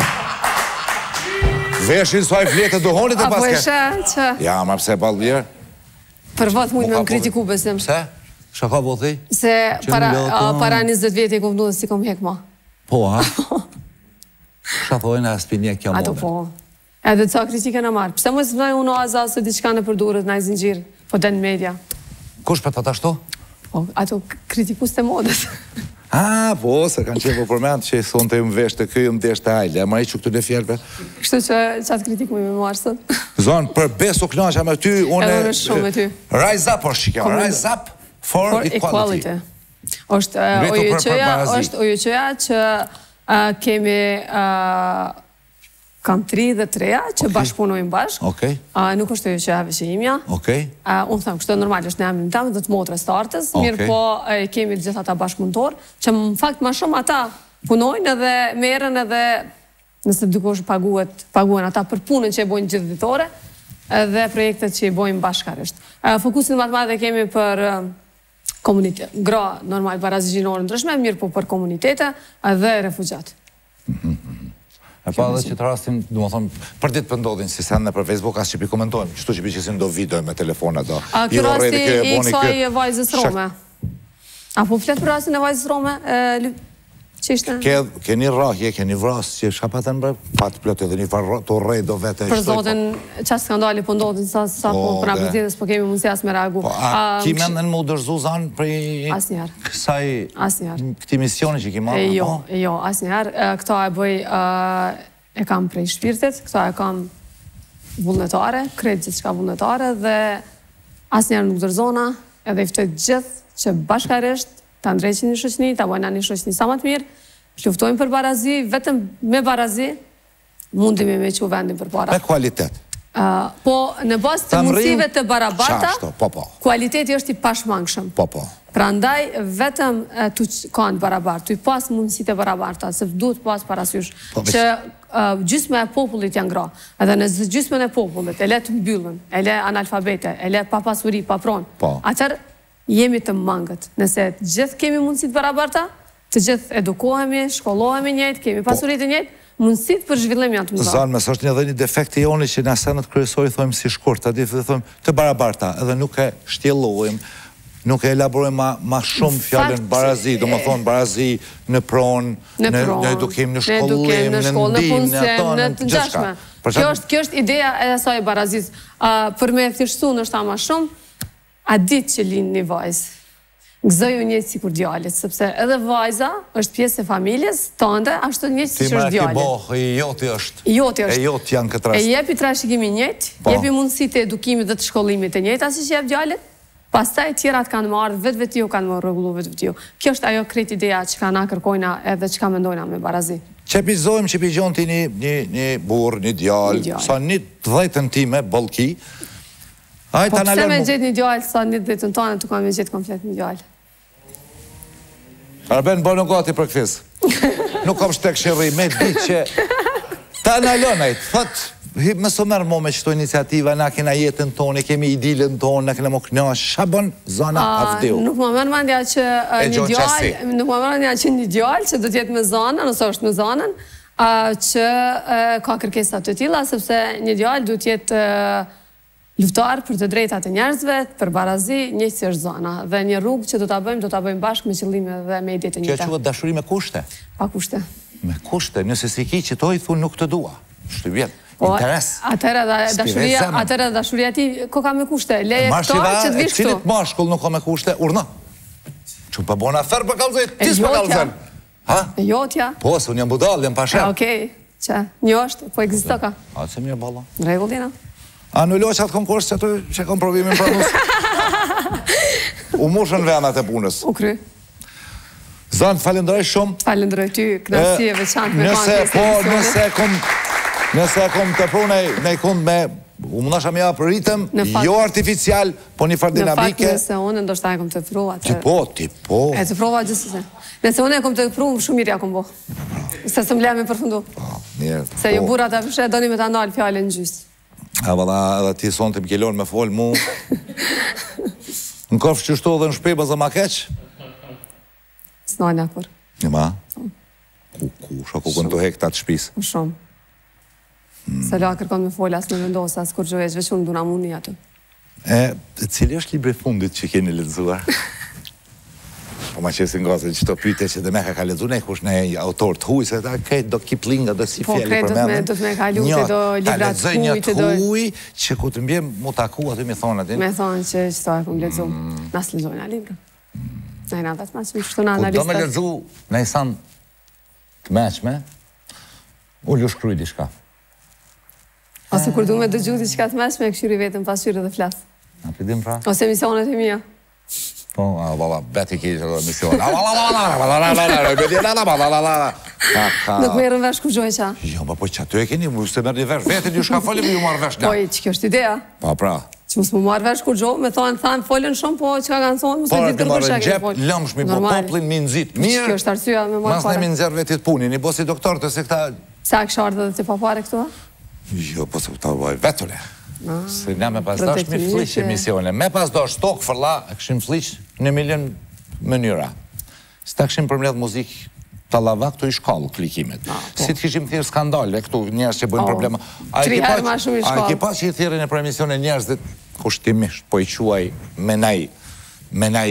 Veshin saj fletë dohonit e paske? Apo e shë, që... Ja, ma pse balbjerë? Për vatë mujtë me më kritiku besim. Pse? Shka ka bëthi? Se para njëzet vjetë i kom vnu dhe si kom hek ma. Po, ha? Shka thojnë e spinje kjo moment? Ato po. Edhe të ca kritike në marë. Pse mos vëj uno azaz se diçka në përdurët, në i zingjirë, po den media. Kush për të të ashtu? Ato kritikus të modës. A, po, se kanë qenë po përmend që thonë të ju më vesh të këju më desh të ajle. A ma i që këtu në fjerbe? Kështu që qatë kritik më i me marë sot. Zonë, për beso knasha me ty, unë... Edhe në shumë me ty. Rise up është që kjo, rise up for equality. është ojqëja që kemi kam tri dhe treja që bashkëpunojmë bashkë. Nuk është ojqëja veç e imja. Unë thëmë, kështë normal është në emrin tamë dhe të motrës të artës, mirë po kemi gjitha ta bashkëpunëtor, që më fakt ma shumë ata punojnë edhe merën edhe nëse dukosh paguen ata për punën që e bojnë gjithë ditore edhe projektet që i bojnë bashkarisht. Fokusin më të madhe kemi për komunitet, gra, normal, barazë gjinore ndryshme, mirë po për komunitete dhe refugjat. E pa dhe që të rastin, du më thonë, për ditë pëndodhin si sen në për Facebook, asë që pi komentojnë, qështu që pi qësim do video me telefonat do... Kjo rasti i kësaj vajzës Rome. Apo fletë për rastin e vajzës Rome, qishtë? Keni rahje, keni vrasë që shka patën bre, patë plëtë edhe një farë të rej do vete... Për zotin, qasë skandali për ndodhin, sa po për apëtitës, po kemi mundësias me reagu. A ki mendën më dërzu zanë prej kësaj këti misioni që ki marrë? Jo, jo, asë njerë. Këta e bëj, e kam prej shpirtit, këta e kam vullnetare, krejtë gjithë shka vullnetare, dhe asë njerë nuk dërzona, edhe i ftoj gjithë që bashkarisht ta ndreqin një shoqni, ta bojna një shoqni sa më të mirë, luftojmë për barazi, vetëm me barazi, mundemi me që vendin për para. Me kualitet. Uh, po, në bazë të mundësive të barabarta, po, po. kualiteti është i pashmangshëm. Po, po. Pra ndaj, vetëm uh, tu kanë barabartë, tu i pas mundësit e barabarta, se duhet pas parasysh, po, që uh, gjysme e popullit janë gra, edhe në gjysme e popullit, e le të mbyllën, e le analfabete, e le pa pasuri, pa pronë, po. Atër jemi të mangët, nëse gjithë kemi mundësit barabarta, të gjithë edukohemi, shkollohemi njëjtë, kemi pasurit e njëjtë, mundësit për zhvillim janë të mëdha. Zanë, mes është një dhe një defekt i joni që në senet kryesori thojmë si shkurt, ati dhe thojmë të barabarta, edhe nuk e shtjellohim, nuk e elaborojmë ma, ma shumë fjallën barazi, do më thonë barazi në pronë, në, në edukim, në shkollim, në ndim, në ato, në të gjashme. Kjo është, kjo është ideja e asaj barazis. Uh, për me thjeshtu në është ta ma shumë, a ditë që linë një vajzë. Gëzoju njëtë si kur djallit, sepse edhe vajza është pjesë e familjes, tënde, ashtu njëtë si që është djallit. Ti ma ki bohë, i joti është. I joti është. E joti janë këtë rast. E jepi trashëgimi njëtë, jepi mundësit e edukimit dhe të shkollimit e njëtë, asi që jep djallit, pastaj tjerat kanë marrë, vetë vetë ju kanë më rregullu vetë vetë ju. Kjo është ajo krejt ideja që ka na kërkojna edhe që ka mendojna me barazi. Qepizojmë që pijon ti një burë, një djallë, sa një dhejtën ti me bolki. Po pëse me gjithë një djallë, sa një dhejtën tonë, të kam me gjithë komplet një djallë. Arben, bënë gati për këfis. Nuk kam shtek shërri, me di që ta analonajt, thot, më së mërë mo me qëto iniciativa, na kena jetën tonë, kemi idilën tonë, na kena mo këna, shabon zona avdeu. Nuk më mërë mandja që një djallë, nuk më mërë mandja që një djallë, që do tjetë me zonën, nëse është me zonën, që ka kërkesat të tilla, sepse një djallë do tjetë luftar për të drejtat e njerëzve, për barazi, një si është zona. Dhe një rrugë që do të bëjmë, do të bëjmë bashkë me qëllime dhe me idetë njëta. Kjo që dashuri me kushte? Pa kushte. Me kushte, nëse si ki që to i thunë nuk të dua. Shtë vjetë, interes. Atëra dashuria ti, ko ka me kushte? Leje këto që të vishë këtu. Cilit mashkull nuk ka me kushte, urna. Që më përbona afer për kalzën, tis për kalzën. E jotja. Po, se unë jam budal, jam pashem. Okej, që një është, po egzisto ka. A, se mirë balla. Në regullina. Anulo që atë konkurs që atë që kom provimin për nusë. U mushën venat e punës. U kry. Zanë, falenderoj shumë. Falenderoj ty, knasje veçantë me kanë nëse, po, nëse kom, nëse kom të prunej, ne kom me, u mundasha me ja për ritëm, jo artificial, po një farë dinamike. Në fakt, nëse unë ndoshta e kom të pru, atë... Ti po, ti po. E të prova gjithësëse. Nëse unë e kom të pru, shumë mirë ja kom bo. Se së mle me përfundu. Se ju burat e fëshe, doni me të ndalë fjallën gjysë. A vëlla, edhe ti son të mkjelon me folë mu. Në kofë që shto dhe në shpeba zë ma keq? S'nojnë akur. Një ma? Ku, ku, shoku kënë të hek të atë shpis? Shumë. Se la kërkon me folë, asë në vendosë, asë kur gjëveç, veç unë duna muni atë. E, cili është libri fundit që keni ledzuar? Po ma qesin gazën që të pyte që dhe me ka ka ledzu, ne kush ne autor të huj, se ta kejt do Kiplinga, do si fjeli për menë. Po, kejt do me ka lutë, do librat të huj, një të huj, që ku të mbjem mu taku, aty me thonë atin. Me thonë që që ta e kum ledzu. Nas ledzojnë a libra. Ne na vetë ma që më shtu në analistat. Ku do me ledzu, ne i sanë të meqme, u lu shkryj di shka. Ose kur du me dëgju di shka të meqme, e këshyri vetëm pasyrë dhe flasë. A pëdim pra? Ose emisionet e mija. Po, a vala, beti ki që do emision. A vala, vala, vala, vala, vala, vala, vala, vala. Nuk merën vesh ku gjoj qa? Jo, ma po që aty e keni, mu se merë një vesh, vetin ju shka folim, ju marrë vesh nga. Po, që kjo është ideja. Pa, pra. Që mësë mu marrë vesh ku gjoj, me thonë, thanë, folin shumë, po, që ka kanë thonë, mësë e ditë kërkur shakë. Gjep, lëmshmi, po poplin mi nëzit. Mirë, kjo është arsyeja me marrë mas ne mi nëzirë vetit punin, i bosi doktor të se këta... Sa kështë ardhë dhe të papare këtu, jo, po se këta bëj vetule. Se nga me pas dash mi fliq emisione. Me pas dash tokë fërla, e këshim fliq në milion mënyra. Si ta këshim përmledh muzik të lava këtu i shkallë klikimet. Si të këshim thirë skandale, këtu njerës që bëjmë problema. Tri herë ma shumë i shkallë. A e ki pa që i thirën e për emisione njerës dhe kushtimisht, po i quaj menaj, menaj,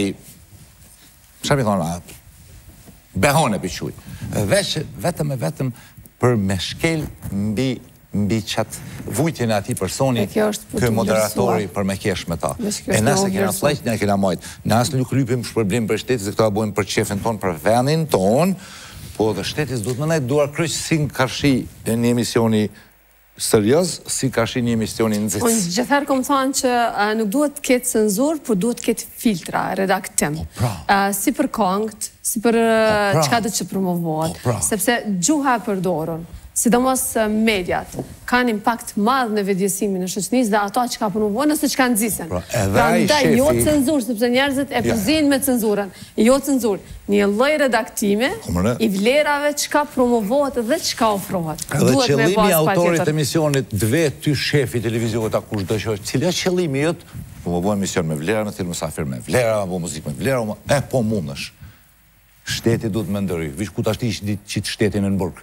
qa mi thonë, behone për quj. Vetëm e vetëm për me shkel mbi mbi qatë vujtjene ati personi, këj moderatori për me kesh me ta. E nëse kena flejt, ne kena majt. Nësë nuk lypim shpërblim për shtetis, dhe këta bojmë për qefin ton, për venin ton, po dhe shtetis duhet më najtë duar kryq si në karshi një emisioni serios, si karshi një emisioni në zitës. Unë gjithërë kom thonë që nuk duhet të ketë cenzur, por duhet të ketë filtra, redaktim. Si për kongët, si për qka dhe që promovohet. Sepse gjuha e përdorën. sidomos mediat, kanë impakt madh në vetëdijësimin e shoqërisë dhe ato që ka punuar nëse që kanë nxisen. Prandaj jo cenzurë, sepse njerëzit e përzihen me cenzurën. Jo cenzurë, një lloj redaktime i vlerave çka promovohet dhe çka ofrohet. Edhe qëllimi i autorit të emisionit, dve ty shefi televizionit apo kushdo që është, cili është qëllimi jot? Po më bëjmë emision me vlera, me thirr mysafir me vlera, apo muzikë me vlera, e po mundesh. Shteti duhet më ndëry, vish ku tash ti që shtetin në burg.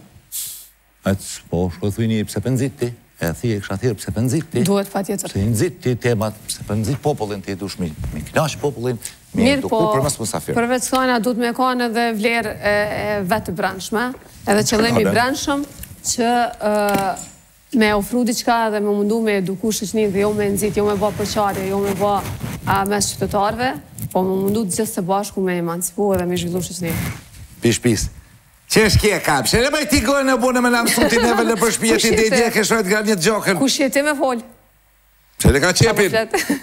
Po, shko thujni, pse pënzit ti? E thije, kësha thirë, pse pënzit ti? Duhet pa tjetër. Pse nëzit ti temat, pse pënzit popullin ti, dush mi knash popullin, mi Mirë, eduku për mësë mësafirë. Përveç kësajna duhet me kanë edhe vlerë vetë brendshme, edhe qëllimi brendshëm që me ofru diqka dhe me mundu me eduku shoqërinë dhe jo me nëzit, jo me ba përqarje, jo me ba mes qytetarve, po me mundu gjithë së bashku me emancipu edhe me zhvillu shoqërinë. Pish, pis. Që është kje kapë? Që në bëjt ti gojnë e bune me në mësu ti neve në përshpijet i dhe i dhe këshojt nga një gjokën? Kush jeti me folë? Që le ka qepin?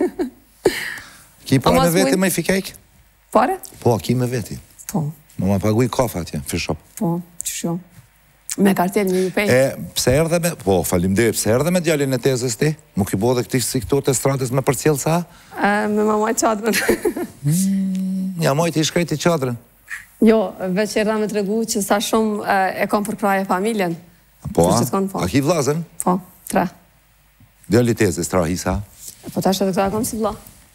Ki pa me veti me i fikejk? Pare? Po, ki me veti. Po. Më ma pagu i kofa atje, fishop. Po, që shumë. Me kartel një ju pej. E, pse erdhe me, po, falim dhe, pse erdhe me djallin e tezës ti? Mu ki bo dhe këti si këto të stratës me për cilë sa? Me mamaj qadrën. Ja, moj ti shkrejti qadrën. Jo, veç e rra me të regu që sa shumë e kom përkraje familjen. Po, a ki vlazën? Po, tre. Djalli tezës, tra hisa? Po tash edhe këta e kom si vla.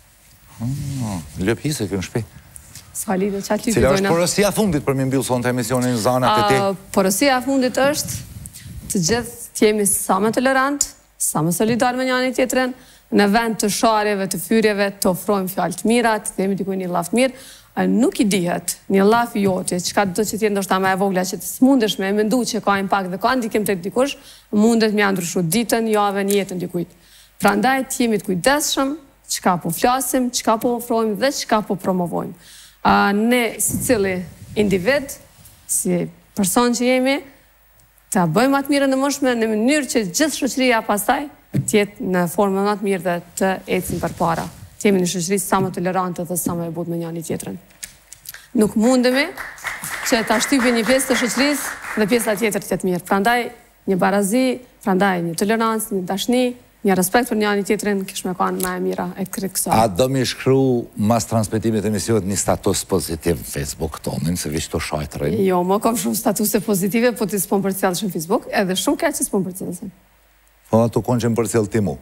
Lëp hisë e kënë shpi. Ska lidhe, qatë lypi Cila dojna. është porësia fundit për mi mbilë sonë të emisionin në zanat e ti? Porësia fundit është të gjithë t'jemi sa me tolerant, sa me solidar me njani tjetëren, në vend të sharjeve, të fyrjeve, të ofrojmë fjallë të mira, të themi dikuj një laftë mirë, nuk i dihet një laf i joti, që ka do që tjetë ndoshta me e vogla që të smundesh me e mendu që ka impact dhe ka ndikim të dikush, mundet me andrushu ditën, javën, jetën dikujt. Pra ndaj t'jemi të kujdeshëm, që ka po flasim, që ka po ofrojmë dhe që ka po promovojmë. Ne si cili individ, si person që jemi, të bëjmë atë mirën në mëshme në mënyrë që gjithë shoqëria pastaj tjetë në formën atë mirë dhe të ecim për para. Të jemi në shoqëri sa më tolerante dhe sa më e butë me njani tjetërën. Nuk mundemi që ta shtypi një pjesë të shoqërisë dhe pjesa tjetër të jetë mirë. Prandaj një barazi, prandaj një tolerancë, një dashni, një respekt për njani tjetërën, kish me kanë më e mira e këtë kësa. A do mi shkru mas transmitimit e emisionit një status pozitiv në Facebook tonin, se vishë të shajtërin? Jo, më kom shumë statuse pozitive, po të s'pon për cilë shumë Facebook, edhe shumë keq që s'pon për cilë. Po ato konë që më për cilë ti mu?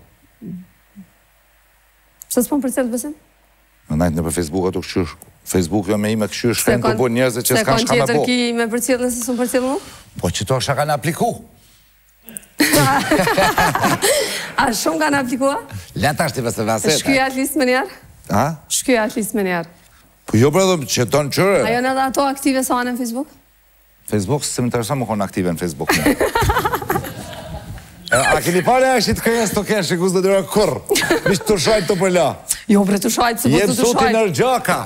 Pse s'pon për cilë besim? Në najtë në për Facebook ato këshysh, Facebook jo me ime këshysh, shkajnë të bu njerëzit që s'ka shka me bo. Se konë tjetër ki me për cilë dhe se s'pon për cilë mu? Po që to shka kanë apliku. A shumë kanë aplikua? Leta është i vëse vaseta. Shkyja atë listë me njerë? A? Shkyja atë listë me njerë. Po jo bredhëm që tonë qëre. A jo në dhe ato aktive sa anë në Facebook? Facebook, se më intereso më konë aktive në Facebook. A keni pale a shqit këjes të kesh i kuzë dhe dyra kur? Mishë të shajt të përla. Jo bre të shajt, se po të Jem të shajt. suti nër gjaka.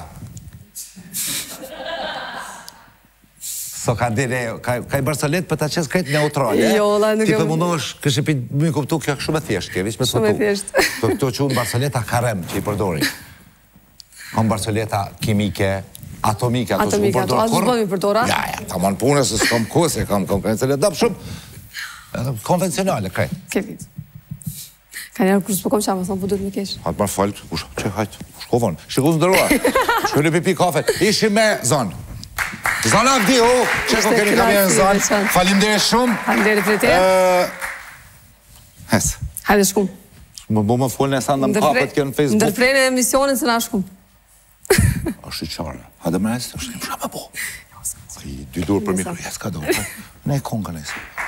So ka dire, ka i Barcelet për ta qes krejt neutrale. Jo, la nuk e... Ti për mundosh, kështë pi më kuptu kjo shumë e thjesht, ke vish me Shumë e thjesht. Për këto që unë Barceleta karem që i përdori. Kam Barceleta kimike, atomike, ato s'u Atomike, ato përdora asë kur. s'bëmi përdora? Ja, ja, ta manë punës, se s'kam kose, kam Barceleta, dap shumë. Konvencionale, krejt. Ke vit. Ka njerë kërës për kom qa, më thonë, po duhet me kesh. Hajtë marë falë, kush, që hajtë, shkovon. Shikuz në dërua, shkëllë pipi kafe. Ishi me zonë. Zonë Avdi, ho, që ko keni kam jenë zonë. Falimderi shumë. Falimderi për te. Hes. Hajde shkum. Më bu më full në sanë në kapët kjo në Facebook. Ndërprejnë e emisionin se na shkum. është i qarë. Hajde më resë, është kemë shka me bo. I dy dur për mikro, jes ka do. Ne e konë ka nesë.